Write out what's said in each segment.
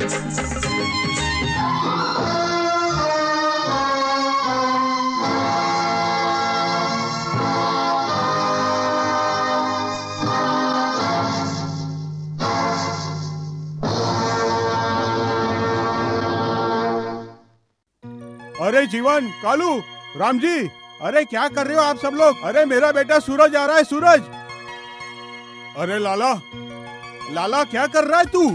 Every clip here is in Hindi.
अरे जीवन, कालू, राम जी, अरे क्या कर रहे हो आप सब लोग? अरे मेरा बेटा सूरज आ रहा है, सूरज। अरे लाला, लाला क्या कर रहा है तू?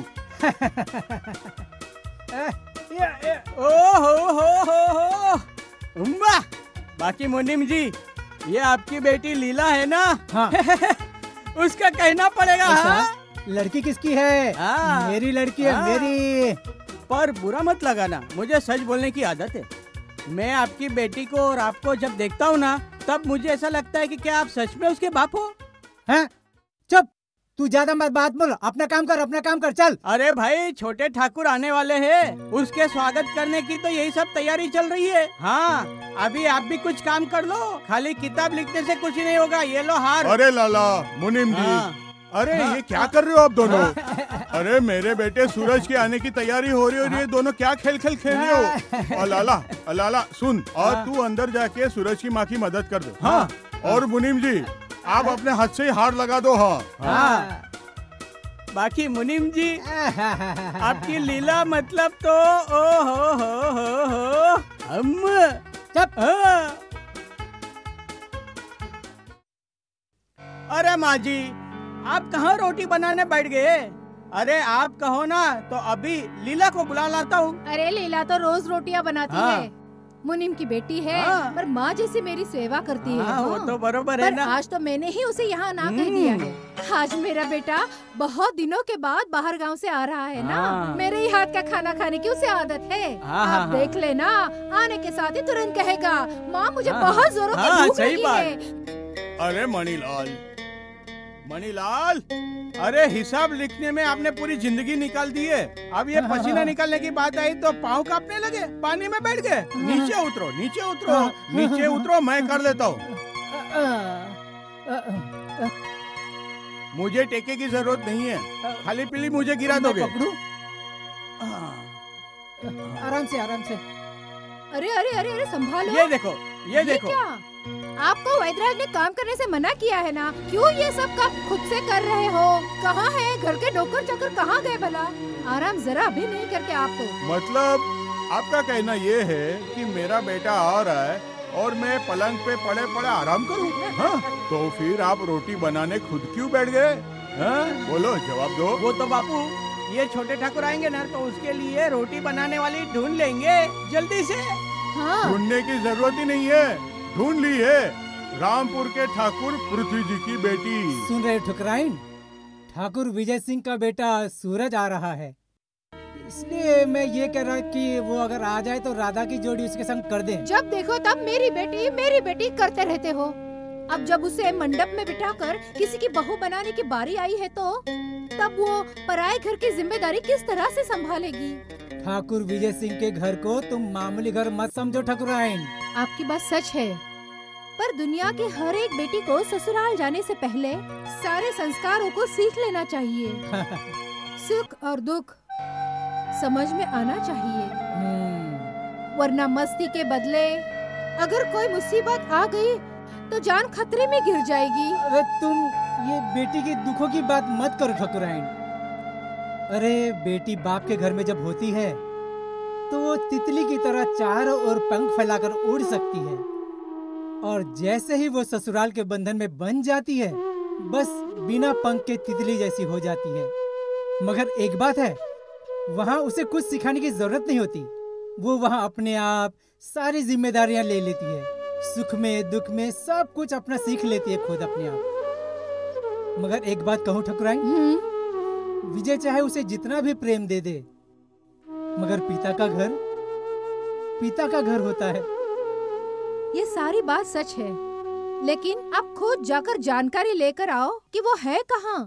हो बाकी मुनीम जी, ये आपकी बेटी लीला है ना? हाँ। उसका कहना पड़ेगा। हाँ? लड़की किसकी है? मेरी लड़की है, मेरी। पर बुरा मत लगाना, मुझे सच बोलने की आदत है। मैं आपकी बेटी को और आपको जब देखता हूँ ना, तब मुझे ऐसा लगता है कि क्या आप सच में उसके बाप हो? हैं? चुप, तू ज्यादा मत बात बोल, अपना काम कर, अपना काम कर, चल। अरे भाई, छोटे ठाकुर आने वाले हैं, उसके स्वागत करने की तो यही सब तैयारी चल रही है। हाँ, अभी आप भी कुछ काम कर लो, खाली किताब लिखने से कुछ नहीं होगा। ये लो हार। अरे लाला, मुनीम जी, अरे ये क्या कर रहे हो आप दोनों? अरे मेरे बेटे सूरज के आने की तैयारी हो रही है और ये दोनों क्या खेल खेल खेल रहे हो? और लाला सुन, और तू अंदर जाके सूरज की माँ की मदद कर दो। हाँ, और मुनीम जी, आप अपने हाथ से ही हार लगा दो। हाँ। बाकी मुनीम जी, आपकी लीला मतलब तो ओ हो हम चुप। अरे माँ जी, आप कहाँ रोटी बनाने बैठ गए? अरे आप कहो ना तो अभी लीला को बुला लाता हूँ। अरे लीला तो रोज रोटियां बनाती है, मुनीम की बेटी है, पर माँ जैसी मेरी सेवा करती है। वो तो बरोबर है ना। आज तो मैंने ही उसे यहाँ ना कह दिया है। आज मेरा बेटा बहुत दिनों के बाद बाहर गांव से आ रहा है ना, मेरे ही हाथ का खाना खाने की उसे आदत है। आप देख लेना, आने के साथ ही तुरंत कहेगा, माँ मुझे बहुत जोरों की भूख लगी है। अरे मणिलाल, अरे हिसाब लिखने में आपने पूरी जिंदगी निकाल दी है। अब ये पसीना निकालने की बात आई तो पाँव कांपने लगे, पानी में बैठ गए। नीचे उतरो, नीचे उतरो, नीचे उतरो, मैं कर लेता हूँ। मुझे टेके की जरूरत नहीं है, खाली पीली मुझे गिरा दोगे। आराम से, आराम से। अरे अरे अरे अरे संभालो। ये देखो, ये देखो। क्या आपको वैद्यराज ने काम करने से मना किया है ना? क्यों ये सब काम खुद से कर रहे हो? कहाँ है घर के नौकर चाकर, कहाँ गए भला? आराम जरा भी नहीं करते आप तो। मतलब आपका कहना ये है कि मेरा बेटा आ रहा है और मैं पलंग पे पड़े पड़े आराम करूं? हाँ? तो फिर आप रोटी बनाने खुद क्यों बैठ गए? हाँ? बोलो, जवाब दो। वो तो बापू, ये छोटे ठाकुर आएंगे ना तो उसके लिए रोटी बनाने वाली ढूंढ लेंगे जल्दी से। हाँ। ढूंढने की जरूरत ही नहीं है, ढूंढ ली है। रामपुर के ठाकुर पृथ्वी जी की बेटी। सुन रहे ठुकराइन, ठाकुर विजय सिंह का बेटा सूरज आ रहा है, इसलिए मैं ये कह रहा कि वो अगर आ जाए तो राधा की जोड़ी उसके संग कर दे। जब देखो तब मेरी बेटी करते रहते हो। अब जब उसे मंडप में बिठाकर किसी की बहू बनाने की बारी आई है तो तब वो पराये घर की जिम्मेदारी किस तरह से संभालेगी? ठाकुर विजय सिंह के घर को तुम मामूली घर मत समझो ठकुराइन। आपकी बात सच है, पर दुनिया की हर एक बेटी को ससुराल जाने से पहले सारे संस्कारों को सीख लेना चाहिए। सुख और दुख समझ में आना चाहिए, वरना मस्ती के बदले अगर कोई मुसीबत आ गई तो जान खतरे में गिर जाएगी। अरे तुम ये बेटी के दुखों की बात मत करो ठकुराइन। अरे बेटी बाप के घर में जब होती है तो वो तितली की तरह चारों ओर पंख फैलाकर उड़ सकती है, और जैसे ही वो ससुराल के बंधन में बंध जाती है, बस बिना पंख के तितली जैसी हो जाती है। मगर एक बात है, वहाँ उसे कुछ सिखाने की जरूरत नहीं होती। वो वहाँ अपने आप सारी जिम्मेदारियां ले लेती है, सुख में दुख में सब कुछ अपना सीख लेती है खुद अपने आप। मगर एक बात कहूँ ठकुराइन, विजय चाहे उसे जितना भी प्रेम दे दे, मगर पिता का घर होता है। ये सारी बात सच है, लेकिन आप खुद जाकर जानकारी लेकर आओ कि वो है कहाँ।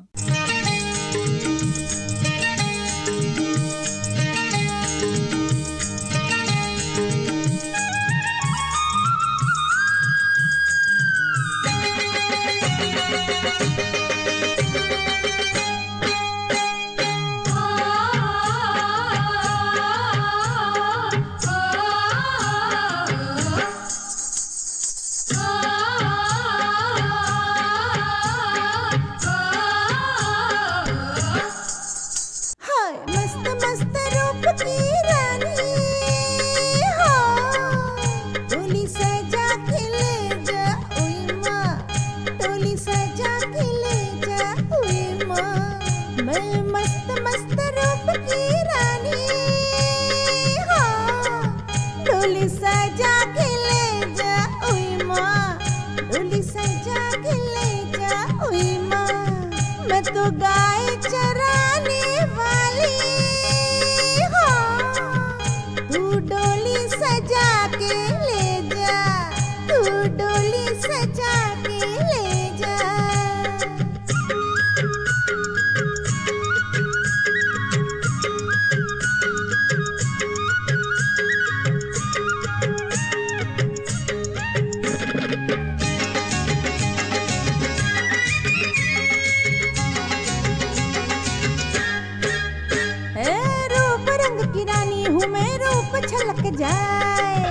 की रानी हूँ मैं, रूप छलक जाए।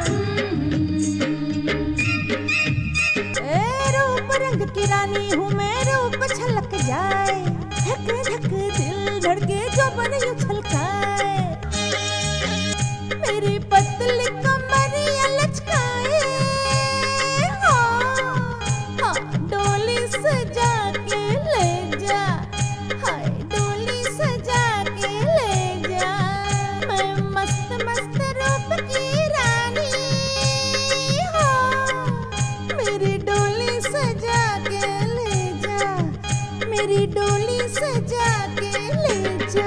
रूप रंग की रानी हूँ मैं, रूप छलक जाए। धक धक दिल धड़के जो बन यूं छलकाए। मेरी पतली कमरिया लचकाए। हाँ, डोली सजा के ले जा। हाय डोली सजा के ले जा। मैं मस्त मस्त रूप की रानी। हाँ, मेरी डोली सजा के ले जा। मेरी डोली सजा के ले जा।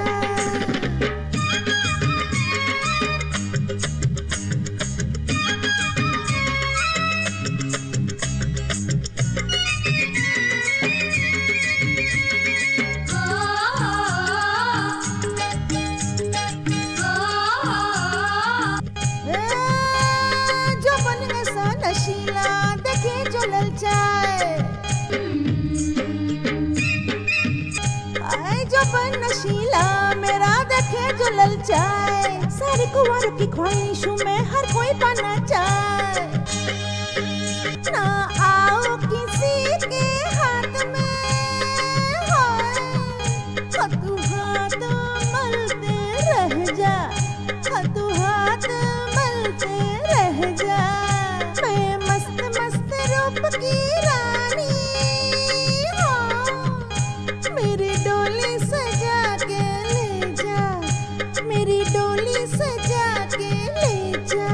जो बन ऐसा नशीला देखे जो ललचाए। जो बन नशीला मेरा देखे जो ललचाए। सारी कुंवर की ख्वाहिशों में हर कोई पाना चाहे। ना आओ किसी के हाथ में। हाँ, तू हाथ मलते रह जा। हाँ, तू हाथ मलते रह जा। मैं मस्त मस्त रूप की रानी। हाँ, मेरी डोली सजा के ले जा। मेरी डोली सजा के ले जा।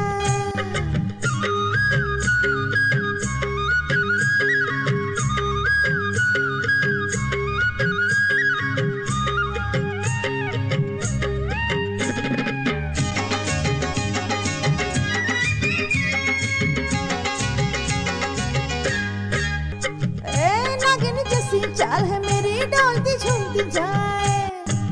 नागिन जैसी चाल है मेरी, डोलती झूमती जाए।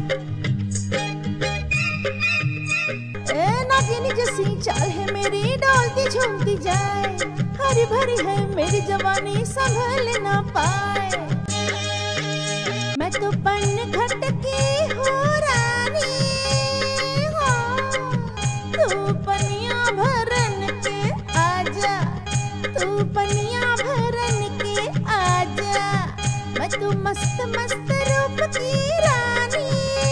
नागिन जैसी चाल है मेरी, डोलती झूमती जाए। हरी भरी है मेरी जवानी, संभल ना पाए। मैं तो पन घट की हूँ रानी। हाँ, तू पनिया भरन के आजा। तू पनिया भरन के आजा। मैं तू मस्त मस्त रूप की रानी।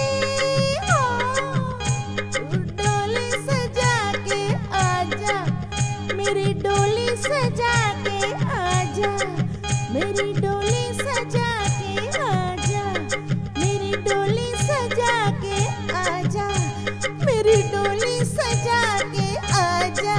हाँ, तू डोली सजा के आजा। मेरी डोली सजा के आजा। मेरी डोली सजा के आजा। मेरी डोली सजा के आजा। मेरी डोली सजा के आजा।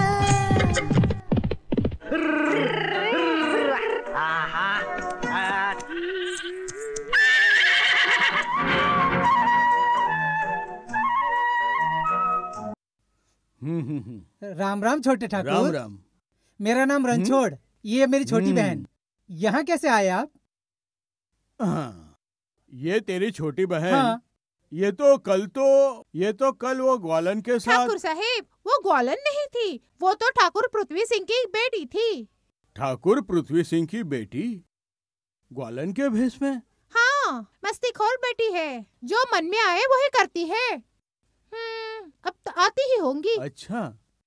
राम राम छोटे ठाकुर। राम राम। मेरा नाम रणछोड़, ये मेरी छोटी बहन। यहाँ कैसे आए आप? हाँ, ये तेरी छोटी बहन। हाँ। ये तो कल वो ग्वालन के साथ। ठाकुर साहिब, वो ग्वालन नहीं थी, वो तो ठाकुर पृथ्वी सिंह की बेटी थी। ठाकुर पृथ्वी सिंह की बेटी ग्वालन के भेष में? हाँ, मस्तीखोर बेटी है, जो मन में आए वही करती है। अब तो आती ही होंगी। अच्छा,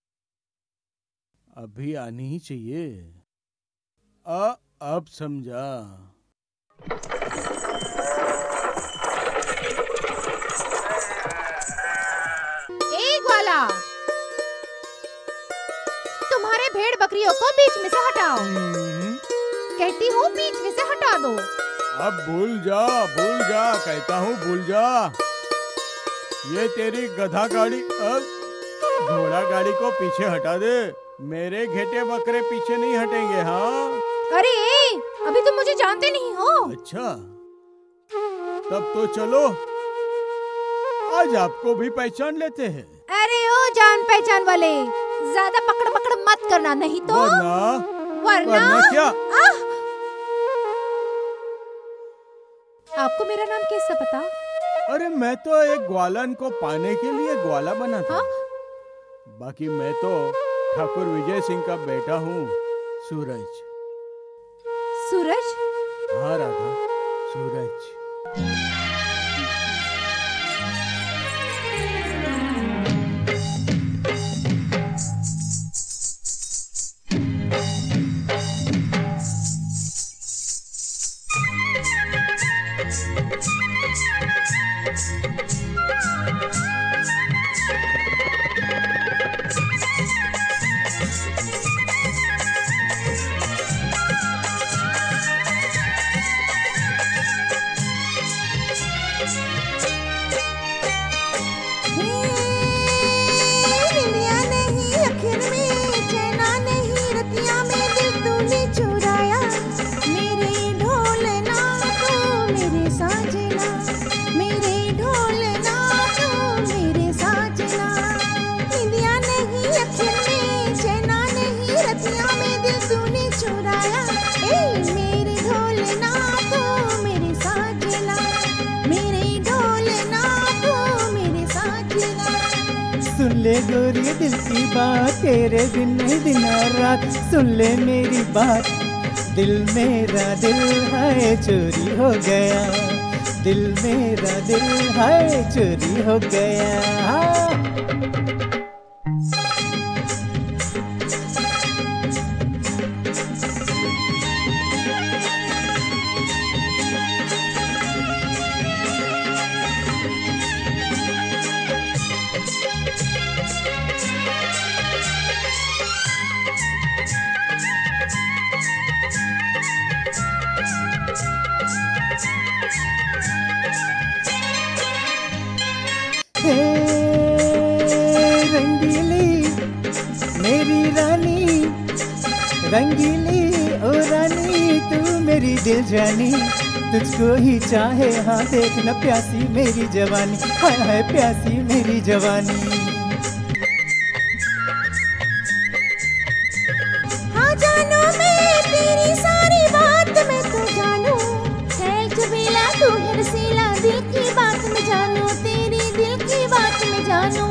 अभी आनी ही चाहिए। अब समझा। ए ग्वाला, तुम्हारे भेड़ बकरियों को बीच में से हटाओ। कहती हूँ बीच में से हटा दो। अब भूल जा कहता हूँ भूल जा। ये तेरी गधा गाड़ी, घोड़ा गाड़ी को पीछे हटा दे। मेरे घेटे बकरे पीछे नहीं हटेंगे। हाँ, अरे अभी तुम मुझे जानते नहीं हो। अच्छा, तब तो चलो आज आपको भी पहचान लेते हैं। अरे ओ जान पहचान वाले, ज्यादा पकड़ पकड़ मत करना, नहीं तो वरना क्या? आपको मेरा नाम कैसे पता? अरे मैं तो एक ग्वालन को पाने के लिए ग्वाला बना था। बाकी मैं तो ठाकुर विजय सिंह का बेटा हूँ, सूरज। सूरज? हाँ राधा, सूरज। सुन ले गोरी दिल की बात, तेरे बिन नहीं दिन और रात। सुन ले मेरी बात, दिल मेरा दिल है चोरी हो गया, दिल मेरा दिल है चोरी हो गया। रंगीली मेरी रानी, रंगीली ओ रानी तू मेरी दिल जानी, तुझको ही चाहे हाँ देख न प्यासी मेरी जवानी, हाय हाय प्यासी मेरी जवानी। हाँ जानू मैं तेरी सारी बात मैं तो जानू, छैल छबीला तू है रसीला, दिल की बात मैं जानू, तेरी दिल की बात मैं जानू।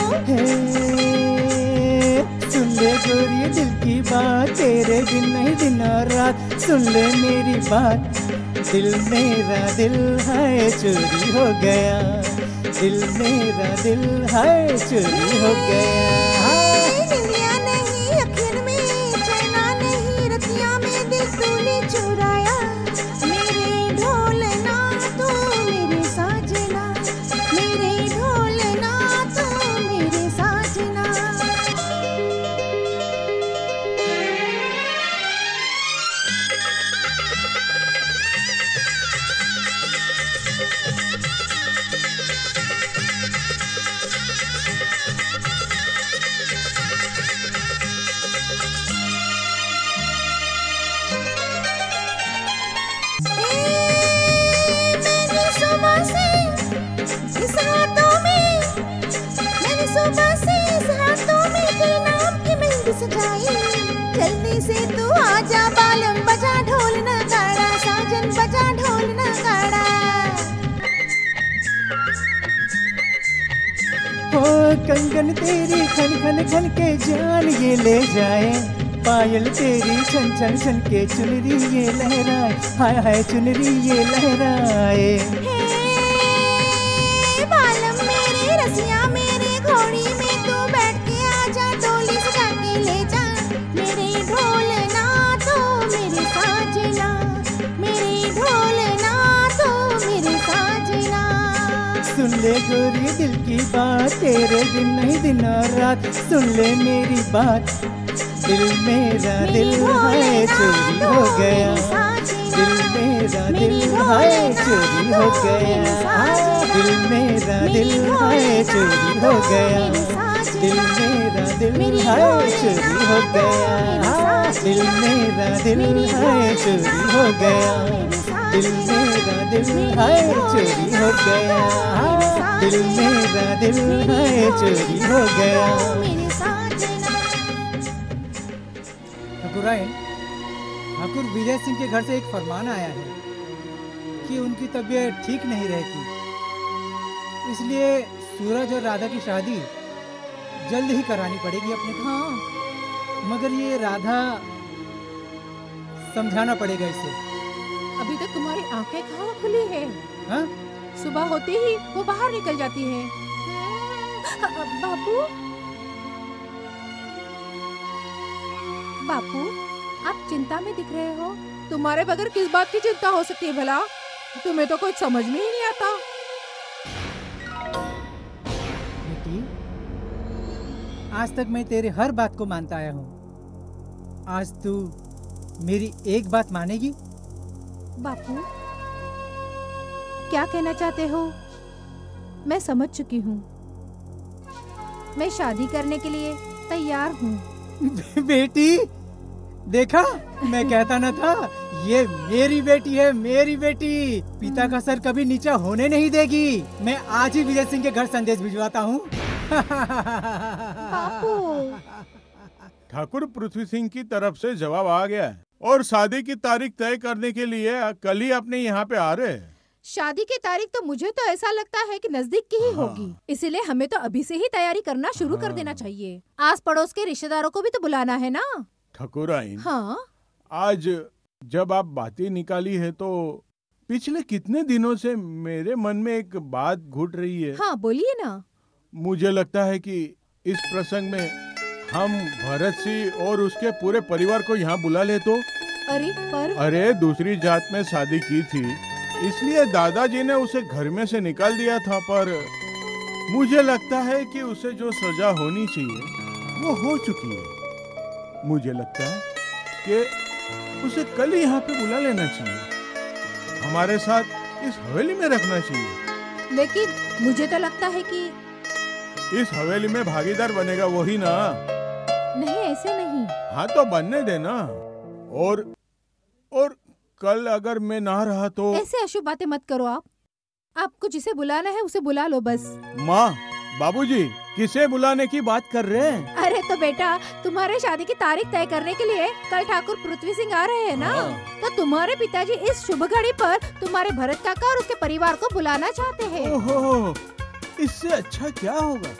सुन ले गोरी दिल की बात, तेरे बिन नहीं दिन और रात। सुन ले मेरी बात, दिल मेरा दिल है चोरी हो गया, दिल मेरा दिल है चोरी हो गया। निंदिया नहीं अखिर में, चैना नहीं रतिया में, दिल तूने चुराया। मेरे ढोलना तू मेरे साजना, मेरे ढोलना तू मेरे साजना। मैंने सुबह से इस हाथों में, मैंने सुबह से इस हाथों में तेरे नाम की मेहंदी सजाई। जल्दी से तू आजा बालम, बजा ढोल नगाड़ा, साजन बजा ढोल नगाड़ा। ओ कंगन तेरी खन खन खन के जान ये ले जाए, पायल तेरी छन छन छन के चुनरी ये लहराए, हाय हाय चुनरी ये लहराए। हे बालम मेरे रसिया मेरे घोड़ी में तू बैठ के आजा, डोली सजा के ले जा। मेरे ढोलना तो मेरे साजना, मेरे ढोलना तो मेरे साजना। सुन ले गोरी दिल की बात, तेरे बिन नहीं दिन और रात। सुन ले मेरी बात, दिल मेरा दिल है चोरी हो गया, दिल मेरा दिल है चोरी हो गया, दिल मेरा दिल है चोरी हो गया, दिल मेरा दिल है चोरी हो गया, दिल मेरा दिल है चोरी हो गया, दिल मेरा दिल है चोरी हो गया, दिल मेरा दिल है चोरी हो गया। ठाकुर विजय सिंह के घर से एक फरमान आया है कि उनकी तबीयत ठीक नहीं रहती, इसलिए सूरज और राधा की शादी जल्द ही करानी पड़ेगी अपने को। हाँ, मगर ये राधा समझाना पड़ेगा इसे। अभी तक तुम्हारी आंखें कहाँ खुली है? हाँ? सुबह होते ही वो बाहर निकल जाती है। बापू, बापू आप चिंता में दिख रहे हो। तुम्हारे बगैर किस बात की चिंता हो सकती है भला? तुम्हें तो कुछ समझ में ही नहीं आता। बेटी, आज तक मैं तेरे हर बात को मानता आया हूँ, आज तू मेरी एक बात मानेगी? बापू क्या कहना चाहते हो? मैं समझ चुकी हूँ, मैं शादी करने के लिए तैयार हूँ। बेटी देखा, मैं कहता न था, ये मेरी बेटी है, मेरी बेटी। पिता का सर कभी नीचा होने नहीं देगी। मैं आज ही विजय सिंह के घर संदेश भिजवाता हूँ। ठाकुर पृथ्वी सिंह की तरफ से जवाब आ गया है और शादी की तारीख तय करने के लिए कल ही अपने यहाँ पे आ रहे हैं। शादी की तारीख तो मुझे तो ऐसा लगता है कि नजदीक की ही होगी, इसीलिए हमें तो अभी से ही तैयारी करना शुरू कर देना चाहिए। आस पड़ोस के रिश्तेदारों को भी तो बुलाना है ना। ठाकुराइन, हाँ, आज जब आप बातें निकाली है तो पिछले कितने दिनों से मेरे मन में एक बात घुट रही है। हाँ बोलिए ना। मुझे लगता है कि इस प्रसंग में हम भरत सिंह और उसके पूरे परिवार को यहाँ बुला ले तो। अरे दूसरी जात में शादी की थी, इसलिए दादाजी ने उसे घर में से निकाल दिया था, पर मुझे लगता है कि उसे जो सजा होनी चाहिए वो हो चुकी है। मुझे लगता है कि उसे कल ही यहाँ पे बुला लेना चाहिए, हमारे साथ इस हवेली में रखना चाहिए। लेकिन मुझे तो लगता है कि इस हवेली में भागीदार बनेगा वही ना। नहीं, ऐसे नहीं। हाँ तो बनने देना। और कल अगर मैं ना रहा तो। ऐसे अशुभ बातें मत करो आप। आपको जिसे बुलाना है उसे बुला लो बस। माँ, बाबूजी, किसे बुलाने की बात कर रहे हैं? अरे तो बेटा, तुम्हारे शादी की तारीख तय करने के लिए कल ठाकुर पृथ्वी सिंह आ रहे हैं ना। तो तुम्हारे पिताजी इस शुभ घड़ी पर तुम्हारे भरत काका और उसके परिवार को बुलाना चाहते हैं। ओहो, इससे अच्छा क्या होगा।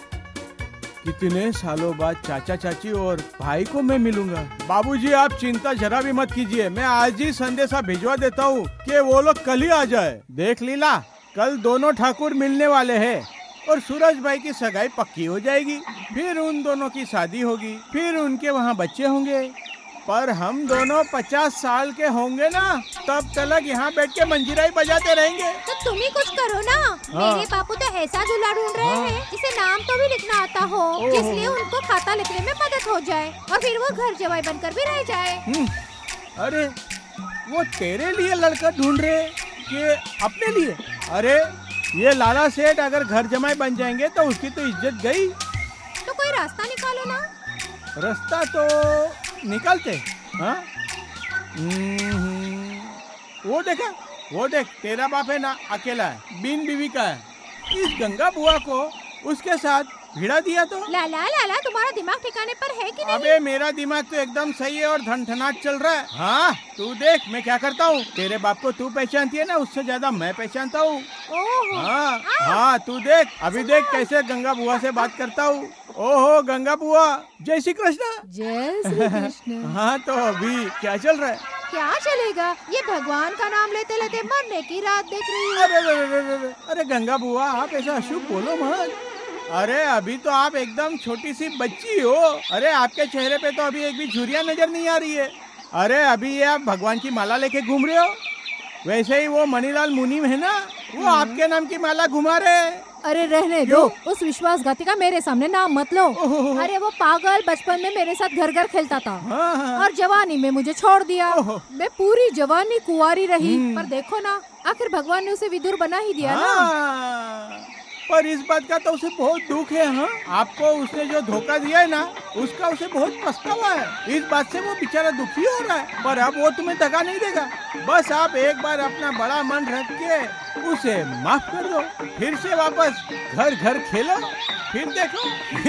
कितने सालों बाद चाचा चाची और भाई को मैं मिलूंगा। बाबूजी, आप चिंता जरा भी मत कीजिए, मैं आज ही संदेशा भिजवा देता हूँ कि वो लोग कल ही आ जाए। देख लीला, कल दोनों ठाकुर मिलने वाले हैं और सूरज भाई की सगाई पक्की हो जाएगी। फिर उन दोनों की शादी होगी, फिर उनके वहाँ बच्चे होंगे। पर हम दोनों 50 साल के होंगे ना, तब तक यहाँ बैठ के मंजीरा ही बजाते रहेंगे। तो तुम ही कुछ करो ना। मेरे बापू तो ऐसा दूल्हा ढूंढ रहे हैं जिसे नाम तो भी लिखना आता हो, जिसलिए उनको खाता लिखने में मदद हो जाए और फिर वो घर जवाई बनकर भी रह जाए। अरे वो तेरे लिए लड़का ढूंढ रहे कि अपने लिए? अरे ये लाला सेठ अगर घर जमाई बन जाएंगे तो उसकी तो इज्जत गई। तो कोई रास्ता निकालो ना। रास्ता तो निकालते। हाँ, वो देख तेरा बाप है ना, अकेला है, बिन बीवी का है। इस गंगा बुआ को उसके साथ भिड़ा दिया तो। लाला तुम्हारा दिमाग ठिकाने पर है कि नहीं? अबे मेरा दिमाग तो एकदम सही है और धनधनाट चल रहा है। हाँ, तू देख मैं क्या करता हूँ। तेरे बाप को तू पहचानती है ना, उससे ज्यादा मैं पहचानता हूँ। हाँ, तू देख, अभी देख कैसे गंगा बुआ से बात करता हूँ। ओहो गंगा बुआ, जय श्री कृष्ण। जय श्री कृष्ण। हाँ, तो अभी क्या चल रहा है? क्या चलेगा, ये भगवान का नाम लेते लेते मरने की रात देख रही है। अरे गंगा बुआ, आप ऐसा अशुभ बोलो मत। अरे अभी तो आप एकदम छोटी सी बच्ची हो। अरे आपके चेहरे पे तो अभी एक भी झुर्रियाँ नजर नहीं आ रही है। अरे अभी ये आप भगवान की माला लेके घूम रहे हो। वैसे ही वो मणिलाल मुनीम है ना, वो आपके नाम की माला घुमा रहे हैं। अरे रहने दो, उस विश्वासघाती का मेरे सामने नाम मत लो। अरे वो पागल बचपन में मेरे साथ घर घर खेलता था और जवानी में मुझे छोड़ दिया। मैं पूरी जवानी कुंवारी रही, पर देखो ना, आखिर भगवान ने उसे विदुर बना ही दिया ना। पर इस बात का तो उसे बहुत दुख है। हाँ, आपको उसने जो धोखा दिया है ना, उसका उसे बहुत पछतावा है। इस बात से वो बेचारा दुखी हो रहा है, पर अब वो तुम्हें दगा नहीं देगा। बस आप एक बार अपना बड़ा मन रख के उसे माफ कर दो, फिर से वापस घर घर खेलो, फिर देखो।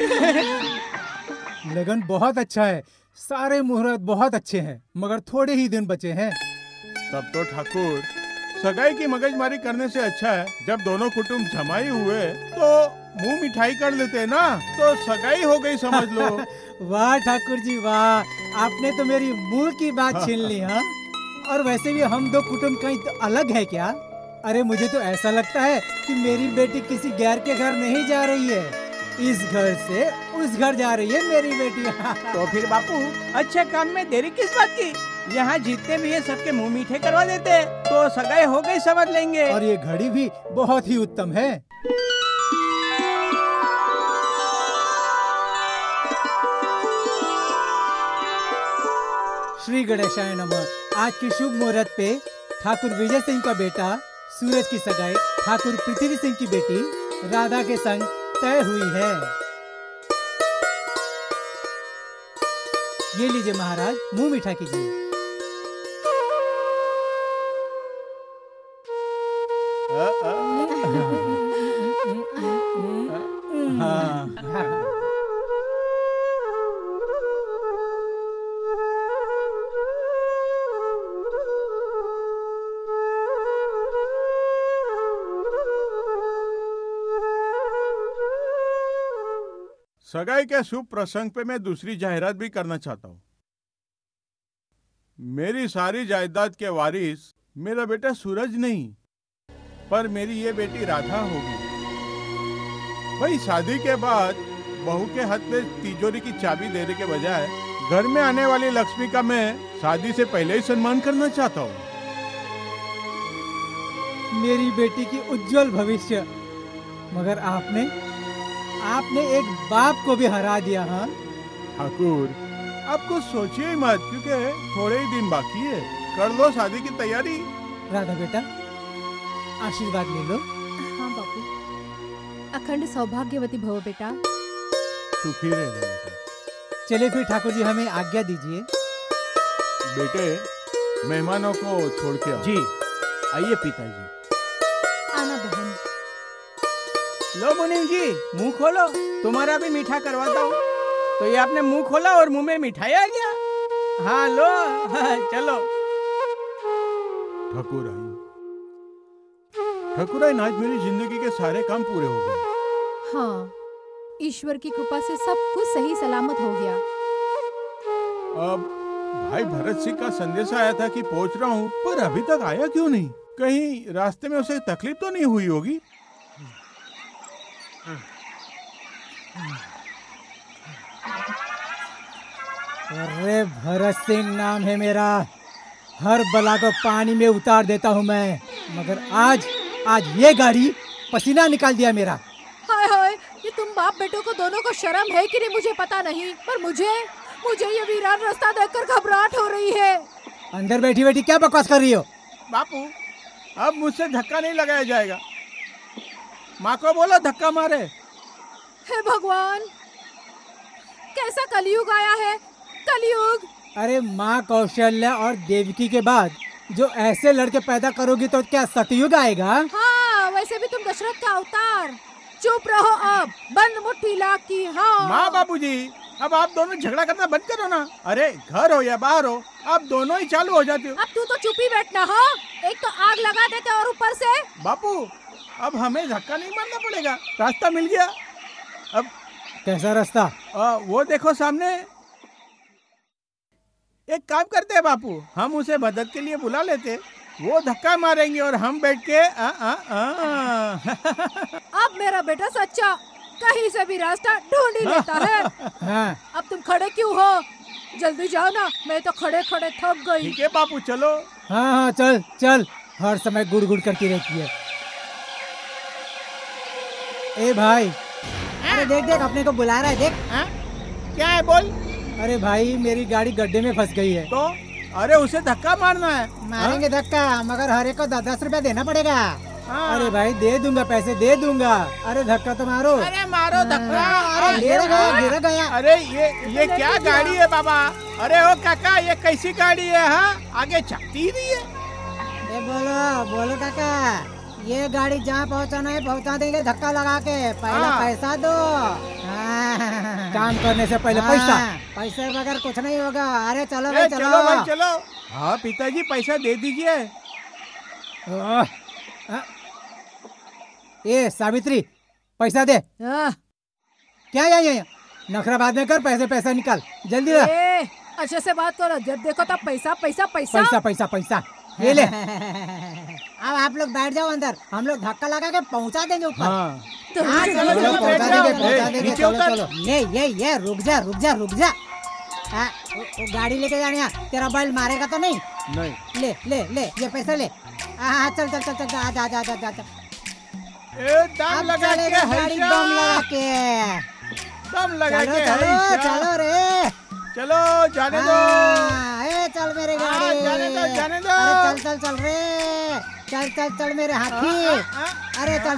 लगन बहुत अच्छा है, सारे मुहूर्त बहुत अच्छे हैं, मगर थोड़े ही दिन बचे हैं। तब तो ठाकुर, सगाई की मगजमारी करने से अच्छा है जब दोनों कुटुंब जमाई हुए तो मुंह मिठाई कर लेते ना, तो सगाई हो गई समझ लो। वाह ठाकुर जी वाह, आपने तो मेरी मुंह की बात छीन ली। हाँ, और वैसे भी हम दो कुटुंब कहीं तो अलग है क्या? अरे मुझे तो ऐसा लगता है कि मेरी बेटी किसी गैर के घर नहीं जा रही है, इस घर से उस घर जा रही है मेरी बेटी। तो फिर बापू, अच्छे काम में देरी किस बात की? यहाँ जितने भी है सबके मुंह मीठे करवा देते, तो सगाई हो गई समझ लेंगे। और ये घड़ी भी बहुत ही उत्तम है। श्री गणेशाय नमः। आज की शुभ मुहूर्त पे ठाकुर विजय सिंह का बेटा सूरज की सगाई ठाकुर पृथ्वी सिंह की बेटी राधा के संग तय हुई है। ये लीजिए महाराज, मुंह मीठा कीजिए। सगाई के शुभ प्रसंग पे मैं दूसरी जाहिरात भी करना चाहता हूँ। मेरी सारी जायदाद के वारिस मेरा बेटा सूरज नहीं, पर मेरी ये बेटी राधा होगी। भाई शादी के बाद बहू के हाथ में तिजोरी की चाबी देने के बजाय घर में आने वाली लक्ष्मी का मैं शादी से पहले ही सम्मान करना चाहता हूँ। मेरी बेटी की उज्जवल भविष्य, मगर आपने एक बाप को भी हरा दिया। हाँ ठाकुर, आप कुछ सोचिए ही मत, क्योंकि थोड़े ही दिन बाकी है। कर लो शादी की तैयारी। राधा बेटा, आशीर्वाद ले लो। हाँ बापू, अखंड सौभाग्यवती भव बेटा। सुखी रहना बेटा। चलिए फिर ठाकुर जी, हमें आज्ञा दीजिए। बेटे, मेहमानों को छोड़ के आओ। जी आइए पिताजी। आना बहन। लो मुनीम जी, मुंह खोलो, तुम्हारा भी मीठा करवाता हूँ। तो ये आपने मुंह खोला और मुंह में मिठाई आ गया। हाँ लो, हाँ, चलो। ठाकुर आई, आज मेरी जिंदगी के सारे काम पूरे हो गए। हाँ, ईश्वर की कृपा से सब कुछ सही सलामत हो गया। अब भाई भरत सिंह का संदेश आया था कि पहुंच रहा हूँ, पर अभी तक आया क्यों नहीं? कहीं रास्ते में उसे तकलीफ तो नहीं हुई होगी? अरे भरत सिंह नाम है मेरा, हर बला को पानी में उतार देता हूँ मैं, मगर आज ये गाड़ी पसीना निकाल दिया मेरा। हाय हाय, ये तुम बाप बेटों को दोनों को शर्म है कि नहीं मुझे पता नहीं, पर मुझे ये वीरान रास्ता देखकर घबराहट हो रही है। अंदर बैठी बैठी क्या बकवास कर रही हो? बापू, अब मुझसे धक्का नहीं लगाया जाएगा। माँ को बोलो धक्का मारे। हे भगवान, कैसा कलयुग आया है, कलयुग। अरे माँ कौशल्या और देवकी के बाद जो ऐसे लड़के पैदा करोगी तो क्या सतयुग आएगा? हाँ, वैसे भी तुम दशरथ का अवतार। चुप रहो अब, बंद मुट्ठी लाख की। हाँ माँ बाबूजी, अब आप दोनों झगड़ा करना बंद करो ना। अरे घर हो या बाहर हो, आप दोनों ही चालू हो जाती हो। अब तू तो चुप ही बैठना। हो, एक तो आग लगा देते और ऊपर से। बापू, अब हमें धक्का नहीं मारना पड़ेगा, रास्ता मिल गया। अब कैसा रास्ता? वो देखो सामने। एक काम करते हैं बापू, हम उसे मदद के लिए बुला लेते, वो धक्का मारेंगे और हम बैठ के अब मेरा बेटा सच्चा कहीं से भी रास्ता ढूंढ ही लेता है। हाँ। अब तुम खड़े क्यों हो? जल्दी जाओ ना, मैं तो खड़े खड़े थक गई। ठीक है बापू, चलो। हाँ, चल, हर समय गुड़ गुड़ करती रहती है। ए भाई, अरे देख अपने को बुला रहा है, देख। क्या है बोल? अरे भाई, मेरी गाड़ी गड्ढे में फंस गई है। तो अरे उसे धक्का मारना है। मारेंगे धक्का, मगर हर एक को 10-10 रुपया देना पड़ेगा। हाँ। अरे भाई दे दूंगा, पैसे दे दूंगा। अरे धक्का तो मारो। अरे मारो धक्का। अरे गिर गया। अरे ये क्या गाड़ी है बाबा? अरे ओ काका, ये कैसी गाड़ी है? हाँ, आगे चलती ही नहीं है। बोलो काका, ये गाड़ी जहाँ पहुँचाना है पहुँचा देंगे धक्का लगा के। पहला पैसा दो। काम करने से पहले पैसे बगैर कुछ नहीं होगा। अरे चलो भाई, चलो भाई चलो। हाँ पिताजी, पैसा दे दीजिए। ये सावित्री, पैसा दे। क्या ये नखरा बाद में कर, पैसा निकाल जल्दी। अच्छे से बात करो, जब देखो तब पैसा पैसा पैसा पैसा पैसा पैसा। ये ले। अब आप लोग बैठ जाओ अंदर, हम लोग धक्का लगा के पहुंचा देंगे ऊपर। पहुंचा देंगे। चलो। ये रुक जा। वो गाड़ी लेके जाने, तेरा बैल मारेगा तो नहीं? ले ये पैसा ले। हाँ, चल जा। दम लगा के चलो रे, चलो जाने दो। चल मेरे गाड़ी, जाने दो। अरे चल रे, चल मेरे हाथी। अरे चल।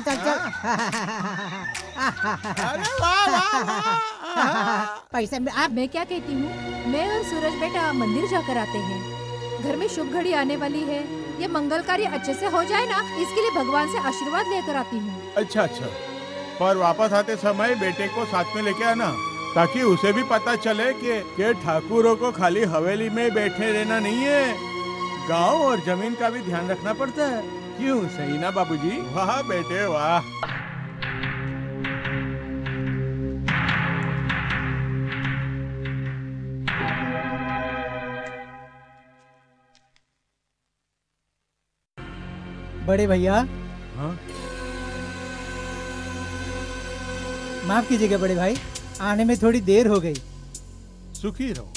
अरे वाह। पैसा मैं क्या कहती हूँ, मैं और सूरज बेटा मंदिर जाकर आते हैं। घर में शुभ घड़ी आने वाली है, ये मंगल कार्य अच्छे से हो जाए ना, इसके लिए भगवान से आशीर्वाद लेकर आती हूँ। अच्छा, पर वापस आते समय बेटे को साथ में लेके आना, ताकि उसे भी पता चले कि ठाकुरों को खाली हवेली में बैठे रहना नहीं है, गांव और जमीन का भी ध्यान रखना पड़ता है। क्यों, सही ना बाबूजी? वाह बेटे वाह। बड़े भैया, हाँ? माफ कीजिएगा बड़े भाई, आने में थोड़ी देर हो गई। सुखी रहो।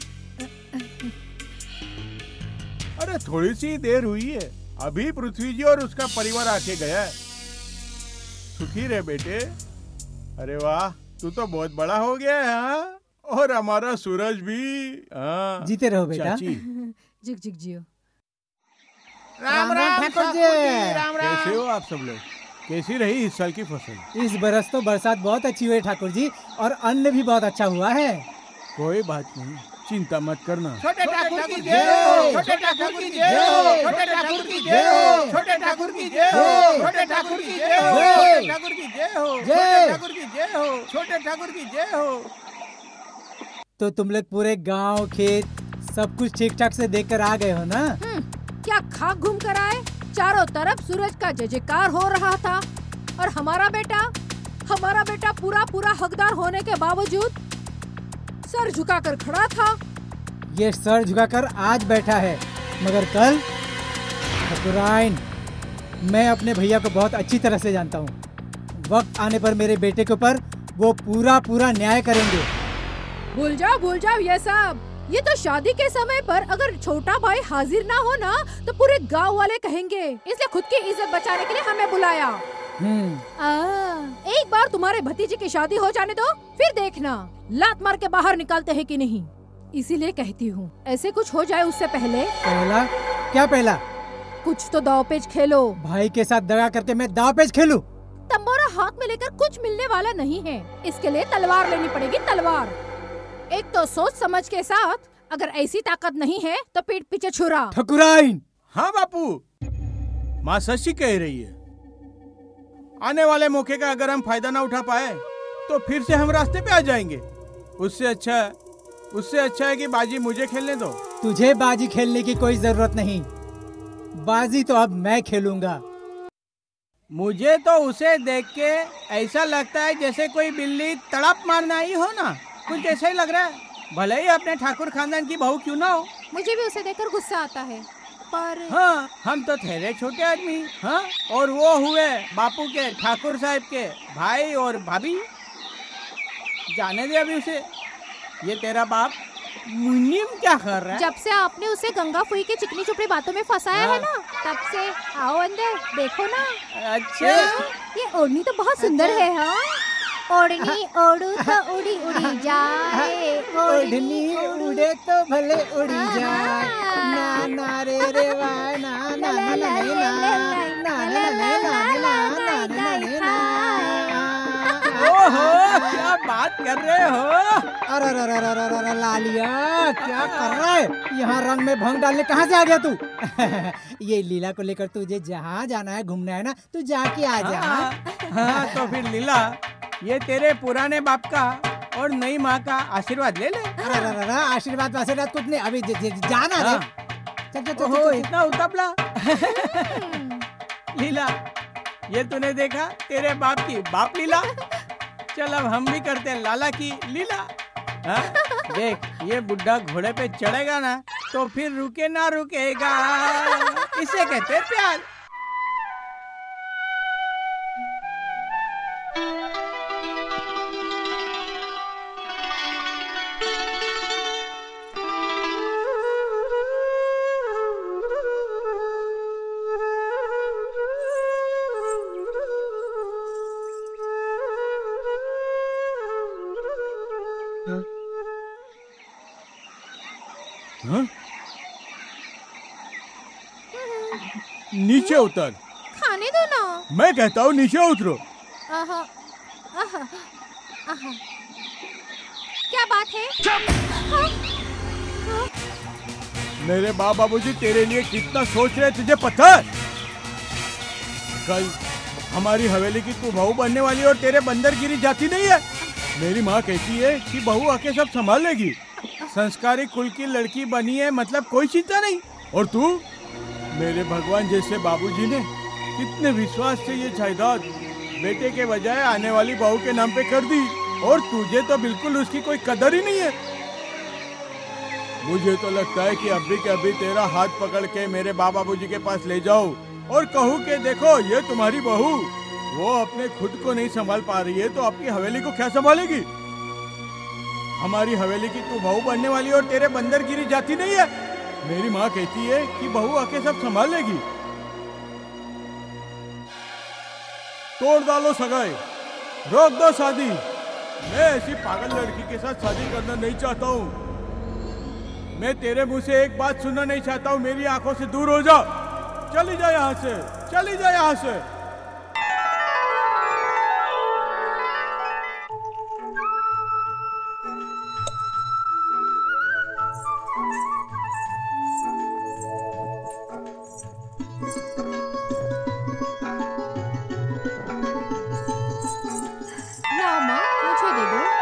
अरे थोड़ी सी देर हुई है, अभी पृथ्वी जी और उसका परिवार आके गया है। सुखी रहे बेटे। अरे वाह, तू तो बहुत बड़ा हो गया है। हाँ? और हमारा सूरज भी। हाँ। जीते रहो बेटा। चाची, जिग जिग जियो। राम राम ठाकुर जी। कैसे हो आप सब लोग? कैसी रही इस साल की फसल? इस बरस तो बरसात बहुत अच्छी हुई ठाकुर जी, और अन्न भी बहुत अच्छा हुआ है। कोई बात नहीं, चिंता मत करना। छोटे ठाकुर की जय, छोटे ठाकुर की जय, छोटे ठाकुर की जय, छोटे ठाकुर की जय, छोटे ठाकुर की जय, छोटे ठाकुर की जय हो, छोटे ठाकुर की जय हो, छोटे ठाकुर की जय हो। तो तुम लोग पूरे गांव खेत सब कुछ ठीक ठाक से देख कर आ गए हो ना? क्या खाक घूम कर आए? चारों तरफ सूरज का जय जयकार हो रहा था, और हमारा बेटा पूरा पूरा हकदार होने के बावजूद सर झुकाकर खड़ा था। ये सर झुकाकर आज बैठा है, मगर कल ठाकुराइन, मैं अपने भैया को बहुत अच्छी तरह से जानता हूँ। वक्त आने पर मेरे बेटे के ऊपर वो पूरा पूरा न्याय करेंगे। भूल जाओ ये सब। ये तो शादी के समय पर अगर छोटा भाई हाजिर ना हो ना, तो पूरे गांव वाले कहेंगे, इसलिए खुद की इज्जत बचाने के लिए हमें बुलाया। एक बार तुम्हारे भतीजे की शादी हो जाने दो, फिर देखना लात मार के बाहर निकालते हैं कि नहीं। इसीलिए कहती हूँ, ऐसे कुछ हो जाए उससे पहले। पहला क्या? पहला कुछ तो दावपेच खेलो। भाई के साथ दगा करके मैं दावपेच खेलूं? तंबोरा हाथ में लेकर कुछ मिलने वाला नहीं है, इसके लिए तलवार लेनी पड़ेगी, तलवार। एक तो सोच समझ के साथ, अगर ऐसी ताकत नहीं है तो पीठ पीछे छुरा। ठाकुराइन। हाँ बापू, माँ सच्ची कह रही है। आने वाले मौके का अगर हम फायदा ना उठा पाए तो फिर से हम रास्ते पे आ जाएंगे। उससे अच्छा है कि बाजी मुझे खेलने दो। तुझे बाजी खेलने की कोई जरूरत नहीं, बाजी तो अब मैं खेलूंगा। मुझे तो उसे देख के ऐसा लगता है जैसे कोई बिल्ली तड़प मारना ही हो ना, कुछ ऐसा ही लग रहा है। भले ही अपने ठाकुर खानदान की बहू क्यों ना हो। मुझे भी उसे देखकर गुस्सा आता है, पर हाँ, हम तो ठहरे छोटे आदमी। हाँ, और वो हुए बापू के, ठाकुर साहब के भाई और भाभी। जाने दे अभी उसे। ये तेरा बाप मुन्नीम क्या कर रहा है? जब से आपने उसे गंगा फुई की चिकनी चुपड़ी बातों में फंसाया है ना, तब से। आओ अंदर, देखो ना। अच्छा, ये ओढ़नी तो बहुत सुंदर है। हाँ, ओढ़नी ओढ़ू तो उड़ी उड़ी जाए, ओढ़नी उड़े तो भले उड़ी जाए, ना ना रे रे वाह, ना ना ना ना ओहो, क्या बात कर रहे हो? अरे लालिया, क्या कर रहा है? यहाँ रंग में भंग डालने कहाँ से आ गया तू? ये लीला को लेकर तुझे जहाँ जाना है, घूमना है ना, तू जाके आ जा। हाँ, तो फिर लीला, ये तेरे पुराने बाप का और नई माँ का आशीर्वाद ले ले। अरे आशीर्वाद कुछ नहीं, अभी जाना रे। चल, इतना उतपला। लीला, ये तूने देखा तेरे बाप की बाप लीला। चल अब हम भी करते हैं लाला की लीला। हाँ? देख, ये बुढ़ा घोड़े पे चढ़ेगा ना तो फिर रुके ना रुकेगा। इसे कहते हैं प्यार। हाँ? नीचे उतर। खाने दो ना। मैं कहता हूँ नीचे उतरो। आहा, आहा, आहा। क्या बात है? हाँ? हाँ? मेरे बाप बाबूजी तेरे लिए कितना सोच रहे, तुझे पता है? कल हमारी हवेली की तू बहू बनने वाली और तेरे बंदरगिरी जाती नहीं है। मेरी माँ कहती है कि बहू आके सब संभाल लेगी। संस्कारी कुल की लड़की बनी है, मतलब कोई चिंता नहीं। और तू, मेरे भगवान जैसे बाबूजी ने कितने विश्वास से ये जायदाद बेटे के बजाय आने वाली बहू के नाम पे कर दी, और तुझे तो बिल्कुल उसकी कोई कदर ही नहीं है। मुझे तो लगता है कि अभी के अभी तेरा हाथ पकड़ के मेरे बाबूजी के पास ले जाओ और कहूँ कि देखो ये तुम्हारी बहू, वो अपने खुद को नहीं संभाल पा रही है तो आपकी हवेली को क्या संभालेगी? हमारी हवेली की तू बहू बनने वाली और तेरे बंदरगिरी जाती नहीं है। मेरी माँ कहती है कि बहू आके सब संभाल लेगी। तोड़ डालो सगाई, रोक दो शादी। मैं ऐसी पागल लड़की के साथ शादी करना नहीं चाहता हूँ। मैं तेरे मुंह से एक बात सुनना नहीं चाहता हूँ। मेरी आंखों से दूर हो जा। चली जा यहाँ से, चली जा यहाँ से। लाओ माँ, मुझे दे दो।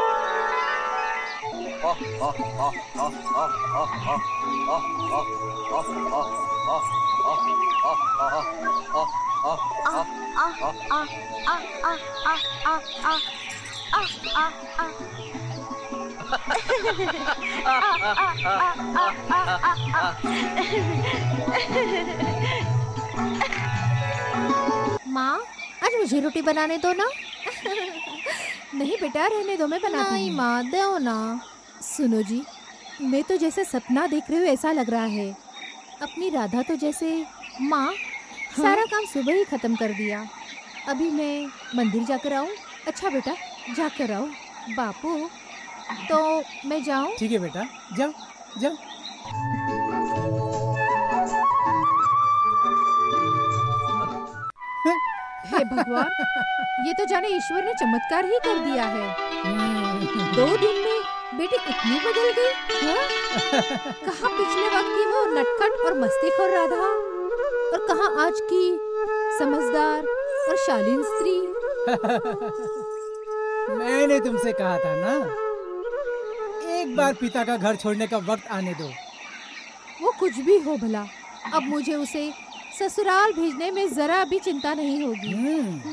माँ, आज मुझे रोटी बनाने दो ना। नहीं बेटा, रहने दो, मैं बनाती हूँ। नहीं माँ, दो ना। सुनो जी, मैं तो जैसे सपना देख रही हूँ ऐसा लग रहा है। अपनी राधा तो जैसे माँ सारा काम सुबह ही खत्म कर दिया। अभी मैं मंदिर जाकर आऊँ? अच्छा बेटा, जाकर आओ। बापू, तो मैं जाऊँ? ठीक है बेटा, जाओ जाओ। हे भगवान, ये तो जाने ईश्वर ने चमत्कार ही कर दिया है। 2 दिन में बेटी इतनी बदल गई। हाँ? कहाँ पिछले वक्त की वो नटखट और मस्तीखोर राधा, और कहाँ आज की समझदार और शालीन स्त्री। मैंने तुमसे कहा था ना, एक बार पिता का घर छोड़ने का वक्त आने दो। वो कुछ भी हो भला, अब मुझे उसे ससुराल भेजने में जरा भी चिंता नहीं होगी।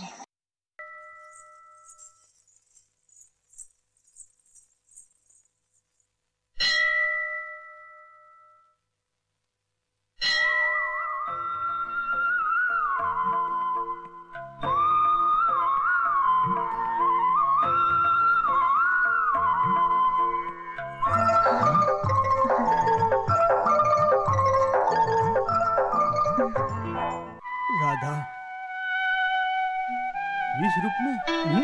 राधा, इस रूप में?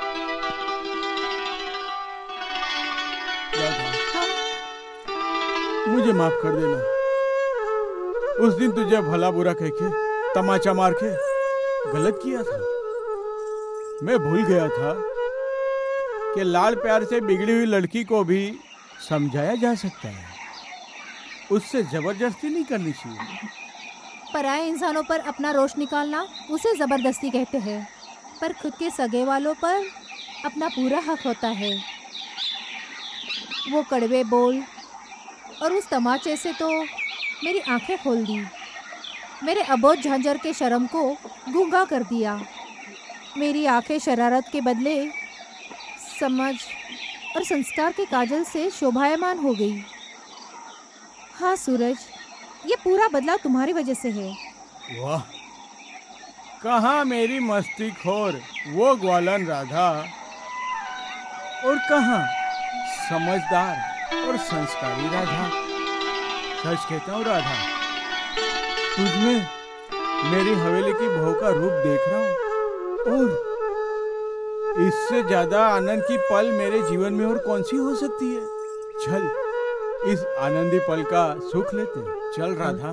राधा, मुझे माफ कर देना। उस दिन तुझे भला बुरा कह के, तमाचा मार के गलत किया था। मैं भूल गया था कि लाल प्यार से बिगड़ी हुई लड़की को भी समझाया जा सकता है। उससे जबरदस्ती नहीं करनी चाहिए। पराये इंसानों पर अपना रोष निकालना उसे जबरदस्ती कहते हैं, पर खुद के सगे वालों पर अपना पूरा हक होता है। वो कड़वे बोल और उस तमाचे से तो मेरी आंखें खोल दी। मेरे अबोध झांझर के शर्म को गूंगा कर दिया। मेरी आंखें शरारत के बदले समझ और संस्कार के काजल से शोभायमान हो गई। हाँ सूरज, ये पूरा बदलाव तुम्हारी वजह से है। वाह, कहाँ मेरी मस्तीखोर वो ग्वालन राधा, और कहाँ समझदार और संस्कारी राधा। सच कहता हूँ राधा, तुझमें मेरी हवेली की बहू का रूप देख रहा हूँ, और इससे ज्यादा आनंद की पल मेरे जीवन में और कौन सी हो सकती है। चल, इस आनंदी पल का सुख लेते। चल राधा।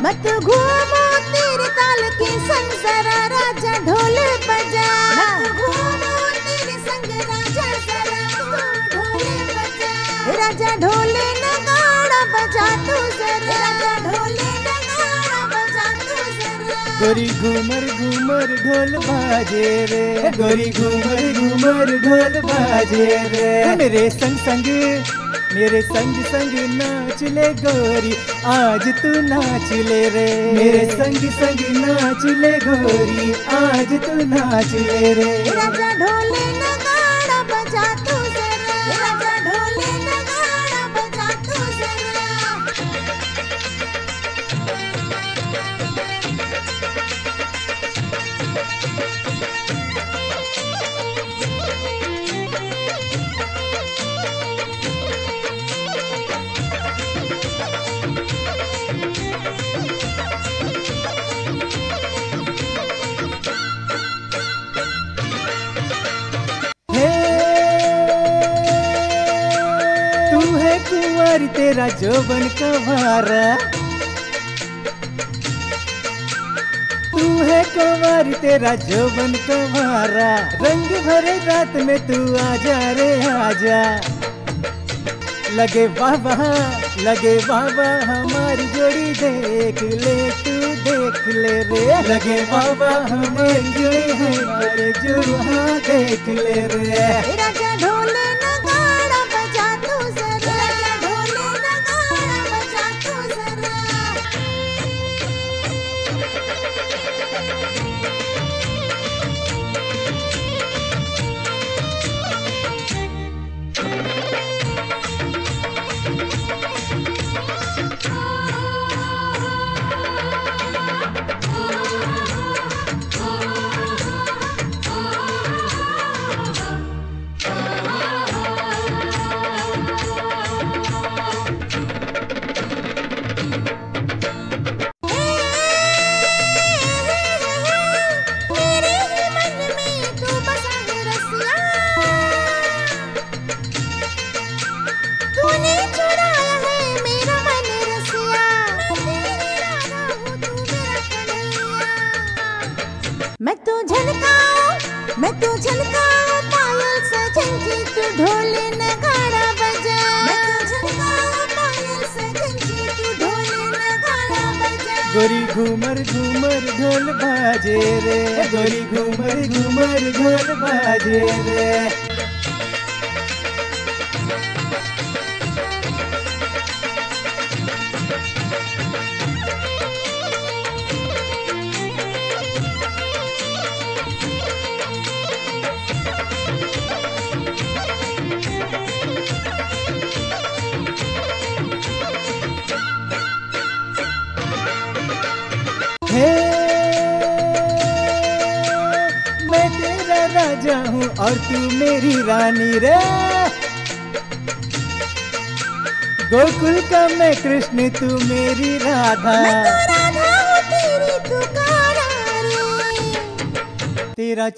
मत घूमो तेरे ताल के संग जरा राजा ढोल बजा, मत घूमो तेरे संग राजा जरा तू ढोल बजा, राजा ढोले नगाड़ा बजा तू जरा, राजा ढोले नगाड़ा बजा तू जरा। गोरी घूमर घूमर ढोल बाजे रे, गोरी घूमर घूमर ढोल बाजे रे, मेरे संग संग मेरे संग संग नाच ले गोरी, आज तू नाच ले रे, मेरे संग संग नाच ले गोरी, आज तू नाच ले रे। राजा ढोले नगाड़ा बजा तू जरा, राजा ढोले नगाड़ा बजा तू जरा। तेरा जोबन का वारा, तू है कुंवारी तेरा जोबन का वारा, रंग भरे रात में तू आजा रे आजा, लगे बाबा हमारी जोड़ी देख ले तू देख ले रे, लगे बाबा हमारी जोड़ी है अरे जो हाँ देख ले रे। राजा ढोले नगाड़ा बजा तू जरा, मैं तो झनकाऊं पायल सजन जी तू ढोले नगाड़ा बजा, मैं तो झनकाऊं पायल सजन जी तू ढोले नगाड़ा बजा। गोरी घूमर घूमर ढोल बाजे रे, गोरी घूमर घूमर ढोल बाजे रे। मैं तेरा राजा हूँ और तू मेरी रानी रे, गोकुल का मैं कृष्ण तू मेरी राधा, मैं तो राधा हूँ तेरी तू कारारी।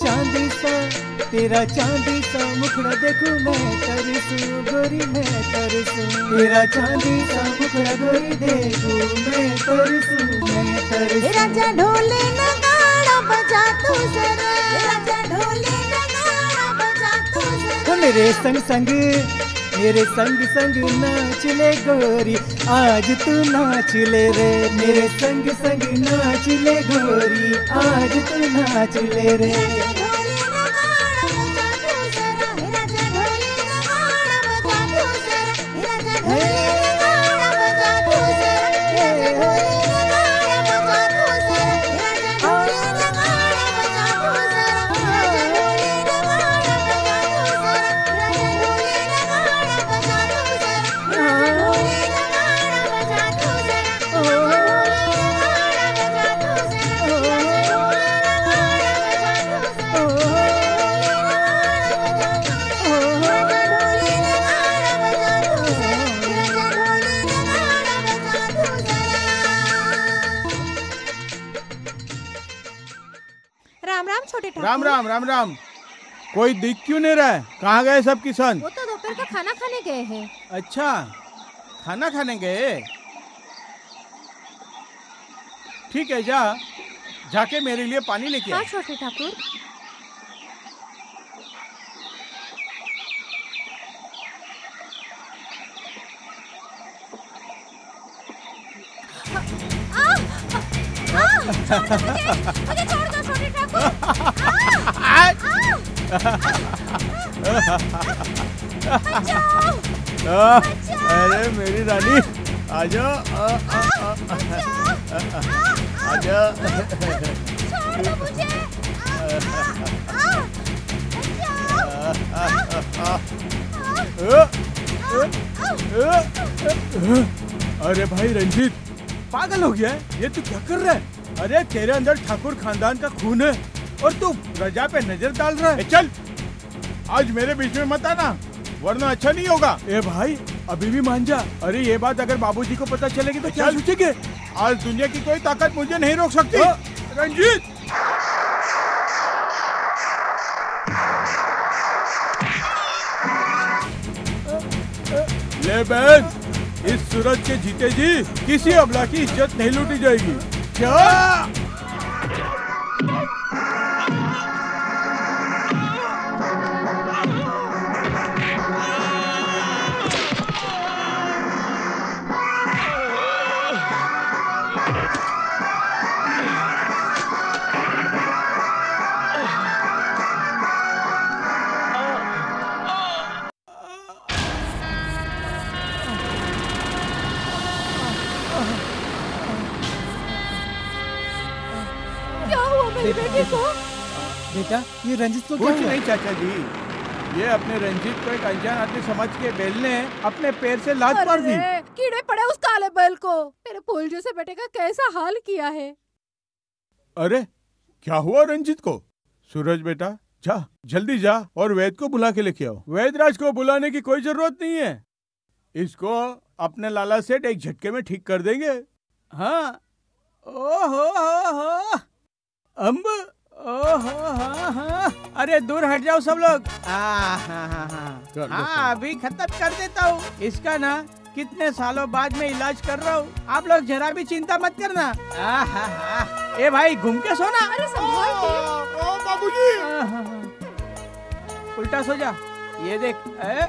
तेरा चांदी सा मुखड़ा देखूं मैं तरसूं गोरी मैं तरसूं, तेरा चांदी सा मुखड़ा गोरी देखूं मैं तरसूं। राजा ढोले नगाड़ा बजा तू जरा, राजा ढोले नगाड़ा बजा तू जरा। मेरे संग संग नाच ले गोरी, आज तू नाच ले रे, मेरे संग संग नाच ले गोरी, आज तू नाच ले रे। राम राम राम राम। कोई दिख क्यों नहीं रहा है? कहाँ गए सब किसान? वो तो दोपहर का खाना खाने गए हैं। अच्छा, खाना खाने गए। ठीक है, जा जाके मेरे लिए पानी लेके आ। हाँ छोटे ठाकुर। मुझे छोड़ दो छोटे ठाकुर। अरे मेरी रानी, आजा आजा। छोड़ दो मुझे। अरे भाई रंजीत, पागल हो गया है? ये तू क्या कर रहा है? अरे तेरे अंदर ठाकुर खानदान का खून है और तू प्रजा पे नजर डाल रहा है। चल, आज मेरे बीच में मत आना, वरना अच्छा नहीं होगा। ए भाई, अभी भी मान जा। अरे ये बात अगर बाबूजी को पता चलेगी तो क्या सोचेंगे? आज दुनिया की कोई ताकत मुझे नहीं रोक सकती। रंजीत, ले बहन, इस सूरज के जीते जी किसी अबला की इज्जत नहीं लूटी जाएगी। क्या? बेटा, ये रंजीत को क्या कुछ हुआ? नहीं चाचा जी, ये अपने रंजीत को एक अनजान आदमी समझ के बैल ने अपने पैर से लात मार दी। अरे, कीड़े पड़े उस काले बैल को। मेरे फूल जैसे बेटे का कैसा हाल किया है। अरे क्या हुआ रंजीत को? सूरज बेटा, जा जल्दी जा और वैद को बुला के लेके आओ। वैदराज को बुलाने की कोई जरूरत नहीं है, इसको अपने लाला सेठ एक झटके में ठीक कर देंगे। हाँ, ओहो अम्ब, ओहो हाँ। अरे दूर हट जाओ सब लोग। हाँ, अभी खत्म कर देता हूँ इसका ना। कितने सालों बाद में इलाज कर रहा हूँ, आप लोग जरा भी चिंता मत करना। ए भाई, घूम के सोना। अरे संभाल के। बाबूजी, उल्टा सो जा। ये देख,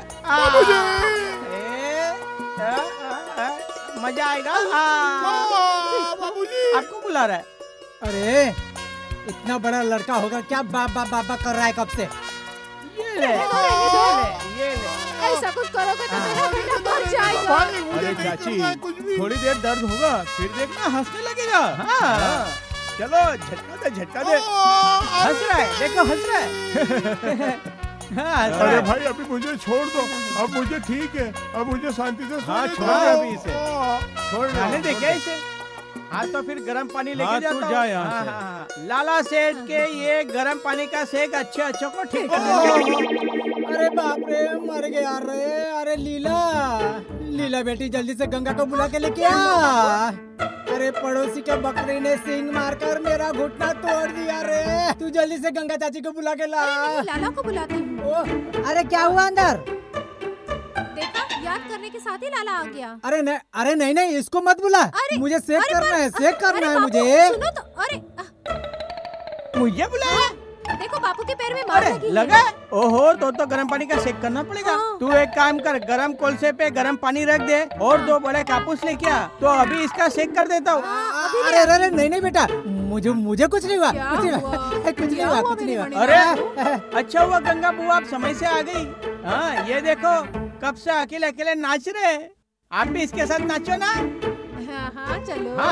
मजा आएगा। बाबूजी, आपको बुला रहा है। अरे इतना बड़ा लड़का होगा क्या बाबा बाबा कर रहा है कब से? ये ले, ये ले। ऐसा कुछ करोगे तो मेरा बेटा मर जाएगा। अरे चाची, थोड़ी देर दर्द होगा, फिर देखना हंसने लगेगा। हाँ, चलो झटका दे। हंस रहा है, देखो हंस रहा है। हाँ, अरे भाई, अभी मुझे छोड़ दो। अब मुझे ठीक है, अब मुझे शांति से हाँ, सोने छोड़ दो। दे अभी इसे। छोड़ दे क्या इसे? हाँ, तो फिर गर्म पानी लेके जाता हूँ। जा यहाँ से। लाला सेठ के ये गर्म पानी का सेक अच्छे को ठीक कर। अरे बाप रे, मर गया रे। अरे लीला बेटी, जल्दी से गंगा को बुला के लेके आ। अरे पड़ोसी के बकरी ने सींग मारकर मेरा घुटना तोड़ दिया रे। तू जल्दी से गंगा चाची को बुला के ला। लाला को बुलाती हूँ। अरे क्या हुआ अंदर? देखा, याद करने के साथ ही लाला आ गया। अरे नहीं, इसको मत बुला। मुझे सेक करना है, सेक करना है मुझे। सुनो तो, अरे मुझे बुलाया? देखो बापू के पैर में मार लगी है। लगा? ओहो, तो गर्म पानी का सेक करना पड़ेगा। तू एक काम कर, गर्म कोलसे पे गर्म पानी रख दे और 2 बड़े कापूस लेके आ, तो अभी इसका सेक कर देता हूँ। अरे नहीं बेटा, मुझे कुछ नहीं हुआ, कुछ नहीं हुआ। अरे अच्छा हुआ गंगा बुआ आप समय से आ गई। हाँ, ये देखो कब से अकेले अकेले नाच रहे, आप भी इसके साथ नाचो ना। हाँ, चलो। हाँ,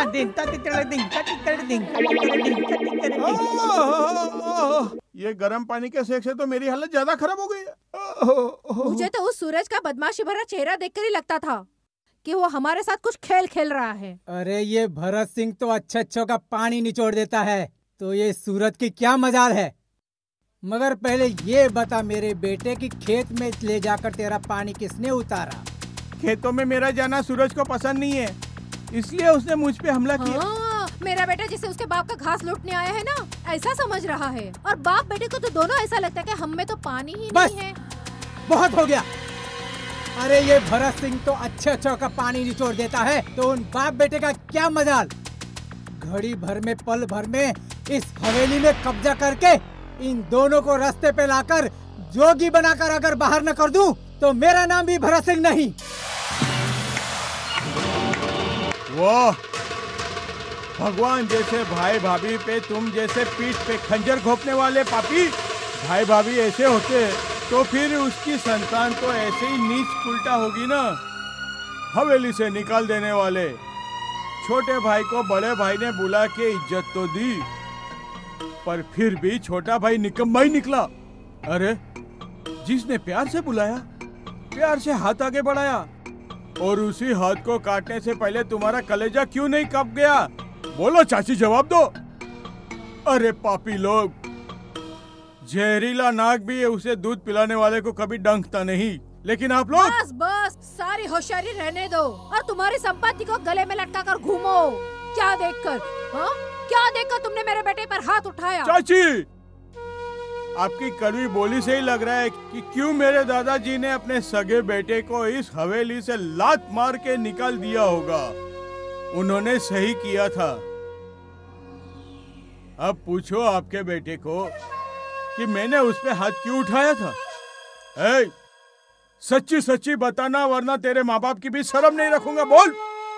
ये गर्म पानी के सेक से तो मेरी हालत ज्यादा खराब हो गई। मुझे तो उस सूरज का बदमाशी भरा चेहरा देखकर ही लगता था कि वो हमारे साथ कुछ खेल खेल रहा है। अरे ये भरत सिंह तो अच्छों का पानी निचोड़ देता है, तो ये सूरज की क्या मजाल है। मगर पहले ये बता मेरे बेटे की खेत में ले जाकर तेरा पानी किसने उतारा? खेतों में मेरा जाना सूरज को पसंद नहीं है, इसलिए उसने मुझ पे हमला किया। मेरा बेटा जिसे उसके बाप का घास लूटने आया है ना, ऐसा समझ रहा है। और बाप बेटे को तो दोनों ऐसा लगता है कि हम में तो पानी ही नहीं है। बहुत हो गया। अरे ये भरत सिंह तो अच्छे का पानी निचोड़ देता है, तो उन बाप बेटे का क्या मजाल। घड़ी भर में पल भर में इस हवेली में कब्जा करके इन दोनों को रास्ते पे लाकर जोगी बनाकर अगर बाहर न कर दूं तो मेरा नाम भी भरत सिंह नहीं। वाह, भगवान जैसे भाई भाभी पे तुम जैसे पीठ पे खंजर घोंपने वाले पापी भाई भाभी ऐसे होते तो फिर उसकी संतान तो ऐसे ही नीच उल्टा होगी ना। हवेली से निकाल देने वाले छोटे भाई को बड़े भाई ने बुला के इज्जत तो दी, पर फिर भी छोटा भाई निकम्मा ही निकला। अरे जिसने प्यार से बुलाया, प्यार से हाथ आगे बढ़ाया, और उसी हाथ को काटने से पहले तुम्हारा कलेजा क्यों नहीं कांप गया? बोलो चाची, जवाब दो। अरे पापी लोग, जहरीला नाग भी उसे दूध पिलाने वाले को कभी डंकता नहीं, लेकिन आप लोग बस बस सारी होशियारी रहने दो और तुम्हारी संपत्ति को गले में लटका कर घूमो। क्या देखकर, हाँ? क्या देखकर तुमने मेरे बेटे पर हाथ उठाया? चाची, आपकी कड़वी बोली से ही लग रहा है कि क्यों मेरे दादाजी ने अपने सगे बेटे को इस हवेली से लात मार के निकाल दिया होगा। उन्होंने सही किया था। अब पूछो आपके बेटे को कि मैंने उस पे हाथ क्यों उठाया था। सच्ची सच्ची बताना, वरना तेरे माँ बाप की भी शर्म नहीं रखूंगा। बोल।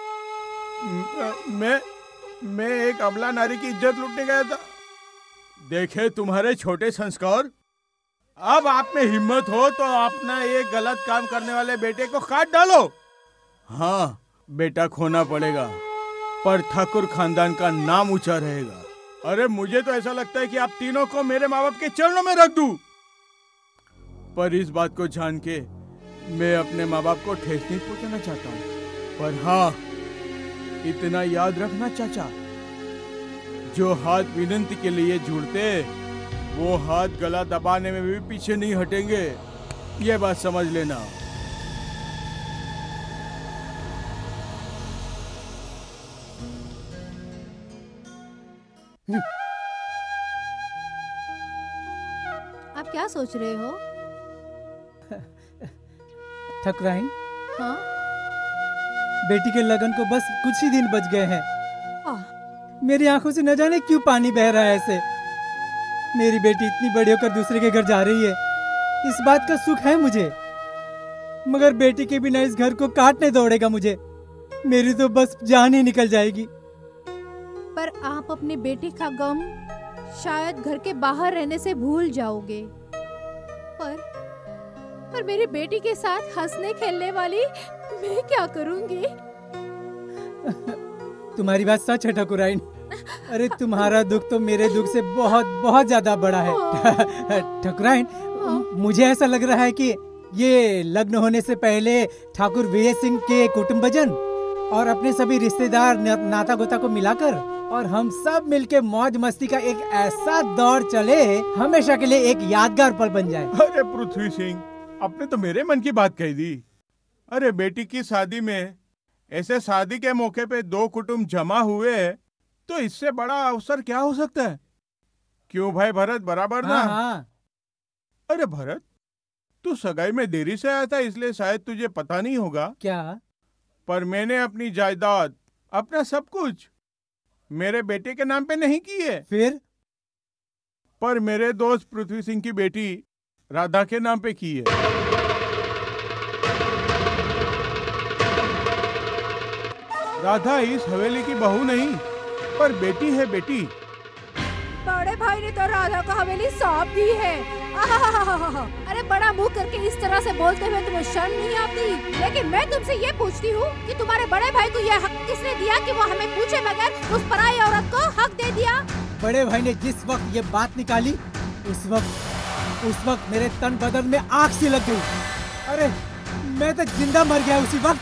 मैं एक अबला नारी की इज्जत लूटने गया था। देखे तुम्हारे छोटे संस्कार। अब आप में हिम्मत हो तो अपना ये गलत काम करने वाले बेटे को काट डालो। हाँ, बेटा खोना पड़ेगा, पर ठाकुर खानदान का नाम ऊंचा रहेगा। अरे मुझे तो ऐसा लगता है कि आप तीनों को मेरे माँ बाप के चरणों में रख दूं। पर इस बात को जान के मैं अपने माँ बाप को ठेस नहीं पहुंचाना चाहता हूँ। पर हाँ, इतना याद रखना चाचा, जो हाथ विनती के लिए जुड़ते वो हाथ गला दबाने में भी पीछे नहीं हटेंगे। ये बात समझ लेना। आप क्या सोच रहे हो? ठकुराइन, हाँ? बेटी के लगन को बस कुछ ही दिन बच गए हैं। मेरी आंखों से न जाने क्यों पानी बह रहा है ऐसे। मेरी बेटी इतनी बड़ी होकर दूसरे के घर जा रही है, इस बात का सुख है मुझे, मगर बेटी के बिना इस घर को काटने दौड़ेगा मुझे। मेरी तो बस जान ही निकल जाएगी। पर आप अपनी बेटी का गम शायद घर के बाहर रहने से भूल जाओगे, पर मेरी बेटी के साथ हंसने खेलने वाली मैं क्या करूंगी? तुम्हारी बात सच है ठकुराइन। अरे तुम्हारा दुख तो मेरे दुख से बहुत बहुत ज्यादा बड़ा है। ठकुराइन, मुझे ऐसा लग रहा है कि ये लग्न होने से पहले ठाकुर विजय सिंह के कुटुंबजन और अपने सभी रिश्तेदार नाता गोता को मिलाकर और हम सब मिलके मौज मस्ती का एक ऐसा दौर चले, हमेशा के लिए एक यादगार पल बन जाए। अरे पृथ्वी सिंह, आपने तो मेरे मन की बात कह दी। अरे बेटी की शादी में ऐसे शादी के मौके पे दो कुटुंब जमा हुए, तो इससे बड़ा अवसर क्या हो सकता है? क्यों भाई भरत, बराबर ना? हाँ। अरे भरत, तू सगाई में देरी से आया था, इसलिए शायद तुझे पता नहीं होगा। क्या? पर मैंने अपनी जायदाद, अपना सब कुछ मेरे बेटे के नाम पे नहीं की है। फिर? पर मेरे दोस्त पृथ्वी सिंह की बेटी राधा के नाम पे की है। राधा इस हवेली की बहू नहीं, पर बेटी है, बेटी। बड़े भाई ने तो राधा को हवेली सौंप दी है। अरे बड़ा मुंह करके इस तरह से बोलते हुए तुम्हें शर्म नहीं आती? लेकिन मैं तुमसे ये पूछती हूँ कि तुम्हारे बड़े भाई को यह हक किसने दिया कि वो हमें पूछे बगैर उस पराई औरत को हक दे दिया? बड़े भाई ने जिस वक्त ये बात निकाली, उस वक्त मेरे तन बदन में आग सी लग गई। अरे मैं तो जिंदा मर गया उसी वक्त।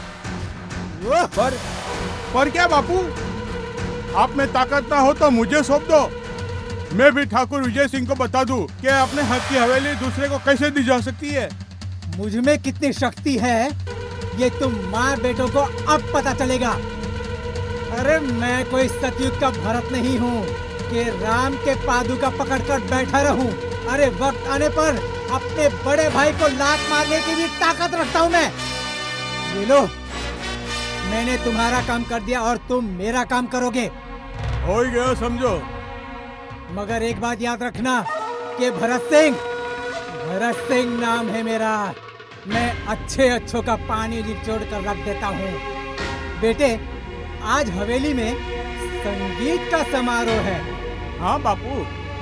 पर क्या बापू, आप में ताकत ना हो तो मुझे सौंप दो। मैं भी ठाकुर विजय सिंह को बता दूं कि अपने हक की हवेली दूसरे को कैसे दी जा सकती है। मुझ में कितनी शक्ति है ये तुम माँ बेटों को अब पता चलेगा। अरे मैं कोई सतयुग का भरत नहीं हूँ कि राम के पादुका पकड़कर बैठा रहूं। अरे वक्त आने पर अपने बड़े भाई को लात मारने की भी ताकत रखता हूँ मैं। ये लो, मैंने तुम्हारा काम कर दिया और तुम मेरा काम करोगे। हो ही गया समझो। मगर एक बात याद रखना कि भरत सिंह नाम है मेरा। मैं अच्छों का पानी निचोड़ कर रख देता हूँ। बेटे, आज हवेली में संगीत का समारोह है। हाँ बापू।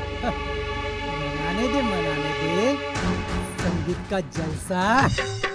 मनाने दे संगीत का जलसा।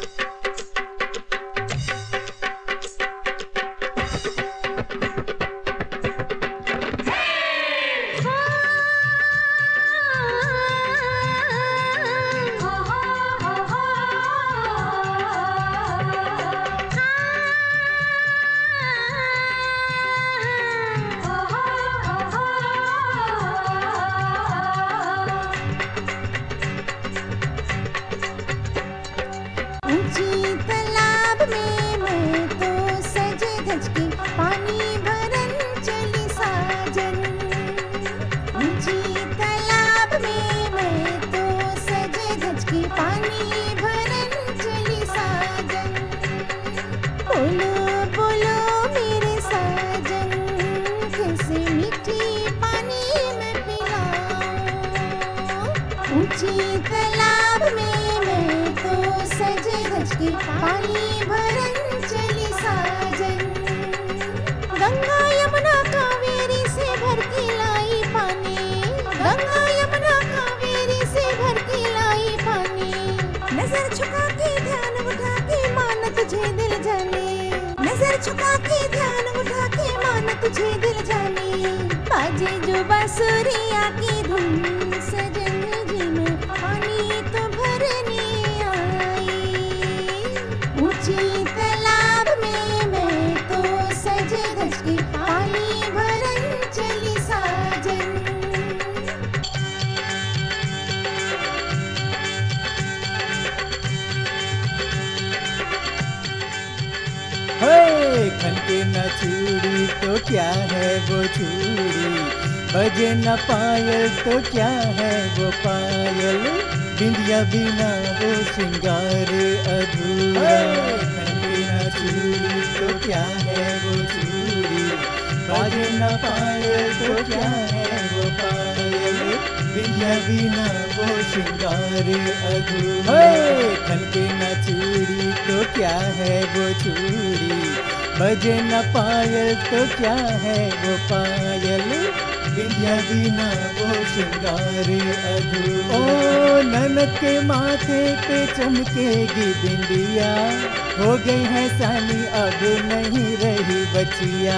बजे न पायल तो क्या है वो पायल, बिंदिया बिना वो श्रृंगार अधूरा। खनके न चूड़ी तो क्या है वो चूड़ी, बजे न पायल तो क्या है वो पायल, बिंदिया बिना वो श्रृंगार अधूरा। खनके न चूड़ी तो क्या है वो चूड़ी, बजे न पायल तो क्या है वो पायल, बिंदिया बिना वो श्रृंगार अधूरा। ओ ननद के माथे पे चमकेगी बिंदिया, हो गई है सानी अब नहीं रही बचिया।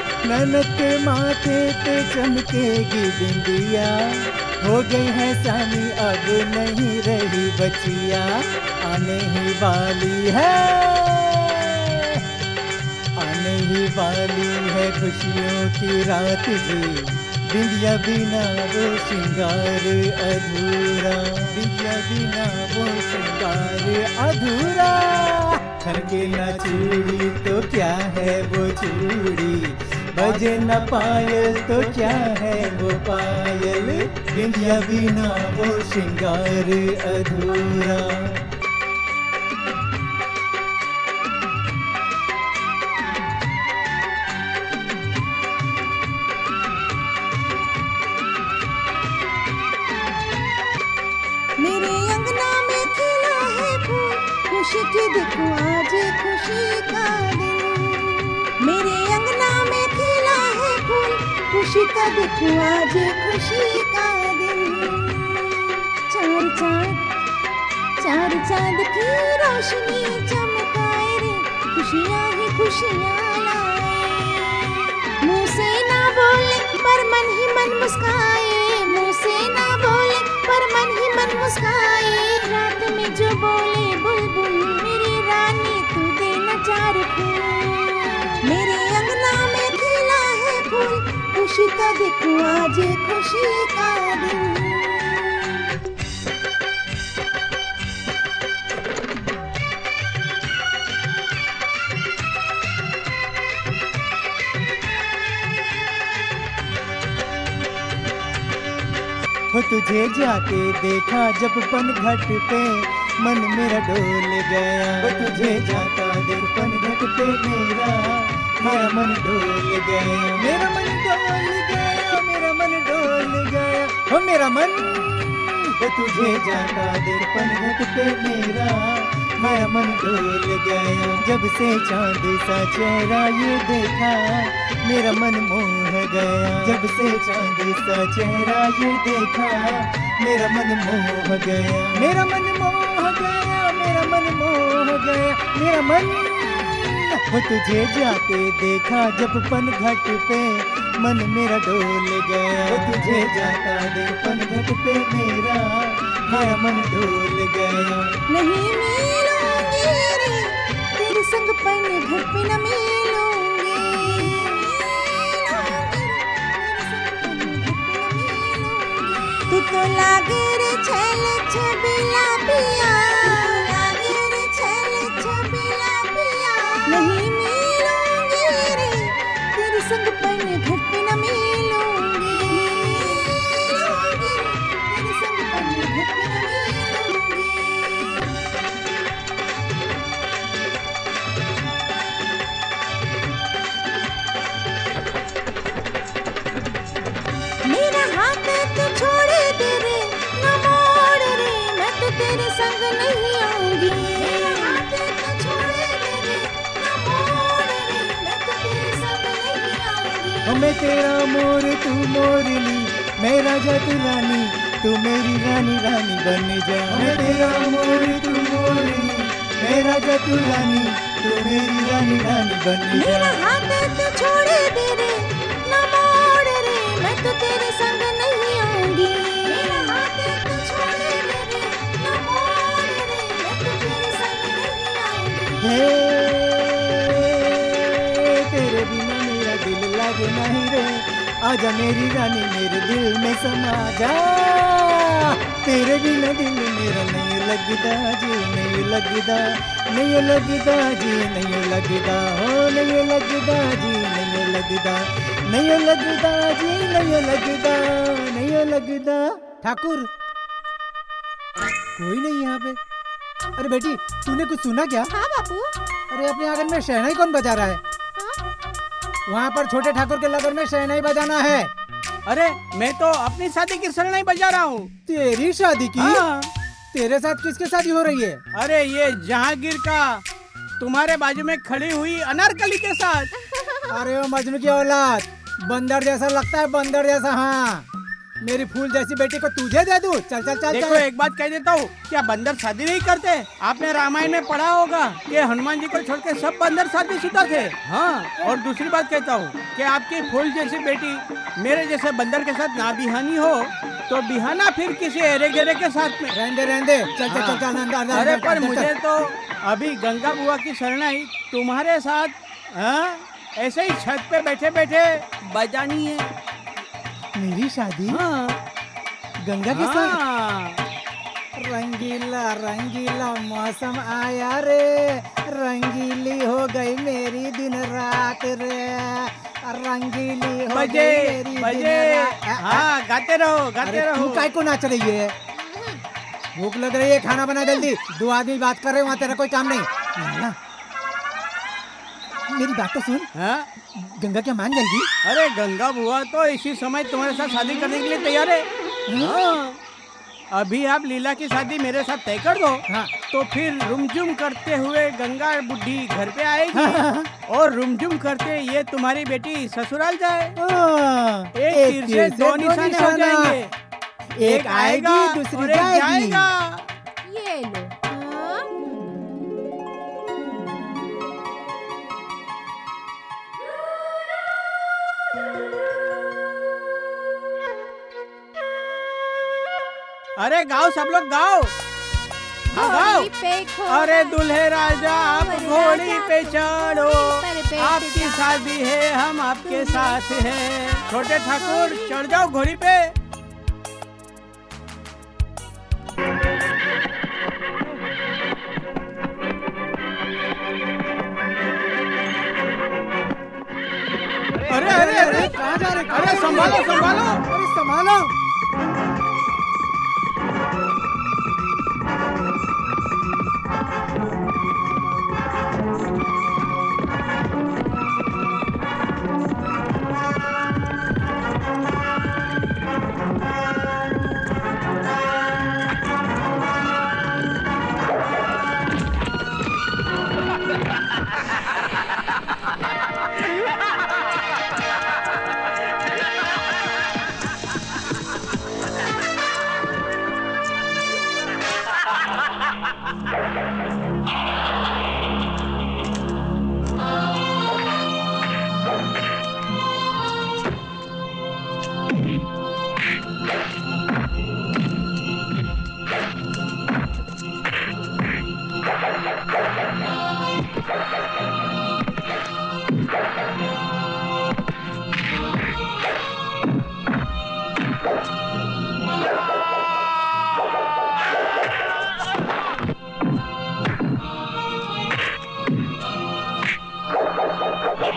ननद के माथे पे चमकेगी बिंदिया, हो गई है सानी अब नहीं रही बचिया। आने ही वाली है, आने ही वाली है खुशियों की रात जी, बिंदिया बिना वो श्रृंगार अधूरा, बिंदिया बिना वो श्रृंगार अधूरा। खनके न चूड़ी तो क्या है वो चूड़ी, बजे न पायल तो क्या है वो पायल, बिंदिया बिना वो श्रृंगार अधूरा। खुशी के देखो आज खुशी का दिन, मेरे अंगना में खिला है फूल, खुशी का देखो आज खुशी का दिन। चार चांद की रोशनी चमकाए रे, खुशियाँ ही खुशियाँ लाए। मुँह से ना बोले पर मन ही मन मुस्काए, मुँह से ना बोले पर मन ही मन मुस्काए। रात में जो बोले बुलबुल मेरी रानी तू देना चार फूल, मेरे अंगना में खिला है फूल, खुशी का देखो आज खुशी का दिन। हो तुझे जाके देखा जब पनघट पे, मन मेरा डोल गया। वो तुझे जाता देख पनघट पे मेरा मेरा मन डोल गया, मेरा मन डोल गया, मेरा मन डोल गया, हो मेरा मन वो तुझे जाता दर्पण घट पे मेरा मन डोल गया। जब से चांद सा चेहरा ये देखा मेरा मन मोह गया, जब से चांद सा चेहरा ये देखा मेरा मन मोह गया, मेरा मन मोह गया, मेरा मन मोह गया, मेरा मन वो तुझे जाते देखा जब पन घट पे मन मेरा डोल गया, वो तुझे जाता दर्पण घट पे मेरा मन डोल गया। नहीं मिलूंगी रे तेरे संग पन घट पे न मिलूंगी, तू तो लागे रे छल छबीला पिया, लागे रे छल छबीला पिया। नहीं मिलूंगी रे तेरे संग पन घट पे न मिलूंगी, तेरे संग पन घट पे न मिलूंगी। मेरा हाथ तो छोड़ दे रे न मोड़ रे, मैं तो तेरे संग नहीं आऊंगी। मेरा हाथ तो छोड़ दे रे न मोड़ रे, मैं तो तेरे संग नहीं आऊंगी। मैं तेरा मोर तू मोरनी, मैं राजा तू रानी, तू मेरी रानी रानी बन जा। मैं तेरा मोर तू मोरनी, मैं राजा तू रानी, तू मेरी रानी रानी बन जा। मेरा हाथ तो छोड़ दे रे न मोड़ रे, मैं तो तेरे संग नहीं आऊंगी। मेरा हाथ तो छोड़ दे रे न मोड़ रे, मैं तो तेरे संग नहीं आऊंगी। हे तेरे बिना मेरा दिल लगे नहीं रे, आजा मेरी रानी मेरे दिल में समा जा। तेरे बिना दिल मेरा नहीं लगता जी, नहीं लगता, नहीं लगता जी, नहीं लगता, हो नहीं लगता जी, नहीं लगता, नहीं लगता जी, नहीं लगता, नहीं लगता। ठाकुर कोई नहीं यहाँ पे। अरे बेटी तूने कुछ सुना क्या? हाँ बापू। अरे अपने आंगन में शहनाई कौन बजा रहा है? वहाँ पर छोटे ठाकुर के लगन में शहनाई बजाना है। अरे मैं तो अपनी शादी की शहनाई बजा रहा हूँ। तेरी शादी की? हाँ। तेरे साथ किसकी शादी हो रही है? अरे ये जहांगीर का तुम्हारे बाजू में खड़ी हुई अनारकली के साथ। अरे वो मजनू की औलाद, बंदर जैसा लगता है, बंदर जैसा। हाँ मेरी फूल जैसी बेटी को तुझे दे दूं? चल चल चल देखो चल। एक बात कह देता हूँ, क्या बंदर शादी नहीं करते? आपने रामायण में पढ़ा होगा कि हनुमान जी को छोड़ के सब बंदर शादीशुदा थे। हाँ और दूसरी बात कहता हूँ कि आपकी फूल जैसी बेटी मेरे जैसे बंदर के साथ ना बिहानी हो तो बिहाना फिर किसी एरे गेरे के साथ में। रहने चल चल चल चल अंदर अंदर। अरे पर मुझे तो अभी गंगा बुआ की शरणाई तुम्हारे साथ ऐसे ही छत पे बैठे बैठे बजानी है। मेरी शादी? हाँ। गंगा के साथ? हाँ। रंगीला रंगीला मौसम आया रे, रंगीली हो गई मेरी दिन रात रे, रंगीली हो बजे गई मेरी बजे। दिन रात। हाँ गाते रहो गाते अरे रहो। तू काय को नाच रही है? भूख लग रही है, खाना बना जल्दी। दो आदमी बात कर रहे हैं, वहाँ तेरा कोई काम नहीं। ना, मेरी बात तो सुन। हाँ? गंगा क्या मान जाएगी? अरे गंगा बुआ तो इसी समय तुम्हारे साथ शादी करने के लिए तैयार है। हाँ। अभी आप लीला की शादी मेरे साथ तय कर दो। हाँ। तो फिर रुमझुम करते हुए गंगा बुढ़ी घर पे आएगी और रुमझुम करते ये तुम्हारी बेटी ससुराल जाए। एक तीर से दो निशाने हो जाएंगे। एक आएगी दूसरी और एक जाएगी। जाएगा। ये लो। हाँ? अरे गाओ सब लोग गाओ। हाँ, गाओ। घोड़ी पे घोड़ा, अरे दूल्हे राजा आप घोड़ी पे चढ़ो, पर पे आपकी जा। शादी है हम आपके साथ हैं। छोटे ठाकुर चढ़ जाओ घोड़ी पे। अरे अरे अरे कहाँ जा रहे? अरे संभालो संभालो। अरे संभालो।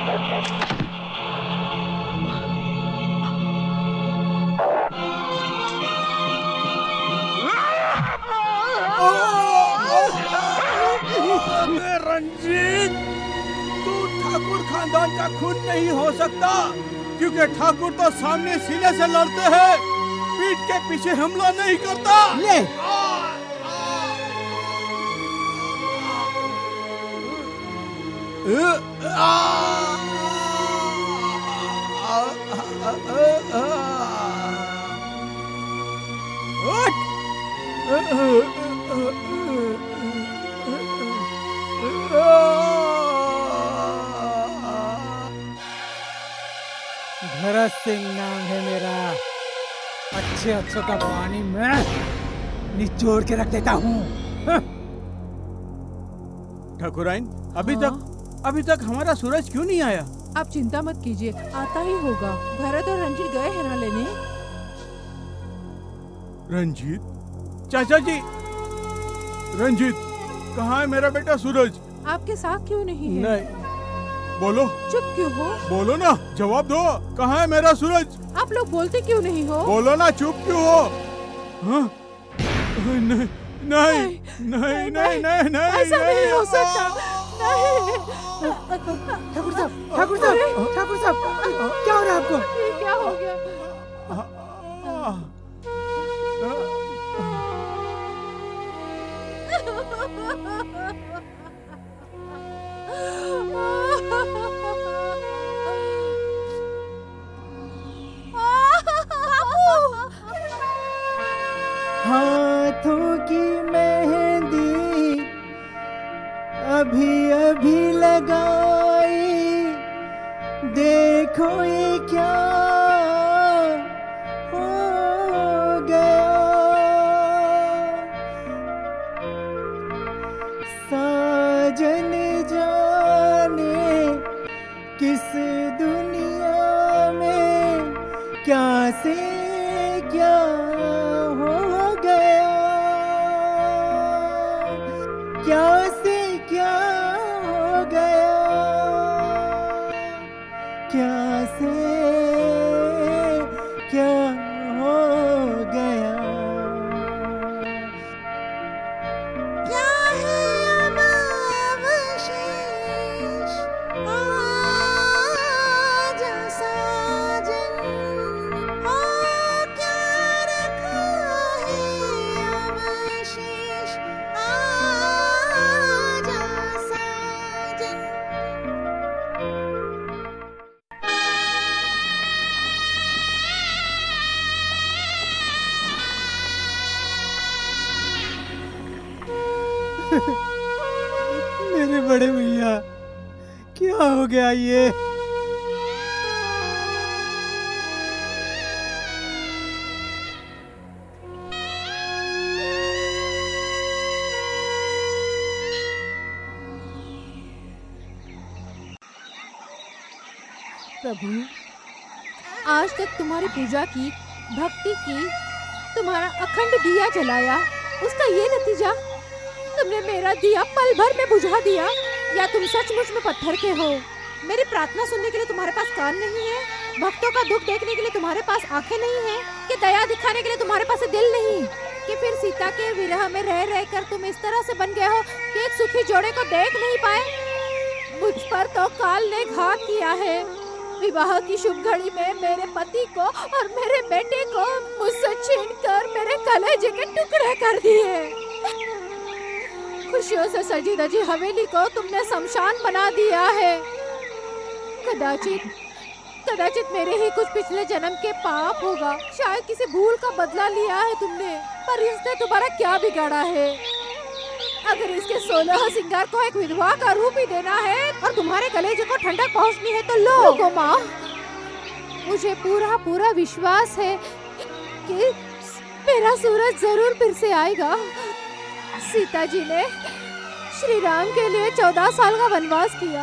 रंजीत, तू ठाकुर खानदान का खून नहीं हो सकता, क्योंकि ठाकुर तो सामने सीने से लड़ते हैं, पीठ के पीछे हमला नहीं करता। ले भरत सिंह नाम है मेरा। अच्छे अच्छों का पानी मैं निचोड़ के रख देता हूँ। ठाकुराइन, अभी तक हमारा सूरज क्यों नहीं आया? आप चिंता मत कीजिए, आता ही होगा। भरत और रंजीत गए हैं ना लेने। रंजीत? चाचा जी, रंजीत कहाँ है मेरा बेटा सूरज? आपके साथ क्यों नहीं है? नहीं। बोलो। चुप क्यों हो? बोलो ना, जवाब दो। कहाँ है मेरा सूरज? आप लोग बोलते क्यों नहीं हो? बोलो ना, चुप क्यों हो? हाँ? नहीं नहीं नहीं नहीं नहीं नहीं, ऐसा नहीं हो सकता। ठाकुर साहब, क्या हो रहा है आपको? ये क्या हो गया? हाथों की मेहंदी अभी अभी लगाई, देखो ये क्या हो गया। साजन जाने किस दुनिया में क्या से क्या हो गया, क्या से क्या हो गया, क्या से क्या हो गया। क्या है अब अवशेष आज साजन, ओ क्या रखा है अवशेष आज साजन। मेरे बड़े भैया, क्या हो गया ये? प्रभु, आज तक तुम्हारी पूजा की, भक्ति की, तुम्हारा अखंड दिया जलाया, उसका ये नतीजा? तुमने मेरा दिया पल भर में बुझा दिया। या तुम सचमुच में पत्थर के हो? मेरी प्रार्थना सुनने के लिए तुम्हारे पास कान नहीं है? भक्तों का दुख देखने के लिए तुम्हारे पास आंखें नहीं है? कि दया दिखाने के लिए तुम्हारे पास दिल नहीं? कि फिर सीता के विरह में रह रह कर तुम इस तरह से बन गए हो कि एक सुखी जोड़े को देख नहीं पाए? मुझ पर तो काल ने घात किया है। विवाह की शुभ घड़ी में मेरे पति को और मेरे बेटे को मुझसे छीनकर मेरे कलेजे के टुकड़े कर दिए। खुशियों से सजी धजी हवेली को तुमने शमशान बना दिया है। कदाचित मेरे ही कुछ पिछले जन्म के पाप होगा। शायद किसी भूल का बदला लिया है तुमने, पर इसने तुम्हारा क्या बिगाड़ा है? अगर इसके 16 सिंगार को एक विधवा का रूप ही देना है और तुम्हारे कलेजे को ठंडक पहुंचनी है तो लो माँ। मुझे पूरा विश्वास है कि मेरा सूरज जरूर फिर से आएगा। सीता जी ने श्री राम के लिए 14 साल का वनवास किया।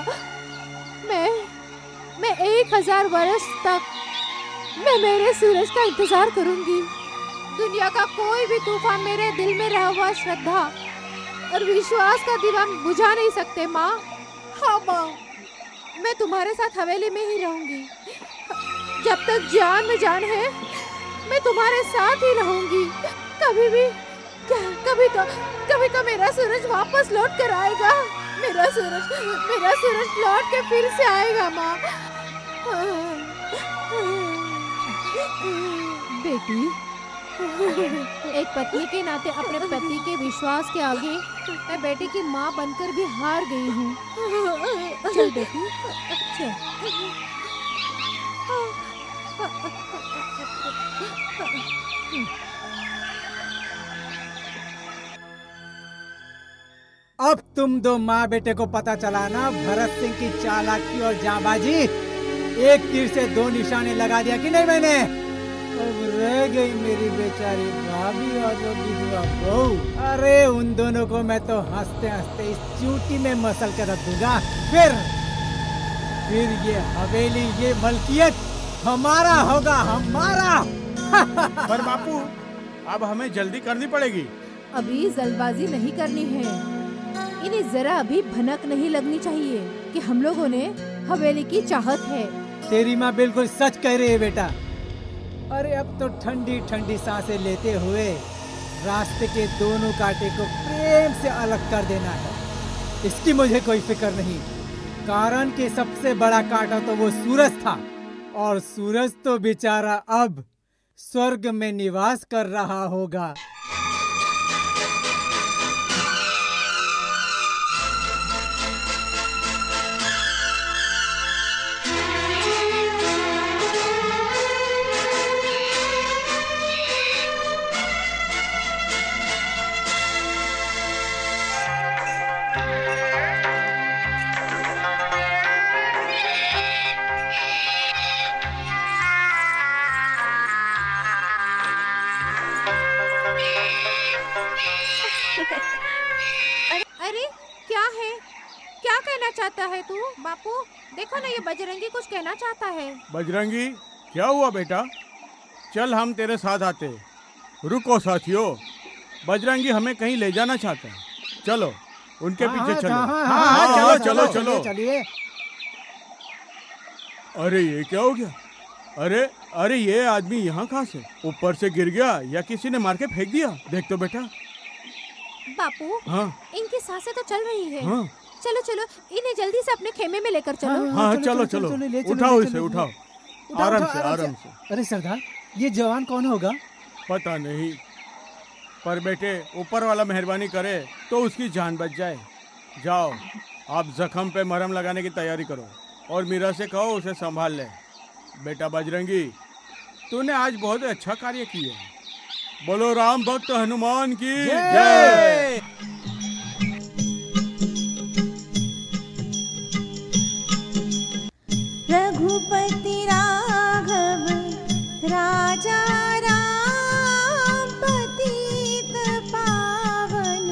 मैं 1000 वर्ष तक मैं मेरे सूरज का इंतजार करूंगी। दुनिया का कोई भी तूफान मेरे दिल में रहा हुआ श्रद्धा और विश्वास का दीवा बुझा नहीं सकते माँ। हाँ माँ, मैं तुम्हारे साथ हवेली में ही रहूंगी। जब तक जान में जान है मैं तुम्हारे साथ ही रहूंगी। कभी भी क्या कभी तो मेरा सूरज वापस लौट कर आएगा। मेरा सूरज लौट के फिर से आएगा माँ। बेटी, एक पत्नी के नाते अपने पति के विश्वास के आगे मैं बेटी की माँ बनकर भी हार गई हूँ। चल बेटी, चल। अब तुम दो माँ बेटे को पता चला ना भरत सिंह की चालाकी और जाबाजी। एक तीर से दो निशाने लगा दिया कि नहीं मैंने। अब रह गई मेरी बेचारी भाभी और वो विधवा बहू। अरे उन दोनों को मैं तो हंसते हंसते इस चूटी में मसल कर रख दूंगा। फिर ये हवेली, ये मलकियत हमारा होगा, हमारा। पर बापू अब हमें जल्दी करनी पड़ेगी। अभी जल्दबाजी नहीं करनी है। इन्हें जरा अभी भनक नहीं लगनी चाहिए कि हम लोगों ने हवेली की चाहत है। तेरी माँ बिल्कुल सच कह रही है बेटा। अरे अब तो ठंडी ठंडी सांसें लेते हुए रास्ते के दोनों कांटे को प्रेम से अलग कर देना है। इसकी मुझे कोई फिक्र नहीं, कारण कि सबसे बड़ा कांटा तो वो सूरज था, और सूरज तो बेचारा अब स्वर्ग में निवास कर रहा होगा। अरे क्या है, क्या कहना चाहता है तू? बापू देखो ना, ये बजरंगी कुछ कहना चाहता है। बजरंगी, क्या हुआ बेटा? चल हम तेरे साथ आते। रुको साथियों, बजरंगी हमें कहीं ले जाना चाहता है। चलो उनके पीछे चलो। हाँ, चलो। चलिए। अरे ये क्या हो गया? अरे ये आदमी यहाँ कहाँ से? ऊपर से गिर गया या किसी ने मार के फेंक दिया? देख तो बेटा। बापू हाँ, इनकी सांसें तो चल रही है। हाँ। चलो इन्हें जल्दी से अपने खेमे में लेकर चलो। हाँ, चलो। उठाओ इसे, उठाओ। आराम से। अरे सरदार, ये जवान कौन होगा? पता नहीं, पर बेटे ऊपर वाला मेहरबानी करे तो उसकी जान बच जाए। जाओ आप जख्म पे मरहम लगाने की तैयारी करो और मीरा से कहो उसे संभाल ले। बेटा बजरंगी, तूने आज बहुत अच्छा कार्य किया। बोलो राम भक्त हनुमान की जय। रघुपति राघव राजा राम, पतित पावन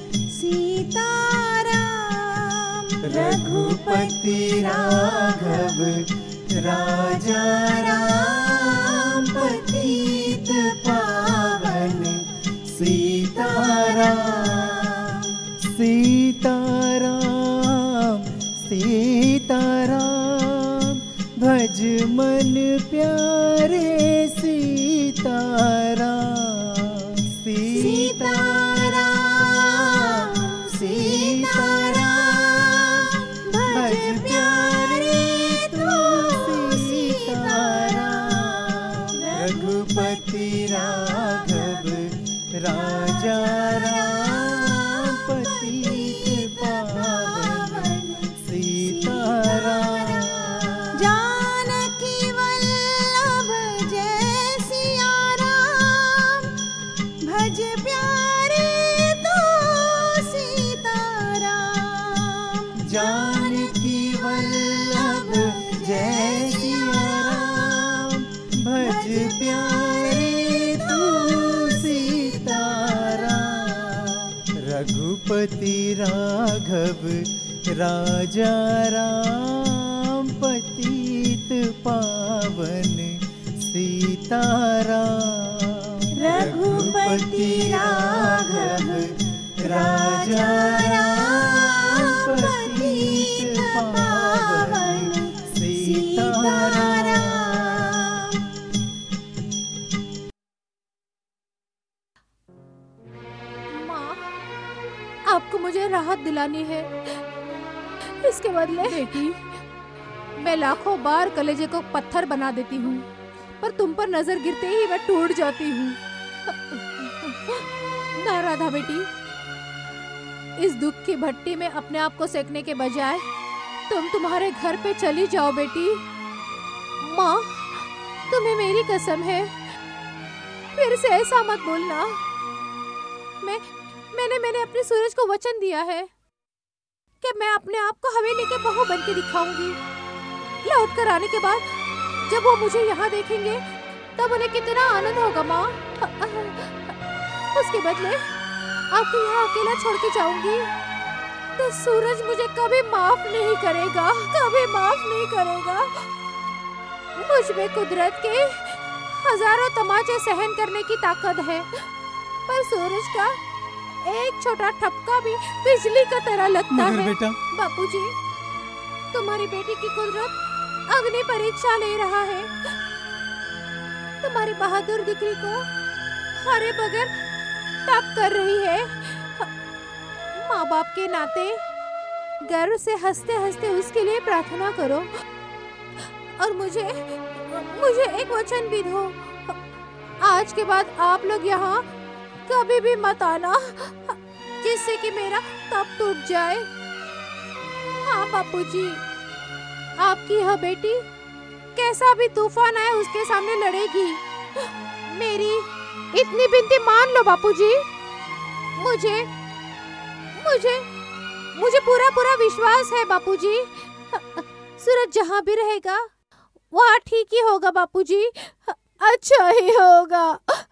सीताराम। रघुपति राघव राजा राम, पतित पावन सीताराम। सीताराम भज मन प्यारे सीताराम। सीताराम भज प्यारे तू सीताराम। रघुपति राघव राजा राम, पतित पावन सीताराम। जानकी वल्लभ जय सिया राम, भज प्यारे तू सीताराम। जानकी वल्लभ जय सिया राम, भज प्यारे तू सीताराम। रघुपति राघव राजा राम, पतित पावन सीताराम। रघुपति राघव राजा राम, पतित पावन दिलानी है। इसके बदले बेटी, मैं लाखों बार कलेजे को पत्थर बना देती हूँ, पर तुम पर नजर गिरते ही मैं टूट जाती हूँ। ना राधा बेटी, इस दुख की भट्टी में अपने आप को सेकने के बजाय तुम तुम्हारे घर पे चली जाओ बेटी। माँ, तुम्हें मेरी कसम है, फिर से ऐसा मत बोलना। मैंने अपने सूरज को वचन दिया है कि मैं अपने आप को हवेली के बहू बन के दिखाऊंगी। लौट कर आने के बाद जब वो मुझे यहाँ देखेंगे तब उन्हें कितना आनंद होगा माँ। उसके बदले आपको यहाँ अकेला छोड़ के जाऊंगी तो सूरज मुझे कभी माफ नहीं करेगा, कभी माफ नहीं करेगा। मुझ में कुदरत के हजारों तमाचे सहन करने की ताकत है, पर सूरज का एक छोटा ठपका भी बिजली का तरह लगता है। बेटा, बापूजी, तुम्हारी बेटी की कुदरत अग्नि परीक्षा ले रहा है। तुम्हारी बहादुर दिकरी को हरे बगैर तप कर रही है। माँ बाप के नाते गर्व से हंसते हंसते उसके लिए प्रार्थना करो और मुझे एक वचन भी दो। आज के बाद आप लोग यहाँ कभी भी मत आना, जिससे कि मेरा तप टूट जाए। हाँ बापूजी, आपकी यह बेटी कैसा भी तूफान आए उसके सामने लड़ेगी। मेरी इतनी बिनती मान लो बापूजी। मुझे पूरा विश्वास है बापूजी। सूरज जहाँ भी रहेगा वहाँ ठीक ही होगा बापूजी, अच्छा ही होगा।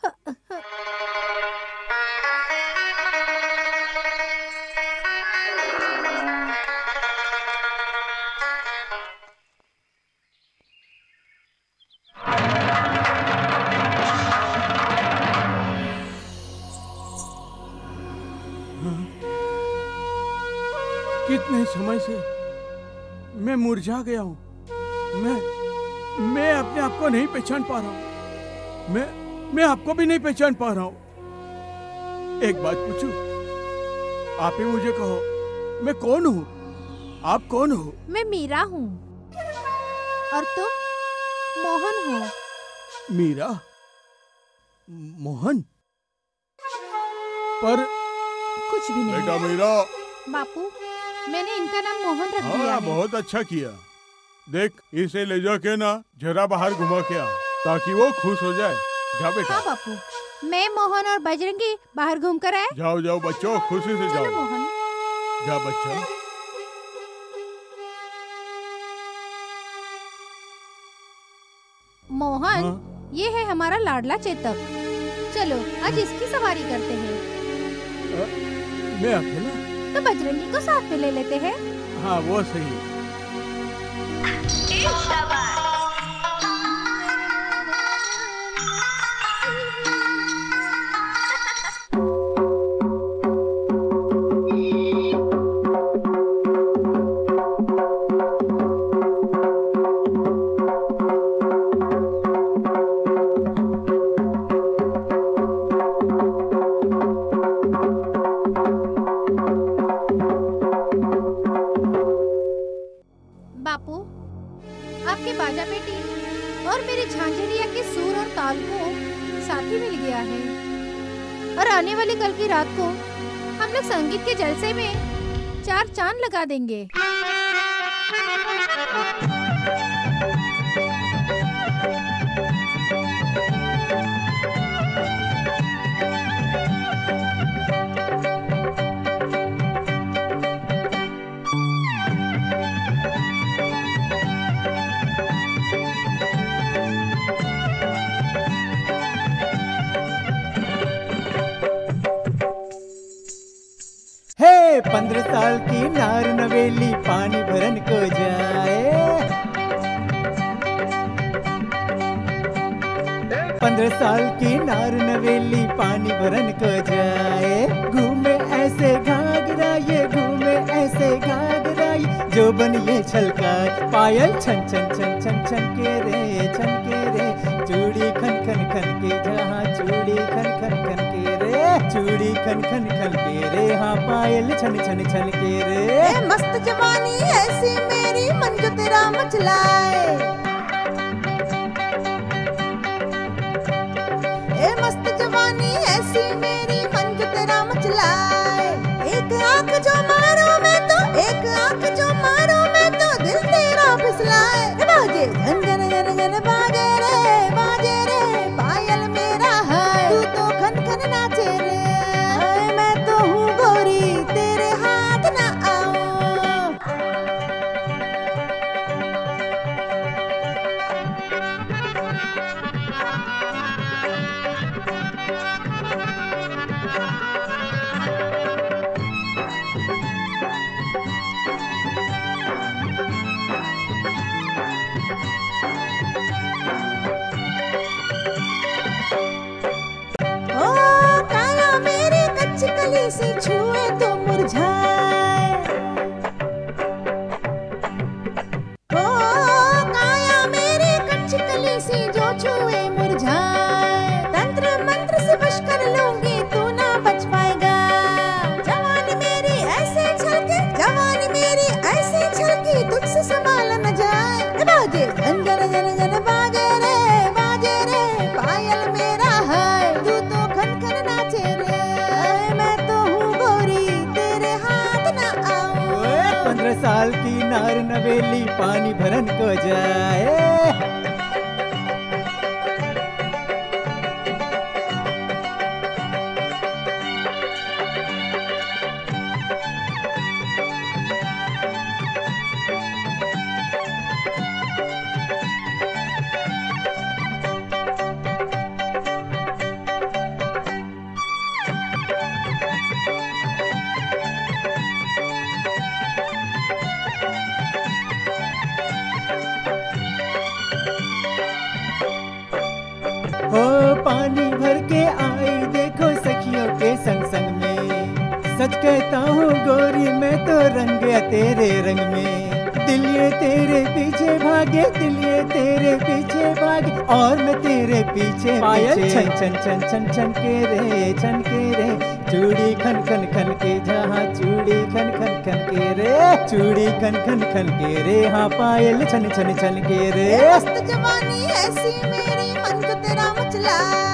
कितने समय से मैं मुरझा गया हूँ। मैं अपने आप को नहीं पहचान पा रहा हूँ। मैं आपको भी नहीं पहचान पा रहा हूँ। एक बात पूछूं, आप ही मुझे कहो, मैं कौन हूँ? आप कौन हो? मैं मीरा हूँ और तुम मोहन हो। मीरा? मोहन? पर कुछ भी नहीं। बेटा मीरा। बापू, मैंने इनका नाम मोहन रख दिया है। बहुत अच्छा किया। देख, इसे ले जाके ना जरा बाहर घुमा के आ, ताकि वो खुश हो जाए। जा बेटा। हाँ बापू, मैं मोहन और बजरंगी बाहर घूम कर आए। जाओ जाओ बच्चों, खुशी से जाओ। मोहन, जा बच्चा। मोहन, हाँ? ये है हमारा लाडला चेतक। चलो आज इसकी सवारी करते हैं। मैं अकेला? तो बजरंगी को साथ में ले लेते हैं। हाँ वो सही। बापू, आपके बाजा पेटी और मेरे झांझरिया के सुर और ताल को साथी मिल गया है, और आने वाली कल की रात को हम लोग संगीत के जलसे में 4 चांद लगा देंगे। हे 15 साल की नार नवेली पानी भरन को जाए। 15 साल की नार नवेली पानी भरन को जाए। घूमे ऐसे घाघरा ये, घूमे ऐसे घाघरा ये, जो बन ये छलका पायल छन छन छन छन छन के रे, चूड़ी खन खन खन के, जहाँ चूड़ी खन खन खन के रे। चूड़ी खन खन खन के रे, हाँ पायल छन छन छन के रे। ए मस्त जवानी ऐसी मेरी मन जो तेरा मचलाए, ए मस्त जवानी ऐसी मेरी मन जो तेरा मचलाए। एक आंख जो मारो मैं तो, एक आंख जो मारो मैं तो दिल तेरा फिसलाए। बाजे घन घन घन घन बाजे रे पायल मेरा है, तू तो खन खन नाचे रे। मैं तो हूँ गोरी तेरे हाथ ना आऊं। से छुए तो मुरझाए, ओ काया मेरे कच्ची कली सी जो छुए मुरझाए। तंत्र मंत्र से वश कर लूंगी तू ना बच पाएगा। जवानी मेरी ऐसे छलके, जवानी मेरी ऐसे छलकी तुझसे संभाला न जाए। बाजे घन घन घन घन बाजे रे पायल मेरा है, तू तो खन खन नाचे रे। 15 साल की नार नवेली पानी भरन को जाए। हो पानी भर के आई देखो सखियों के संग संग में। सच कहता हूँ गोरी मैं तो रंग गया तेरे रंग में। दिल ये तेरे पीछे भागे, दिल ये तेरे पीछे भागे और मैं तेरे पीछे पायल छन छन छन छन छन के रे, छन के रे। चूड़ी खन खन खन के जहाँ, चूड़ी खन खन खन के रे, चूड़ी खन खन खन के रे, हाँ पायल छन छन छन के रे। मस्त जवानी ऐसी मेरी मन जो तेरा मचलाए।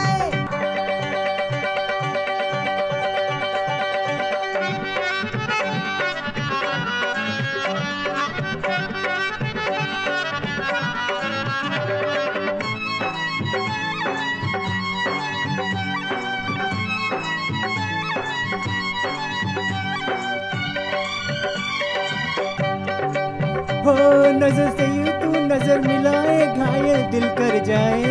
हो नजर से यूं तू नजर मिलाए, घायल दिल कर जाए।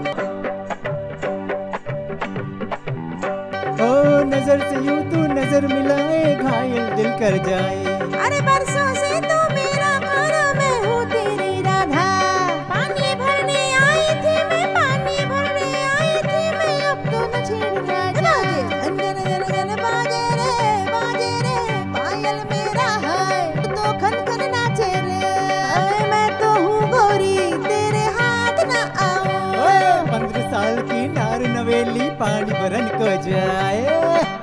हो नजर से यूं तू नजर मिलाए, घायल दिल कर जाए। अरे बरसों से तो मेरा खाना मैं हूँ तेरी राधा। पानी भरने आई थी मैं, पानी भरने आई थी मैं, अब तो न छेड़ राजा। घन घन घन घन बाजे रे पायल मेरा है, तो खन खन नाचे रे। मैं तो हूँ गोरी तेरे हाथ ना आऊं। 15 साल की नार नवेली पानी भरन को जाए।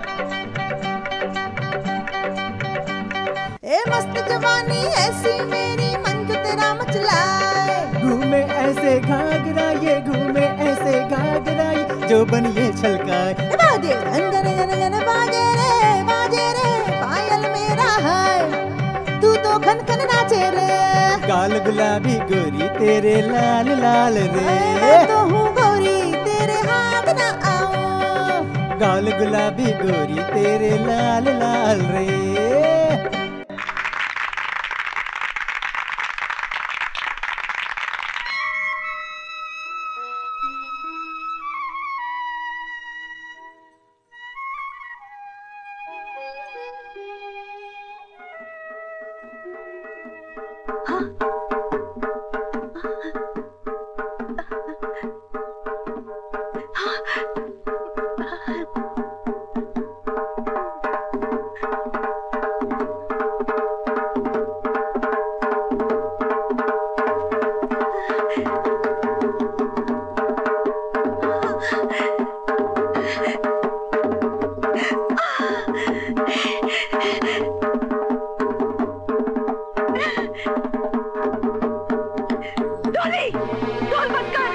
ए मस्त जवानी ऐसी मेरी मन जो तेरा मचलाए। घूमे ऐसे घाघरा ये, घूमे ऐसे घाघरा ये, जो बन ये छलकाए। बाजे घन घन घन घन बाजे रे पायल मेरा है, तू तो खन खन नाचे रे। गाल गुलाबी गोरी तेरे लाल लाल रे, मैं तो हूँ गोरी तेरे हाथ ना आऊं। गाल गुलाबी गोरी तेरे लाल लाल रे। डोली, ढोल बंद कर।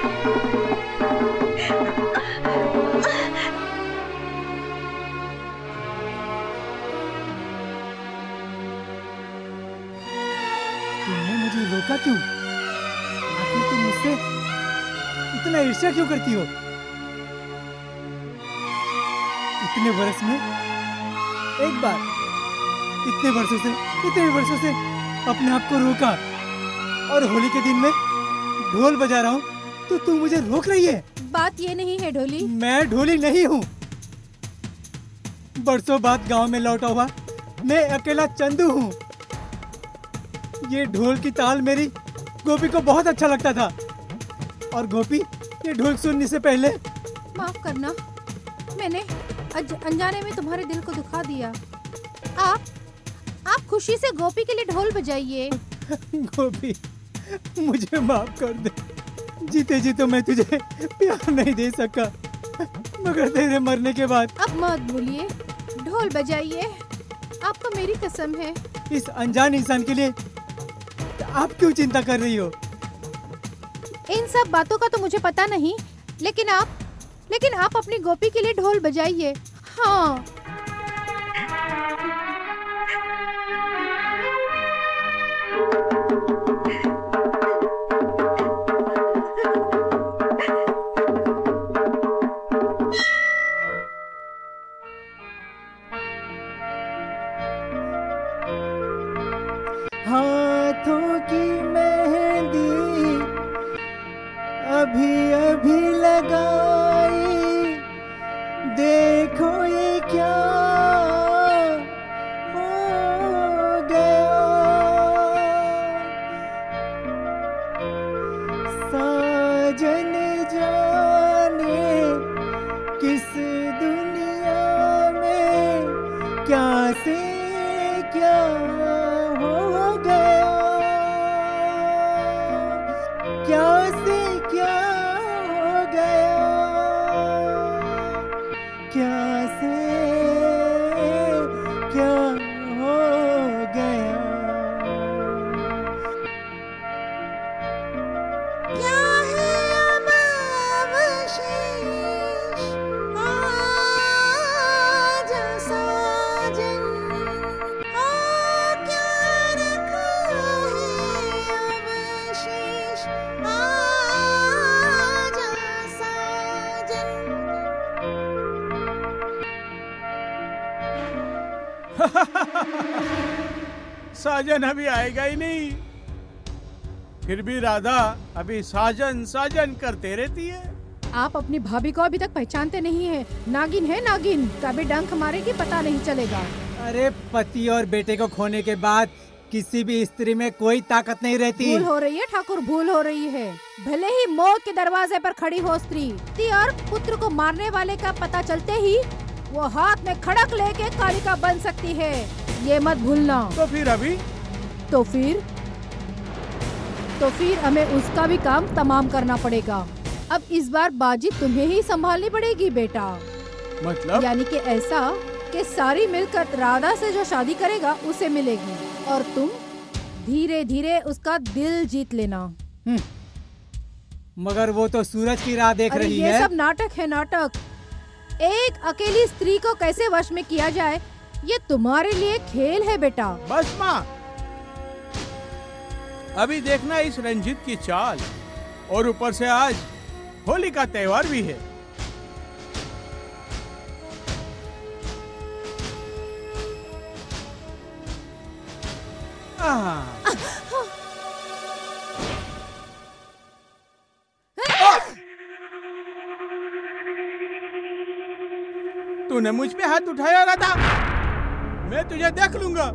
तुमने मुझे रोका क्यों? आखिर तुम मुझसे इतना ईर्ष्या क्यों करती हो? इतने वर्ष में एक बार, इतने वर्षों से अपने आप को रोका, और होली के दिन में ढोल बजा रहा हूँ तो तू मुझे रोक रही है। बात ये नहीं है ढोली। मैं ढोली नहीं हूँ। बरसों बाद गांव में लौटा हुआ मैं अकेला चंदू हूँ। ये ढोल की ताल मेरी गोपी को बहुत अच्छा लगता था, और गोपी ये ढोल सुनने से पहले। माफ करना, मैंने अनजाने में तुम्हारे दिल को दुखा दिया। आप खुशी से गोपी के लिए ढोल बजाइए। गोपी, मुझे माफ कर दे। जीते जी तो मैं तुझे प्यार नहीं दे सका, मगर तेरे मरने के बाद। अब मत भूलिए, ढोल बजाइए, आपको मेरी कसम है। इस अनजान इंसान के लिए आप क्यों चिंता कर रही हो? इन सब बातों का तो मुझे पता नहीं, लेकिन आप अपनी गोपी के लिए ढोल बजाइए। हाँ। हाथों की मेहंदी अभी अभी लगाई, देखो ये क्या हो गया। साजन जाने किस दुनिया में क्या से क्या हो गया, क्या से क्या हो गया, क्या से क्या हो गया। क्या है अब अवशेष, आजा साजन, क्या रखा है अवशेष, आजा साजन। साजन अभी आएगा ही नहीं, फिर भी राधा अभी साजन साजन करते रहती है। आप अपनी भाभी को अभी तक पहचानते नहीं है। नागिन है नागिन, कभी डंक मारेगी पता नहीं चलेगा। अरे पति और बेटे को खोने के बाद किसी भी स्त्री में कोई ताकत नहीं रहती। भूल हो रही है ठाकुर, भूल हो रही है। भले ही मौत के दरवाजे पर खड़ी हो स्त्री, पति और पुत्र को मारने वाले का पता चलते ही वो हाथ में खड़क लेके कालिका बन सकती है, ये मत भूलना। तो फिर अभी तो फिर हमें उसका भी काम तमाम करना पड़ेगा। अब इस बार बाजी तुम्हें ही संभालनी पड़ेगी बेटा। मतलब? यानी कि ऐसा कि सारी मिलकर राधा से जो शादी करेगा उसे मिलेगी, और तुम धीरे धीरे उसका दिल जीत लेना। मगर वो तो सूरज की राह देख रही है। ये सब नाटक है, नाटक। एक अकेली स्त्री को कैसे वश में किया जाए, ये तुम्हारे लिए खेल है बेटा। बस माँ, अभी देखना इस रंजित की चाल, और ऊपर से आज होली का त्योहार भी है। तूने मुझ पे हाथ उठाया होगा था, मैं तुझे देख लूंगा।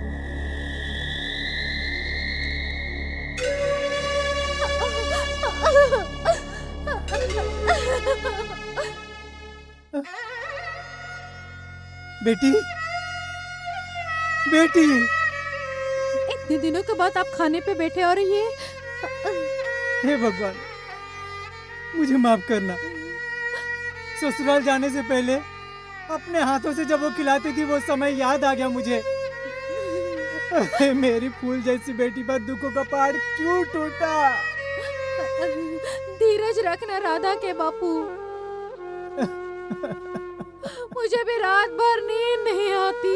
बेटी, बेटी, इतने दिनों के बाद आप खाने पे बैठे और ये। हे भगवान, मुझे माफ करना। ससुराल जाने से पहले अपने हाथों से जब वो खिलाती थी वो समय याद आ गया मुझे। मेरी फूल जैसी बेटी पर दुखों का पहाड़ क्यों टूटा? धीरज रखना राधा के बापू। मुझे भी रात भर नींद नहीं आती।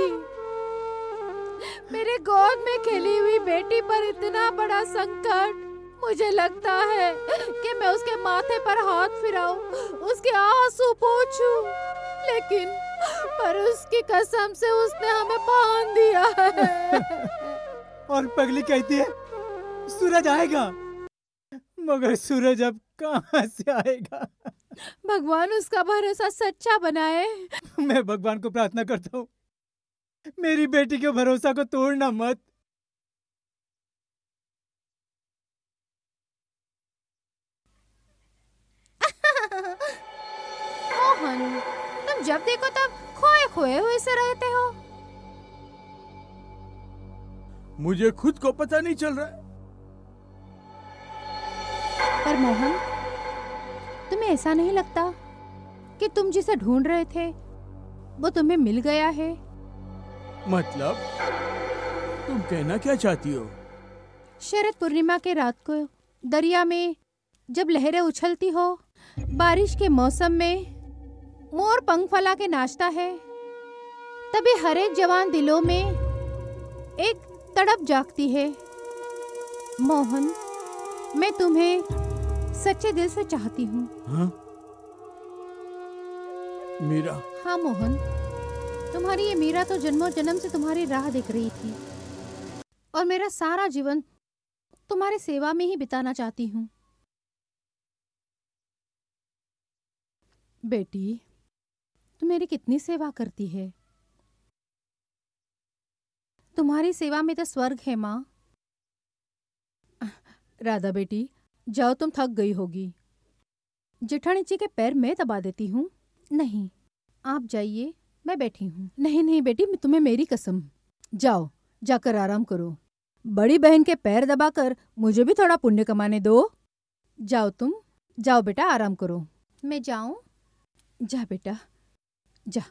मेरे गोद में खेली हुई बेटी पर इतना बड़ा संकट। मुझे लगता है कि मैं उसके माथे पर हाथ फिराऊं, उसके आंसू पोंछूं, लेकिन पर उसकी कसम से उसने हमें बांध दिया है। और पगली कहती है सूरज आएगा, मगर सूरज अब कहाँ से आएगा? भगवान उसका भरोसा सच्चा बनाए। मैं भगवान को प्रार्थना करता हूँ, मेरी बेटी के भरोसा को तोड़ना मत। मोहन, तुम जब देखो तब खोए खोए हुए से रहते हो। मुझे खुद को पता नहीं चल रहा है। पर मोहन, तुम्हें ऐसा नहीं लगता कि तुम जिसे ढूंढ रहे थे वो तुम्हें मिल गया है? मतलब तुम कहना क्या चाहती हो? शरद पूर्णिमा के रात को दरिया में जब लहरें उछलती हो, बारिश के मौसम में मोर पंख फैला के नाचता है, तभी हर एक जवान दिलों में एक तड़प जागती है। मोहन, मैं तुम्हें सच्चे दिल से चाहती हूँ। हाँ? मीरा? हाँ मोहन, तुम्हारी ये मीरा तो जन्मों जन्म से तुम्हारी राह देख रही थी, और मेरा सारा जीवन तुम्हारी सेवा में ही बिताना चाहती हूँ। बेटी, तू मेरी कितनी सेवा करती है। तुम्हारी सेवा में तो स्वर्ग है माँ। राधा बेटी, जाओ, तुम थक गई होगी। जेठानी जी के पैर मैं दबा देती हूँ। नहीं, आप जाइए, मैं बैठी हूँ। नहीं नहीं बेटी, मैं तुम्हें मेरी कसम। जाओ, जाकर आराम करो। बड़ी बहन के पैर दबाकर मुझे भी थोड़ा पुण्य कमाने दो। जाओ, तुम जाओ बेटा, आराम करो। मैं जाऊं? जा बेटा, जा।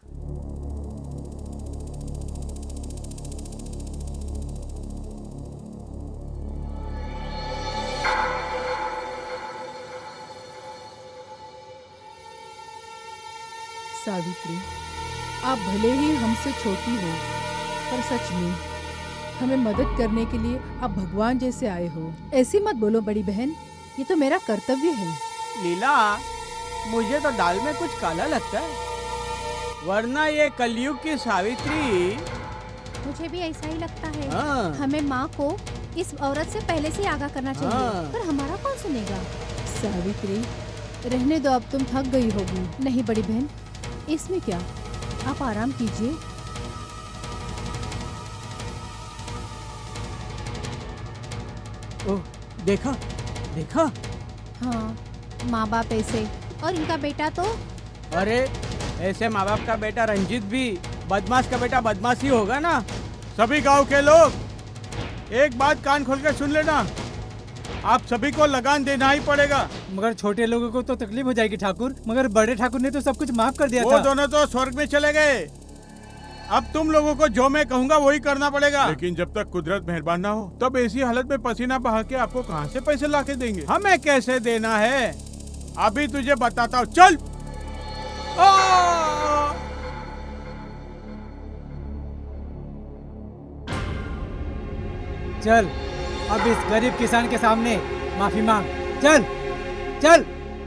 सावित्री, आप भले ही हमसे छोटी हो, पर सच में हमें मदद करने के लिए आप भगवान जैसे आए हो। ऐसी मत बोलो बड़ी बहन, ये तो मेरा कर्तव्य है। लीला, मुझे तो दाल में कुछ काला लगता है, वरना ये कलयुग की सावित्री। मुझे भी ऐसा ही लगता है। हाँ। हमें माँ को इस औरत से पहले से आगाह करना चाहिए। हाँ। पर हमारा कौन सुनेगा? सावित्री, रहने दो, अब तुम थक गई होगी। नहीं बड़ी बहन, इसमें क्या, आप आराम कीजिए। ओह, देखा देखा। हाँ, माँ बाप ऐसे, और इनका बेटा तो। अरे, ऐसे माँ बाप का बेटा रंजीत भी बदमाश का बेटा बदमाश ही होगा ना। सभी गांव के लोग एक बात कान खोल के सुन लेना, आप सभी को लगान देना ही पड़ेगा। मगर छोटे लोगों को तो तकलीफ हो जाएगी ठाकुर, मगर बड़े ठाकुर ने तो सब कुछ माफ कर दिया वो था। दोनों तो स्वर्ग में चले गए। अब तुम लोगों को जो मैं कहूँगा वही करना पड़ेगा। लेकिन जब तक कुदरत मेहरबान ना हो, तब ऐसी हालत में पसीना बहा के आपको कहाँ से पैसे ला के देंगे? हमें कैसे देना है, अभी तुझे बताता हूँ। चल। चल, अब इस गरीब किसान के सामने माफी मांग। चल चल।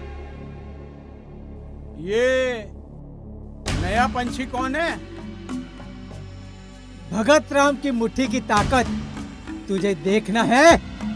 ये नया पंछी कौन है? भगत राम की मुट्ठी की ताकत तुझे देखना है?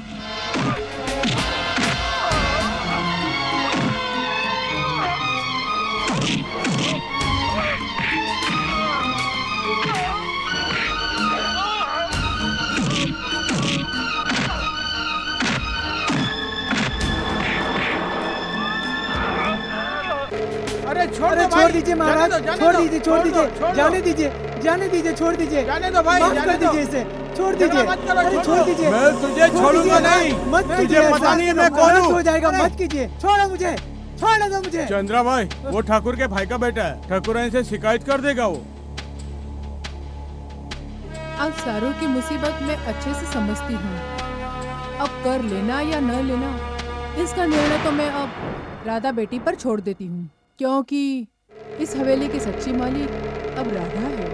अरे छोड़ दीजिए महाराज, छोड़ दीजिए, छोड़ दीजिए, जाने दीजिए, जाने दीजिए, छोड़ दीजिए, जाने दो भाई, माफ जाने कर दो। दीजिए इसे, छोड़ दीजिए, अरे छोड़ दीजिए। मैं तुझे छोड़ छोड़ूंगा दीजिए, नहीं। मत तुझे कीजिए पता ऐसा। नहीं है मैं कौन गलत हूँ। हो जाएगा, मत कीजिए, छोड़ो मुझे, छोड़ दो मुझे। चंद्रा भाई, वो ठाकुर के भाई का बेटा है, ठाकुरानी से शिकायत कर देगा वो। अब सारों की मुसीबत मैं अच्छे से समझती हूँ। अब कर लेना या न लेना, इसका निर्णय तो मैं अब राधा बेटी पर छोड़ देती हूँ, क्योंकि इस हवेली की सच्ची मालिक अब राधा है।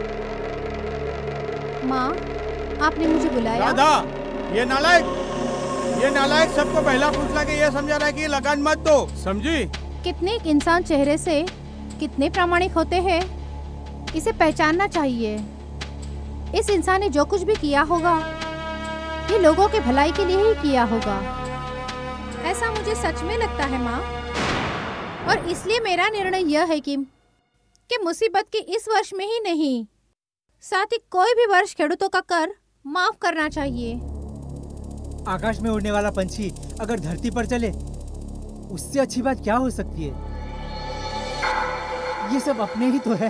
माँ, आपने मुझे बुलाया? राधा, ये नालायक सबको पहला फुसला के ये समझा रहा है कि लगान मत दो, समझी? कितने एक इंसान चेहरे से कितने प्रामाणिक होते हैं, इसे पहचानना चाहिए। इस इंसान ने जो कुछ भी किया होगा, ये लोगों के भलाई के लिए ही किया होगा। ऐसा मुझे सच में लगता है माँ, और इसलिए मेरा निर्णय यह है कि मुसीबत के इस वर्ष में ही नहीं, साथ ही कोई भी वर्ष खेडूतों का कर माफ करना चाहिए। आकाश में उड़ने वाला पंछी अगर धरती पर चले, उससे अच्छी बात क्या हो सकती है? ये सब अपने ही तो है।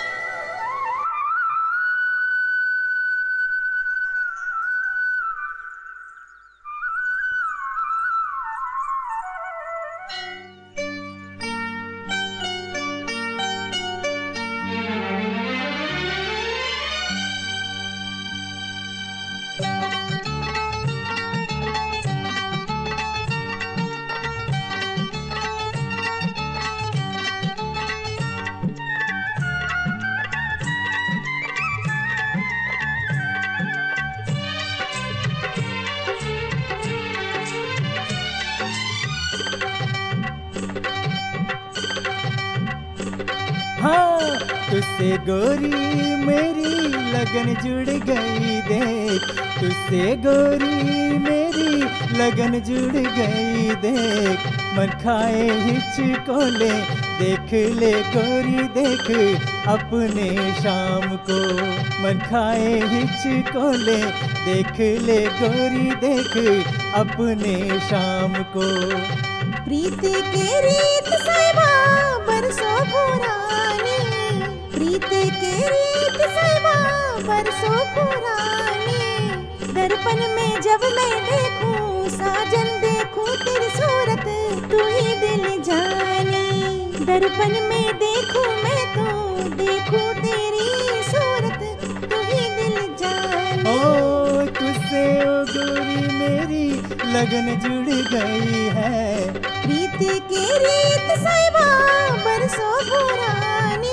तुझसे गोरी मेरी लगन जुड़ गई देख, तुझसे गोरी मेरी लगन जुड़ गई देख, मन खाए हिचकोले देख ले गोरी देख अपने शाम को, मन खाए हिचकोले देख ले गोरी देख अपने शाम को। प्रीत की रीत साहिबा बरसों पुरानी, प्रीत की रीत साहिबा बरसों पुरानी, दर्पण में जब मैं देखूं साजन देखूं तेरी सूरत तू ही दिल जानी, दर्पण में देखूं मैं तो देखूं तेरी सूरत तू ही दिल जानी। ओ तुझसे ओ गोरी मेरी लगन जुड़ गई है, प्रीत की रीत साहिबा बरसों पुरानी।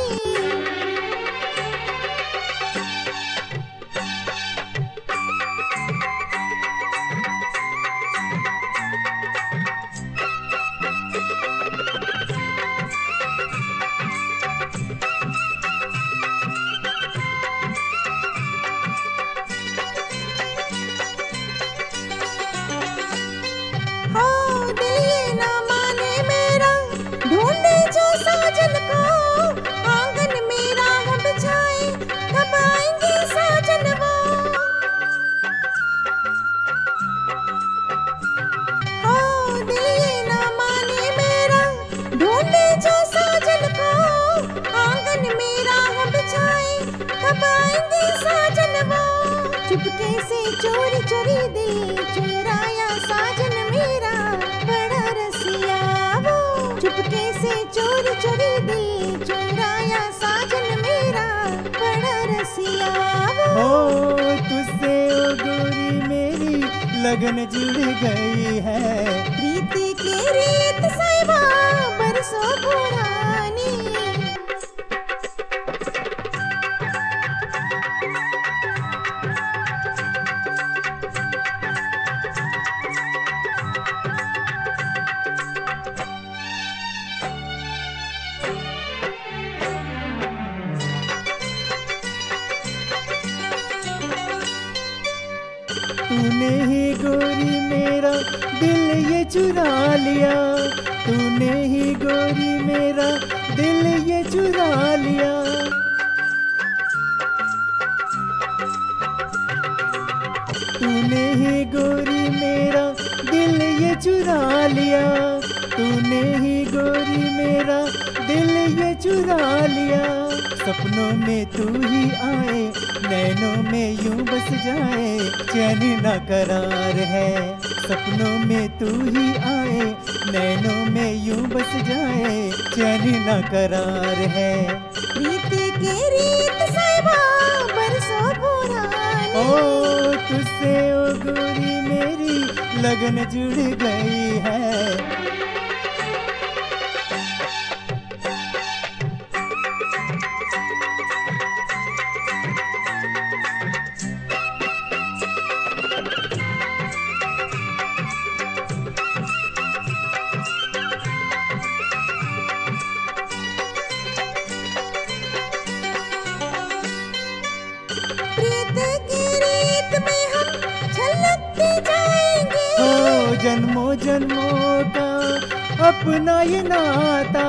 चुपके से चोरी चोरी दिल चुराया साजन मेरा बड़ा रसिया वो, चुपके से चोरी चोरी दिल चुराया साजन मेरा बड़ा रसिया वो। ओ तुझसे ओ गोरी मेरी लगन जुड़ गई है, प्रीत की रीत साहिबा बरसों पुरानी। तूने ही गोरी मेरा दिल ये चुरा लिया, तूने ही गोरी मेरा दिल ये चुरा लिया, तूने ही गोरी मेरा दिल ये चुरा लिया, तूने ही गोरी मेरा दिल ये चुरा लिया। सपनों में तू ही आए नैनों में यूं बस जाए चैन ना करार है, सपनों में तू ही आए नैनों में यूं बस जाए चैन ना करार है। प्रीत की रीत साहिबा बरसों पुरानी, ओ तुझसे ओ गोरी मेरी लगन जुड़ गई है। जन्मों जन्मों का अपना ये नाता,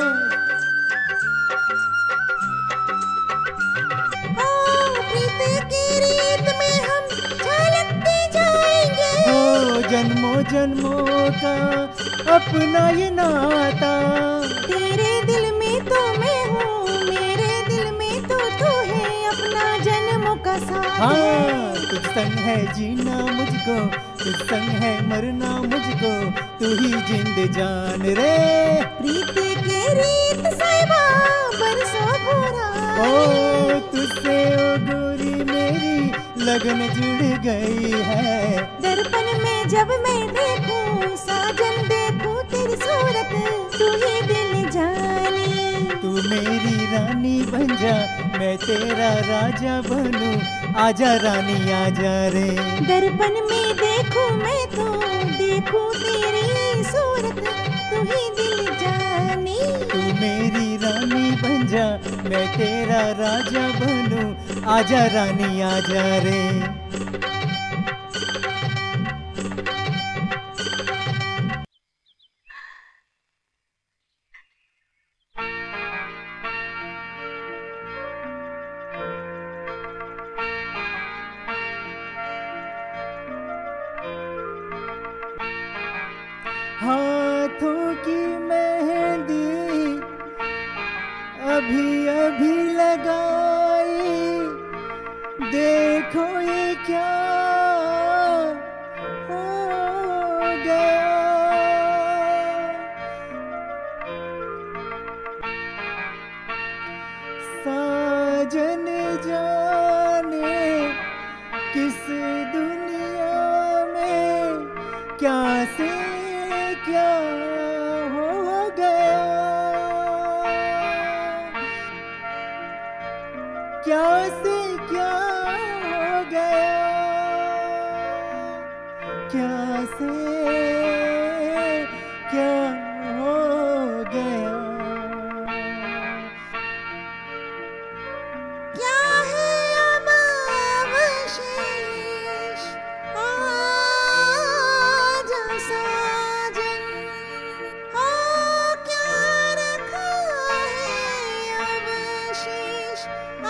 प्रीत की रीत में हम झलकते जाएंगे। जन्मों जन्मों का अपना ये नाता, तेरे दिल में तो मैं हूँ, मेरे दिल में तो तू है, अपना जन्मों का साथ। हाँ तुझ संग है जीना मुझको, तुझ संग है मरना मुझको, तू ही जिंद जान रे। प्रीत की रीत साहिबा बरसों भोरा, ओ तुझसे ओ गोरी मेरी लगन जुड़ गई है। दर्पण में जब मैं देखूं साजन देखूं तेरी सूरत, तू ही दिल जानी। तू मेरी रानी बन जा, मैं तेरा राजा बनूं, आजा रानी आजा रे। दर्पण में देखूं मैं तो देखूं तेरी सूरत, तू ही दिल जानी। तू मेरी रानी बन जा, मैं तेरा राजा बनूं, आजा रानी आजा रे। हाथों की मेहंदी अभी अभी लगाई, देखो ये क्या हो गया। साजन जाने किस दुनिया में क्या से क्या हो गया, क्या से क्या हो गया, क्या से क्या हो गया। क्या है अब अवशेष, आजा साजन, हो क्या रखा है अवशेष,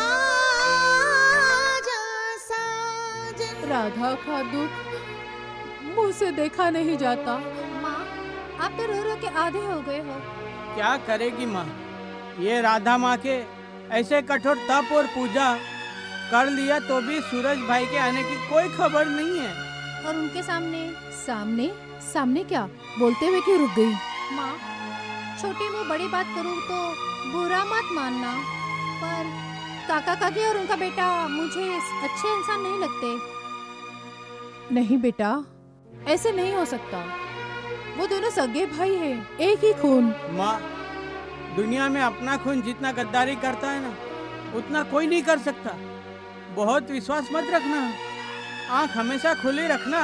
आजा साजन। राधा का दुख मुंह से देखा नहीं जाता। माँ, आप तो रो रो के आधे हो गए हो। क्या करेगी माँ, ये राधा माँ के ऐसे कठोर तप और पूजा कर लिया तो भी सूरज भाई के आने की कोई खबर नहीं है। और उनके सामने सामने सामने क्या बोलते हुए क्यों रुक गई? माँ, छोटी मुँह बड़ी बात करूँ तो बुरा मत मानना, पर काका काकी और उनका बेटा मुझे अच्छे इंसान नहीं लगते। नहीं बेटा, ऐसे नहीं हो सकता। वो दोनों सगे भाई हैं, एक ही खून। माँ, दुनिया में अपना खून जितना गद्दारी करता है ना, उतना कोई नहीं कर सकता। बहुत विश्वास मत रखना, आँख हमेशा खुली रखना।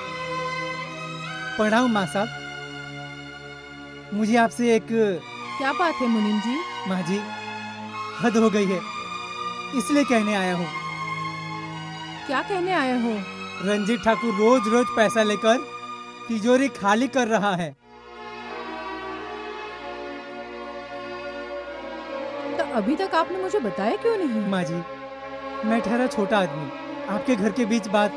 प्रणाम माँ साहब, मुझे आपसे एक। क्या बात है मुनीम जी? माँ जी, हद हो गई है, इसलिए कहने आया हूँ। क्या कहने आए हो? रंजीत ठाकुर रोज रोज पैसा लेकर तिजोरी खाली कर रहा है। तो अभी तक आपने मुझे बताया क्यों नहीं? माँ जी, मैं ठहरा छोटा आदमी, आपके घर के बीच बात।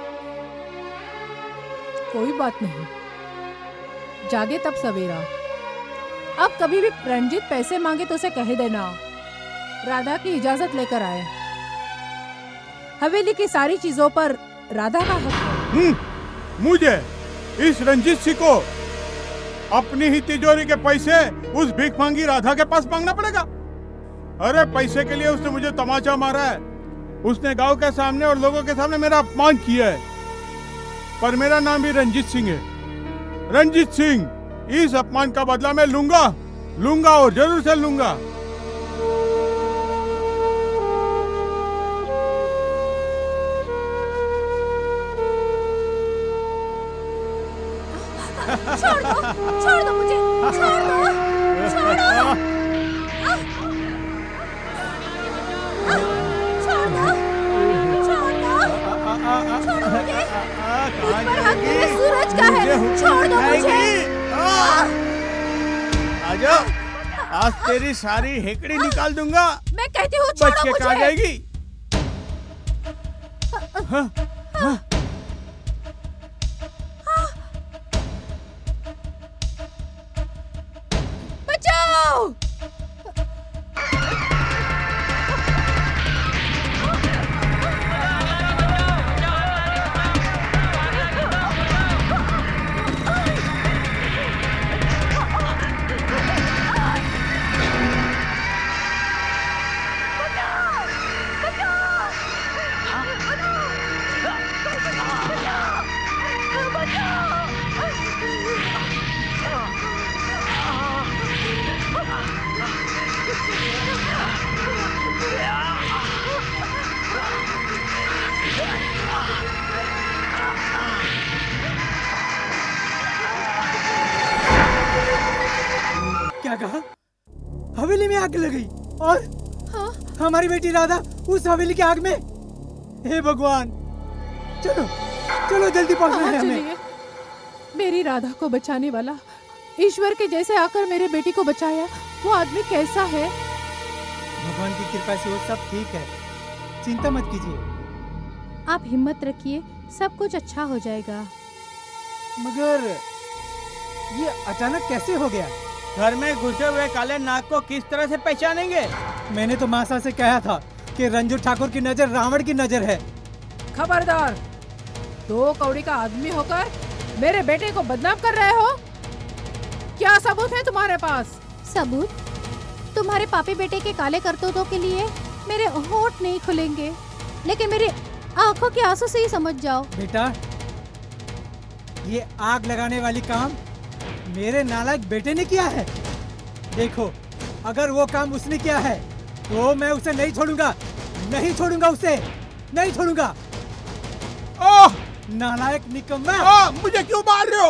कोई बात नहीं, जागे तब सवेरा। अब कभी भी रंजीत पैसे मांगे तो उसे कह देना राधा की इजाजत लेकर आए। हवेली की सारी चीजों पर राधा का हक है। मुझे इस रंजीत सिंह को अपनी ही तिजोरी के पैसे उस भीख मांगी राधा के पास मांगना पड़ेगा? अरे पैसे के लिए उसने मुझे तमाचा मारा है, उसने गांव के सामने और लोगों के सामने मेरा अपमान किया है। पर मेरा नाम भी रंजीत सिंह है, रंजीत सिंह। इस अपमान का बदला मैं लूंगा और जरूर से लूंगा। छोड़ दो मुझे, छोड़ दो। सूरज का है, छोड़ दो मुझे। आजा, आज तेरी सारी हेकड़ी निकाल दूंगा। मैं कहती हूँ छोड़ो मुझे। बच के कहाँ जाएगी? बचाओ! क्या कहा? हवेली में आग लगी और हमारी बेटी राधा उस हवेली की आग में। हे भगवान, चलो चलो जल्दी पहुंचना है हमें। मेरी राधा को बचाने वाला ईश्वर के जैसे आकर मेरे बेटी को बचाया, वो आदमी कैसा है? भगवान की कृपा से वो सब ठीक है, चिंता मत कीजिए। आप हिम्मत रखिए, सब कुछ अच्छा हो जाएगा। मगर ये अचानक कैसे हो गया? घर में घुसे हुए काले नाग को किस तरह से पहचानेंगे? मैंने तो मासा से कहा था कि रंजू ठाकुर की नजर रावण की नजर है। खबरदार, 2 कौड़ी का आदमी होकर मेरे बेटे को बदनाम कर रहे हो। क्या सबूत है तुम्हारे पास? सबूत? तुम्हारे पापी बेटे के काले करतूतों के लिए मेरे होठ नहीं खुलेंगे, लेकिन मेरी आंखों के आंसू से ही समझ जाओ। बेटा, ये आग लगाने वाली काम मेरे नालायक बेटे ने किया है। देखो, अगर वो काम उसने किया है तो मैं उसे नहीं छोड़ूंगा, नहीं छोड़ूंगा उसे, नहीं छोड़ूंगा। नालायक निकम्मा! मुझे क्यों मार रहे हो?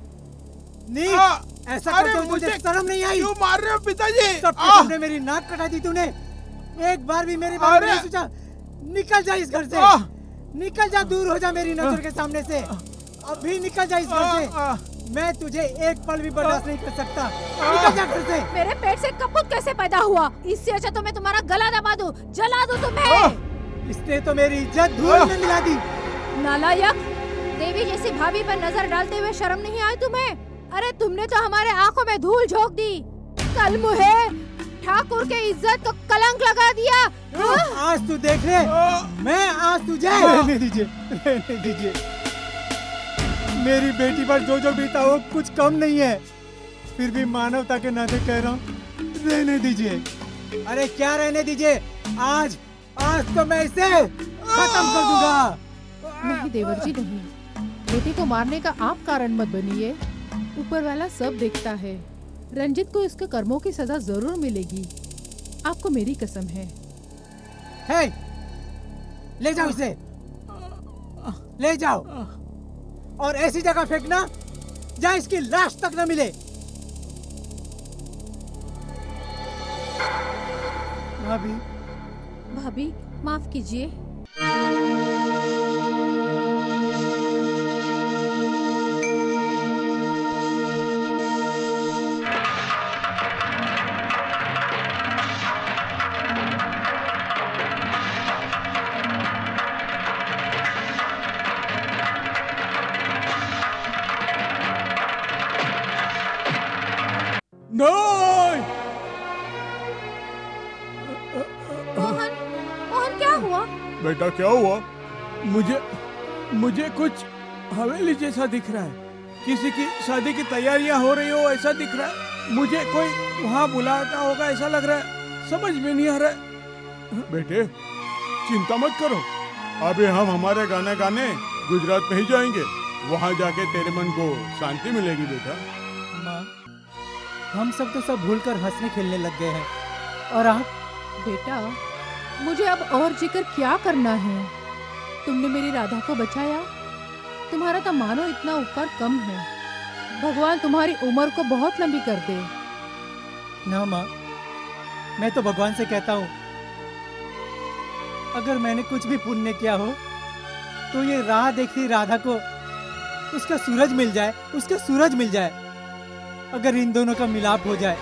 नहीं, ऐसा करते हुए मुझे शर्म नहीं आई। क्यों मार रहे हो पिताजी? सबके सामने मेरी नाक कटा दी तूने। एक बार भी मेरे बारे में नहीं सोचा। निकल जा इस घर से, निकल जा, दूर हो जा मेरी नजर के सामने से। अभी निकल जा इस घर से। मैं तुझे एक पल भी बर्दाश्त नहीं कर सकता। निकल जा घर से। मेरे पेट से कपूत कैसे पैदा हुआ? इससे अच्छा तो मैं तुम्हारा गला दबा दूं, जला दूं तुम्हें। इसने तो मेरी इज्जत धूल में मिला दी। नालायक! देवी जैसी भाभी पर नजर डालते हुए शर्म नहीं आई तुम्हें? अरे तुमने तो हमारे आंखों में धूल झोंक दी। कल मुहे ठाकुर के इज्जत को कलंक लगा दिया। आज तू देख ले, मैं आज तुझे रहने दीजिए, रहने दीजिए। मेरी बेटी पर जो जो बीता वो कुछ कम नहीं है, फिर भी मानवता के नाते कह रहा हूँ, रहने दीजिए। अरे क्या रहने दीजिए? आज तो मैं इसे खत्म कर दूंगा। नहीं देवर जी, नहीं। बेटी को मारने का आप कारण मत बनिए। ऊपर वाला सब देखता है। रंजित को इसके कर्मों की सजा जरूर मिलेगी, आपको मेरी कसम है। हे, ले जाओ इसे, ले जाओ और ऐसी जगह फेंकना जहाँ इसकी लाश तक न मिले। भाभी, भाभी माफ कीजिए। नहीं! मोहन, मोहन क्या हुआ? बेटा क्या हुआ? मुझे कुछ हवेली जैसा दिख रहा है। किसी की शादी की तैयारियां हो रही हो ऐसा दिख रहा है। मुझे कोई वहाँ बुलाता होगा ऐसा लग रहा है। समझ में नहीं आ रहा है। बेटे चिंता मत करो, अभी हम हमारे गाने गाने गुजरात में ही जाएंगे, वहाँ जाके तेरे मन को शांति मिलेगी बेटा। माँ, हम सब तो सब भूलकर हंसने खेलने लग गए हैं, और आप? बेटा, मुझे अब और जिक्र क्या करना है? तुमने मेरी राधा को बचाया, तुम्हारा तो मानो इतना उपकार कम है। भगवान तुम्हारी उम्र को बहुत लंबी कर दे। ना माँ, मैं तो भगवान से कहता हूँ, अगर मैंने कुछ भी पुण्य किया हो तो ये राह देखती राधा को उसका सूरज मिल जाए, उसका सूरज मिल जाए। अगर इन दोनों का मिलाप हो जाए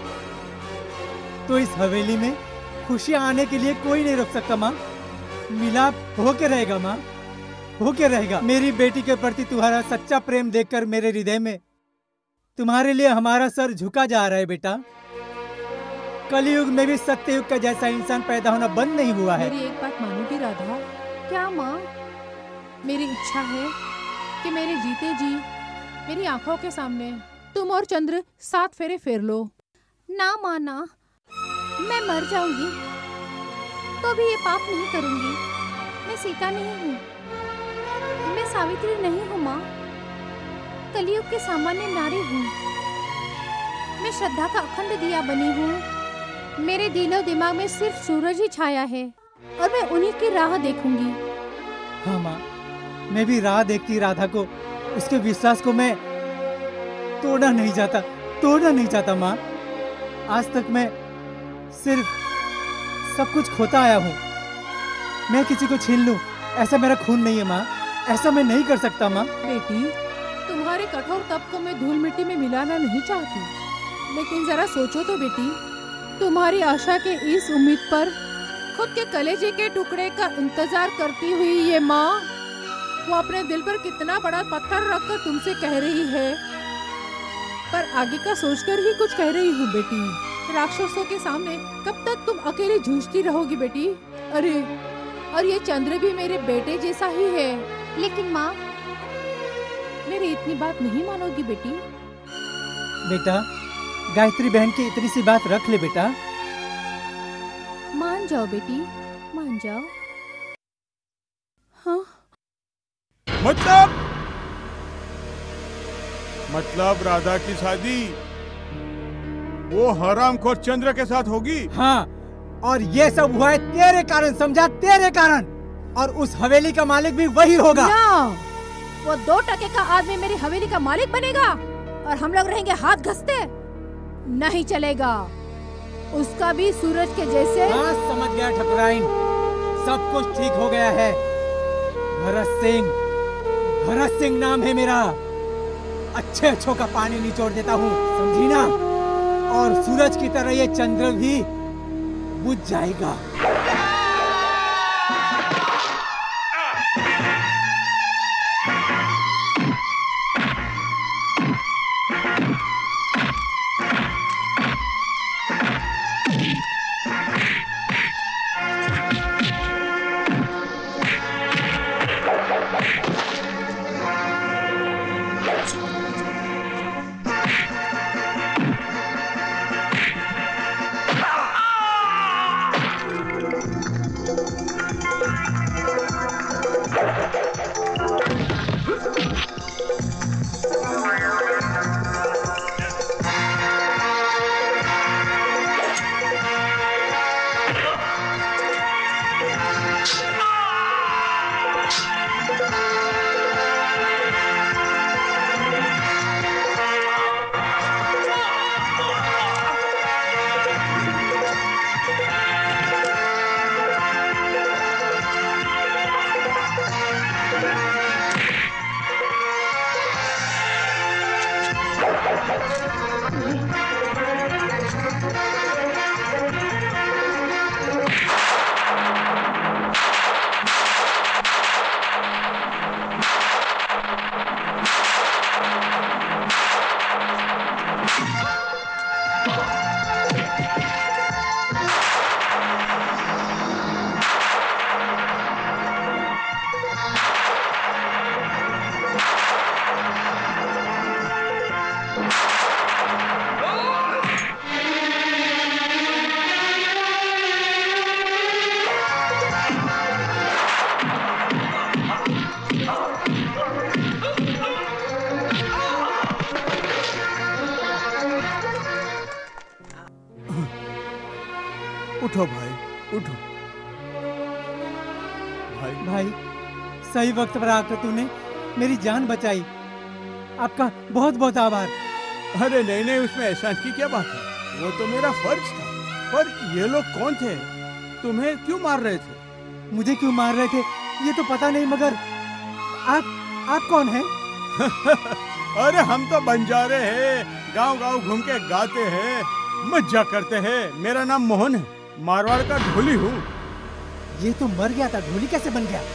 तो इस हवेली में खुशियां आने के लिए कोई नहीं रोक सकता। माँ, मिलाप होके रहेगा माँ, होके रहेगा। मेरी बेटी के प्रति तुम्हारा सच्चा प्रेम देखकर मेरे हृदय में तुम्हारे लिए हमारा सर झुका जा रहा है बेटा। कलयुग में भी सत्ययुग का जैसा इंसान पैदा होना बंद नहीं हुआ है। मेरी एक बात मानोगी राधा? क्या माँ? मेरी इच्छा है कि मेरे जीते जी मेरी आंखों के सामने तुम और चंद्र 7 फेरे फेर लो। ना माना, मैं मर जाऊंगी तो भी ये पाप नहीं करूंगी। मैं सीता नहीं हूँ, मैं सावित्री नहीं हूँ माँ, कलयुग की सामान्य नारी हूँ। मैं श्रद्धा का अखंड दिया बनी हूँ। मेरे दिलो दिमाग में सिर्फ सूरज ही छाया है और मैं उन्हीं की राह देखूंगी। हाँ माँ, मैं भी राह देखती राधा को, उसके विश्वास को मैं तोड़ना नहीं चाहता, तोड़ना नहीं चाहता माँ। आज तक मैं सिर्फ सब कुछ खोता आया हूँ। मैं किसी को छीन लूं, ऐसा मेरा खून नहीं है माँ, ऐसा मैं नहीं कर सकता माँ। बेटी, तुम्हारे कठोर तप को मैं धूल मिट्टी में मिलाना नहीं चाहती, लेकिन जरा सोचो तो बेटी, तुम्हारी आशा के इस उम्मीद पर खुद के कलेजे के टुकड़े का इंतजार करती हुई ये माँ, वो अपने दिल पर कितना बड़ा पत्थर रखकर तुमसे कह रही है, पर आगे का सोचकर ही कुछ कह रही हूँ बेटी। राक्षसों के सामने कब तक तुम अकेले जूझती रहोगी बेटी? अरे, और ये चंद्र भी मेरे बेटे जैसा ही है। लेकिन माँ, मेरी इतनी बात नहीं मानोगी बेटी? बेटा, गायत्री बहन की इतनी सी बात रख ले बेटा। मान जाओ बेटी, मान जाओ। हाँ? मतलब राधा की शादी वो हरामखोर चंद्र के साथ होगी? हाँ, और ये सब हुआ है तेरे कारण, समझा, तेरे कारण। और उस हवेली का मालिक भी वही होगा। ना, वो 2 टके का आदमी मेरी हवेली का मालिक बनेगा और हम लोग रहेंगे हाथ घसते? नहीं चलेगा। उसका भी सूरज के जैसे। हाँ, समझ गया ठकुराइन, सब कुछ ठीक हो गया है। भरत सिंह, भरत सिंह नाम है मेरा। अच्छे अच्छों का पानी निचोड़ देता हूँ, समझी ना? और सूरज की तरह ये चंद्र भी बुझ जाएगा। उठो भाई, उठो भाई। भाई सही वक्त पर आकर तूने मेरी जान बचाई, आपका बहुत बहुत आभार। अरे नहीं नहीं, उसमें एहसान की क्या बात है, वो तो मेरा फर्ज था। पर ये लोग कौन थे, तुम्हें क्यों मार रहे थे? मुझे क्यों मार रहे थे ये तो पता नहीं, मगर आप कौन हैं? अरे हम तो बंजारे हैं, गांव-गांव घूम के गाते हैं, मज्जा करते हैं। मेरा नाम मोहन है, मारवाड़ का ढोली हूँ। ये तो मर गया था, ढोली कैसे बन गया?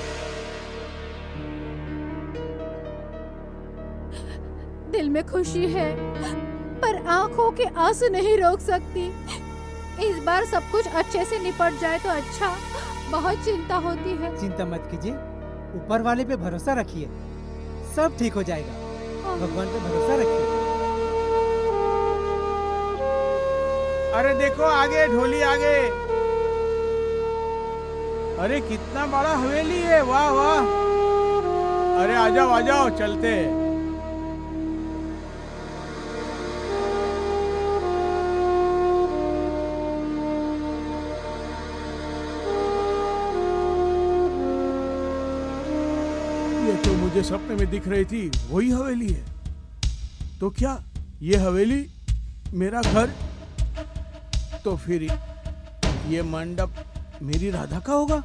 दिल में खुशी है पर आंखों के आंसू नहीं रोक सकती। इस बार सब कुछ अच्छे से निपट जाए तो अच्छा, बहुत चिंता होती है। चिंता मत कीजिए, ऊपर वाले पे भरोसा रखिए, सब ठीक हो जाएगा। भगवान पे भरोसा रखिए। अरे देखो आगे, ढोली आगे। अरे कितना बड़ा हवेली है, वाह वाह। अरे आ जाओ आ जाओ, चलते हैं। ये तो मुझे सपने में दिख रही थी, वही हवेली है। तो क्या ये हवेली मेरा घर? तो फिर ये मंडप मेरी राधा का होगा।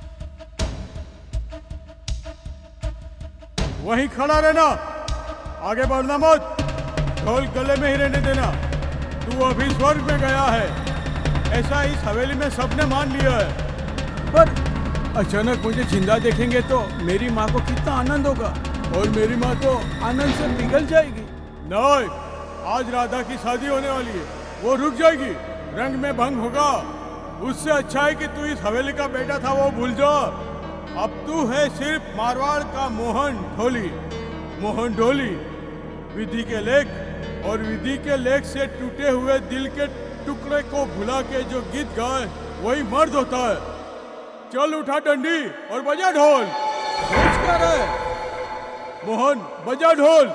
वहीं खड़ा रहना, आगे बढ़ना मत, ढोल गले में ही रहने देना। तू अभी स्वर्ग में गया है, ऐसा इस हवेली में सबने मान लिया है। पर अचानक मुझे जिंदा देखेंगे तो मेरी माँ को कितना आनंद होगा, और मेरी माँ तो आनंद से पिघल जाएगी। नहीं, आज राधा की शादी होने वाली है, वो रुक जाएगी, रंग में भंग होगा। उससे अच्छा है कि तू इस हवेली का बेटा था वो भूल जा। अब तू है सिर्फ मारवाड़ का मोहन ढोली। मोहन ढोली विधि के लेख, और विधि के लेख से टूटे हुए दिल के टुकड़े को भुला के जो गीत गाए वही मर्द होता है। चल उठा डंडी और बजा ढोल। सोच क्या रहे मोहन, बजा ढोल।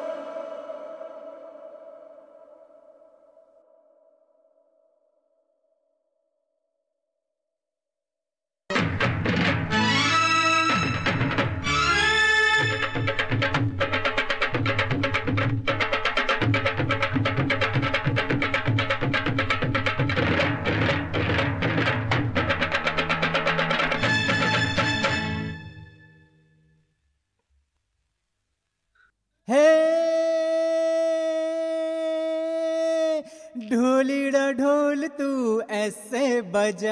ढोलीड़ा ढोल तू ऐसे बजा,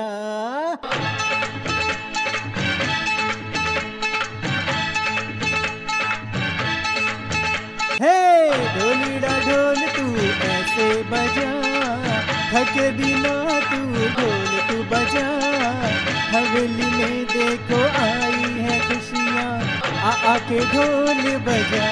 हे ढोलीड़ा ढोल तू ऐसे बजा, थके बिना तू ढोल तू बजा। हवेली में देखो आई है खुशियाँ, आके ढोल बजा।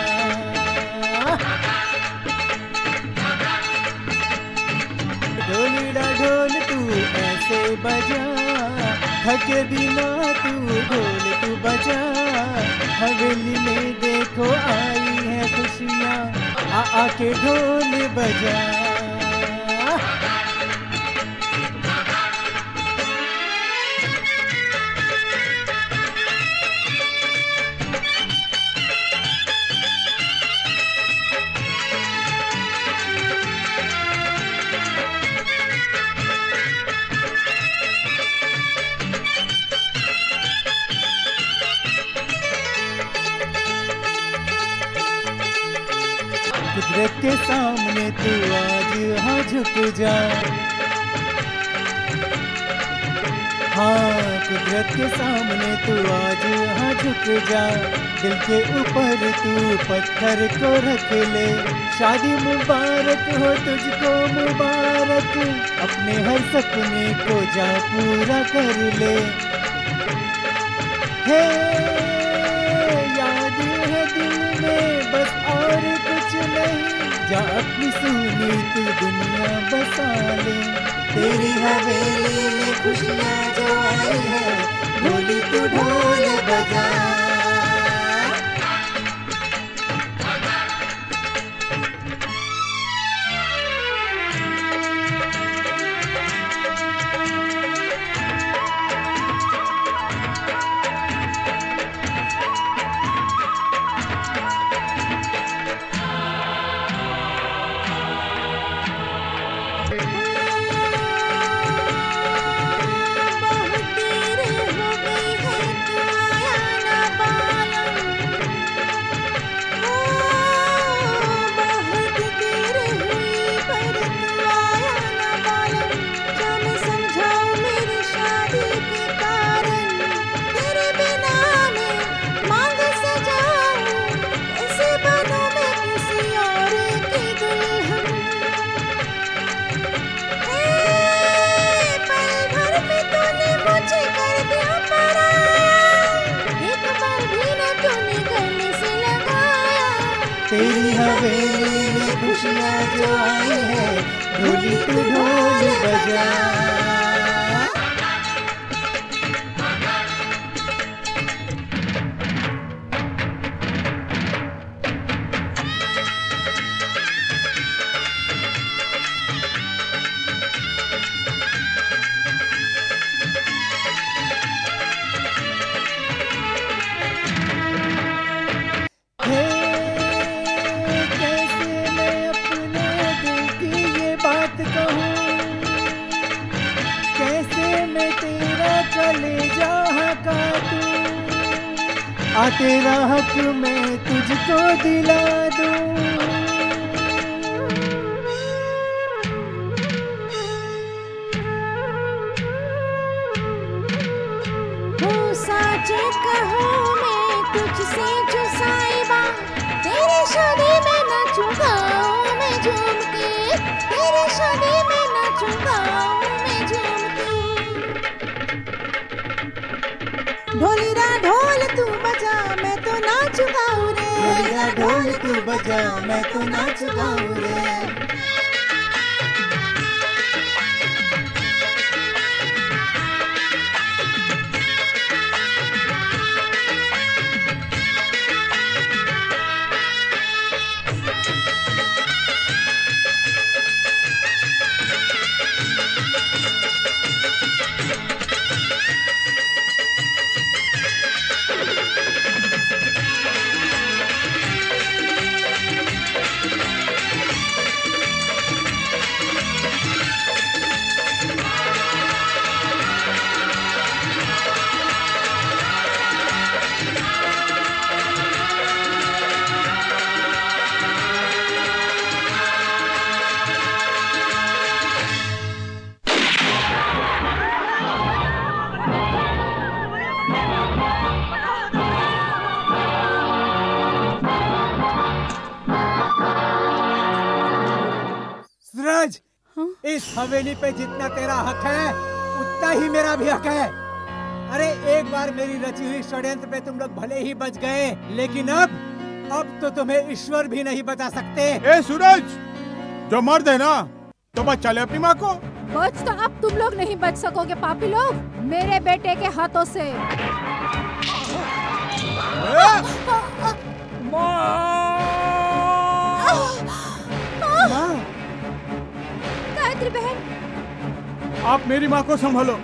ढोलीड़ा ढोल तू ऐसे बजा, थके बिना तू ढोल तू बजा। हवेली में देखो आई है खुशियाँ, आके ढोल बजा। कुदरत के सामने तू आज हाँ झुक जा, हाँ कुदरत के सामने तू आज हाँ झुक जा। दिल के ऊपर तू पत्थर को रख ले, शादी मुबारक हो तुझको मुबारक। अपने हर सपने को जा पूरा कर ले। हे याद है दिल में बस और कुछ नहीं, जा अपनी सुनी तू दुनिया बसा ले। तेरी हवेली में खुशियाँ जो आई है, ढोली तू ढोल बजा। हवेली में खुशियाँ जो आई है, ढोली तू ढोल बजा। तेरा हक मैं तुझको दिला दूं। साचे कहो मैं तुझसे जो साहिबा, तेरी शादी में नाचूंगा मैं झूम के, तेरी शादी में नाचूंगा मैं झूम के। ढोलीरा ढोल तू बजा मैं तो नाच गाऊं रे, ढोलीरा ढोल तू बजा मैं तो नाच गाऊं रे। इस हवेली पे जितना तेरा हक है उतना ही मेरा भी हक है। अरे एक बार मेरी रची हुई षड्यंत्र पे तुम लोग भले ही बच गए, लेकिन अब तो तुम्हें ईश्वर भी नहीं बचा सकते। ए सूरज, जो मर्द है ना तो बचा ले अपनी माँ को। बच तो अब तुम लोग नहीं बच सकोगे पापी लोग, मेरे बेटे के हाथों से। गायत्री बहन, आप मेरी माँ को संभालो।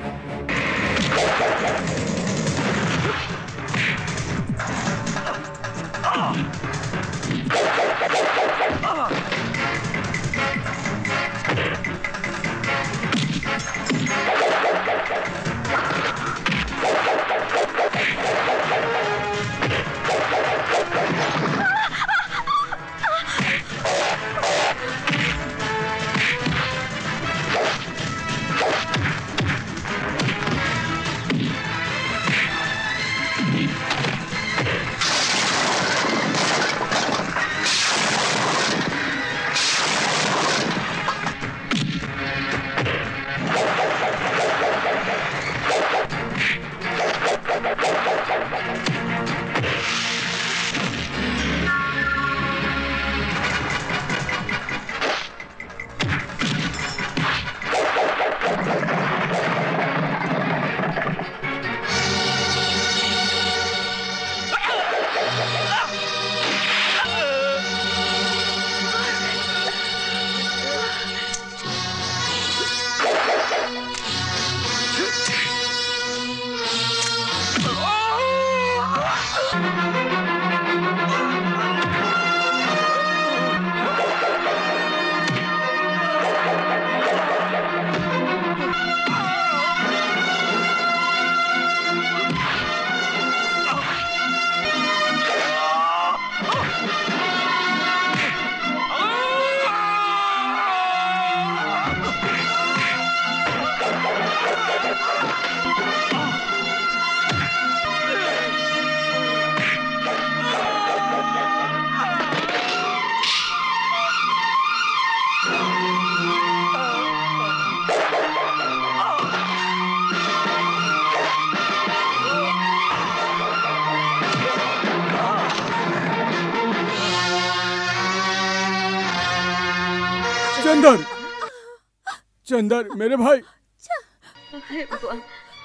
चंदर, चंदर मेरे भाई। हे भगवान।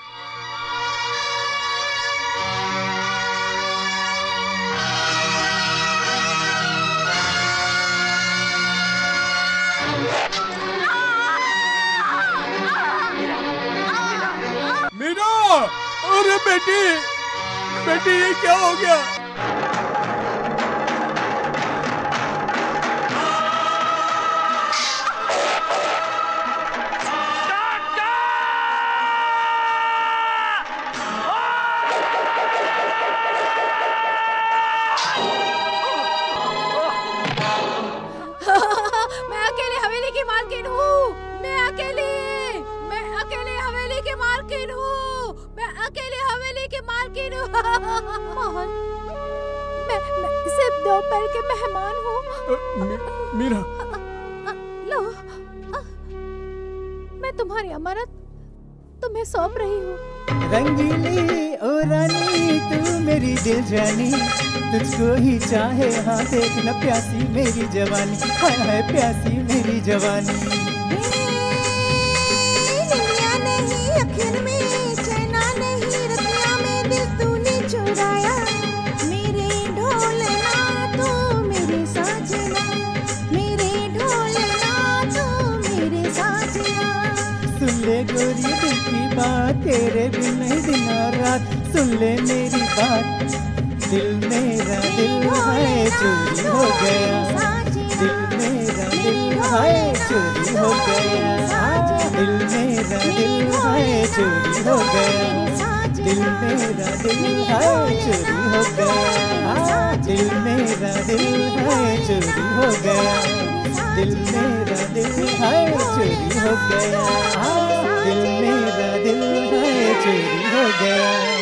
मीरा, अरे बेटी, बेटी ये क्या हो गया? मैं अकेले हवेली की मालकिन हूँ। मैं अकेले हवेली की मालकिन हूँ। मैं अकेले हवेली की मालकिन हूँ। मोहन, मैं सिर्फ 2 पल के मेहमान हूँ। मीरा, लो, मैं तुम्हारी अमानत तुम्हें सौंप रही हूँ। रंगीली ओ रानी तू मेरी दिल जानी, तुझको ही चाहे हाँ देखना प्यासी मेरी जवानी, हाय हाय प्यासी मेरी जवानी। दुनिया नहीं अखिर में चैना नहीं, रतिया में दिल तूने चुराया। मेरे ढोलना तो मेरे साजना, मेरे ढोलना तो मेरे साजना। सुन ले गोरी दिल की बात, तेरे बिन नहीं दिन और रात। सुन ले मेरी बात, दिल मेरा दिल है चोरी हो गया। दिल मेरा दिल है चोरी हो गया। दिल मेरा दिल है चोरी हो गया। दिल मेरा दिल है चोरी हो गया। दिल मेरा दिल है चोरी हो गया। दिल मेरा दिल है चोरी हो गया। दिल मेरा दिल है चोरी हो गया।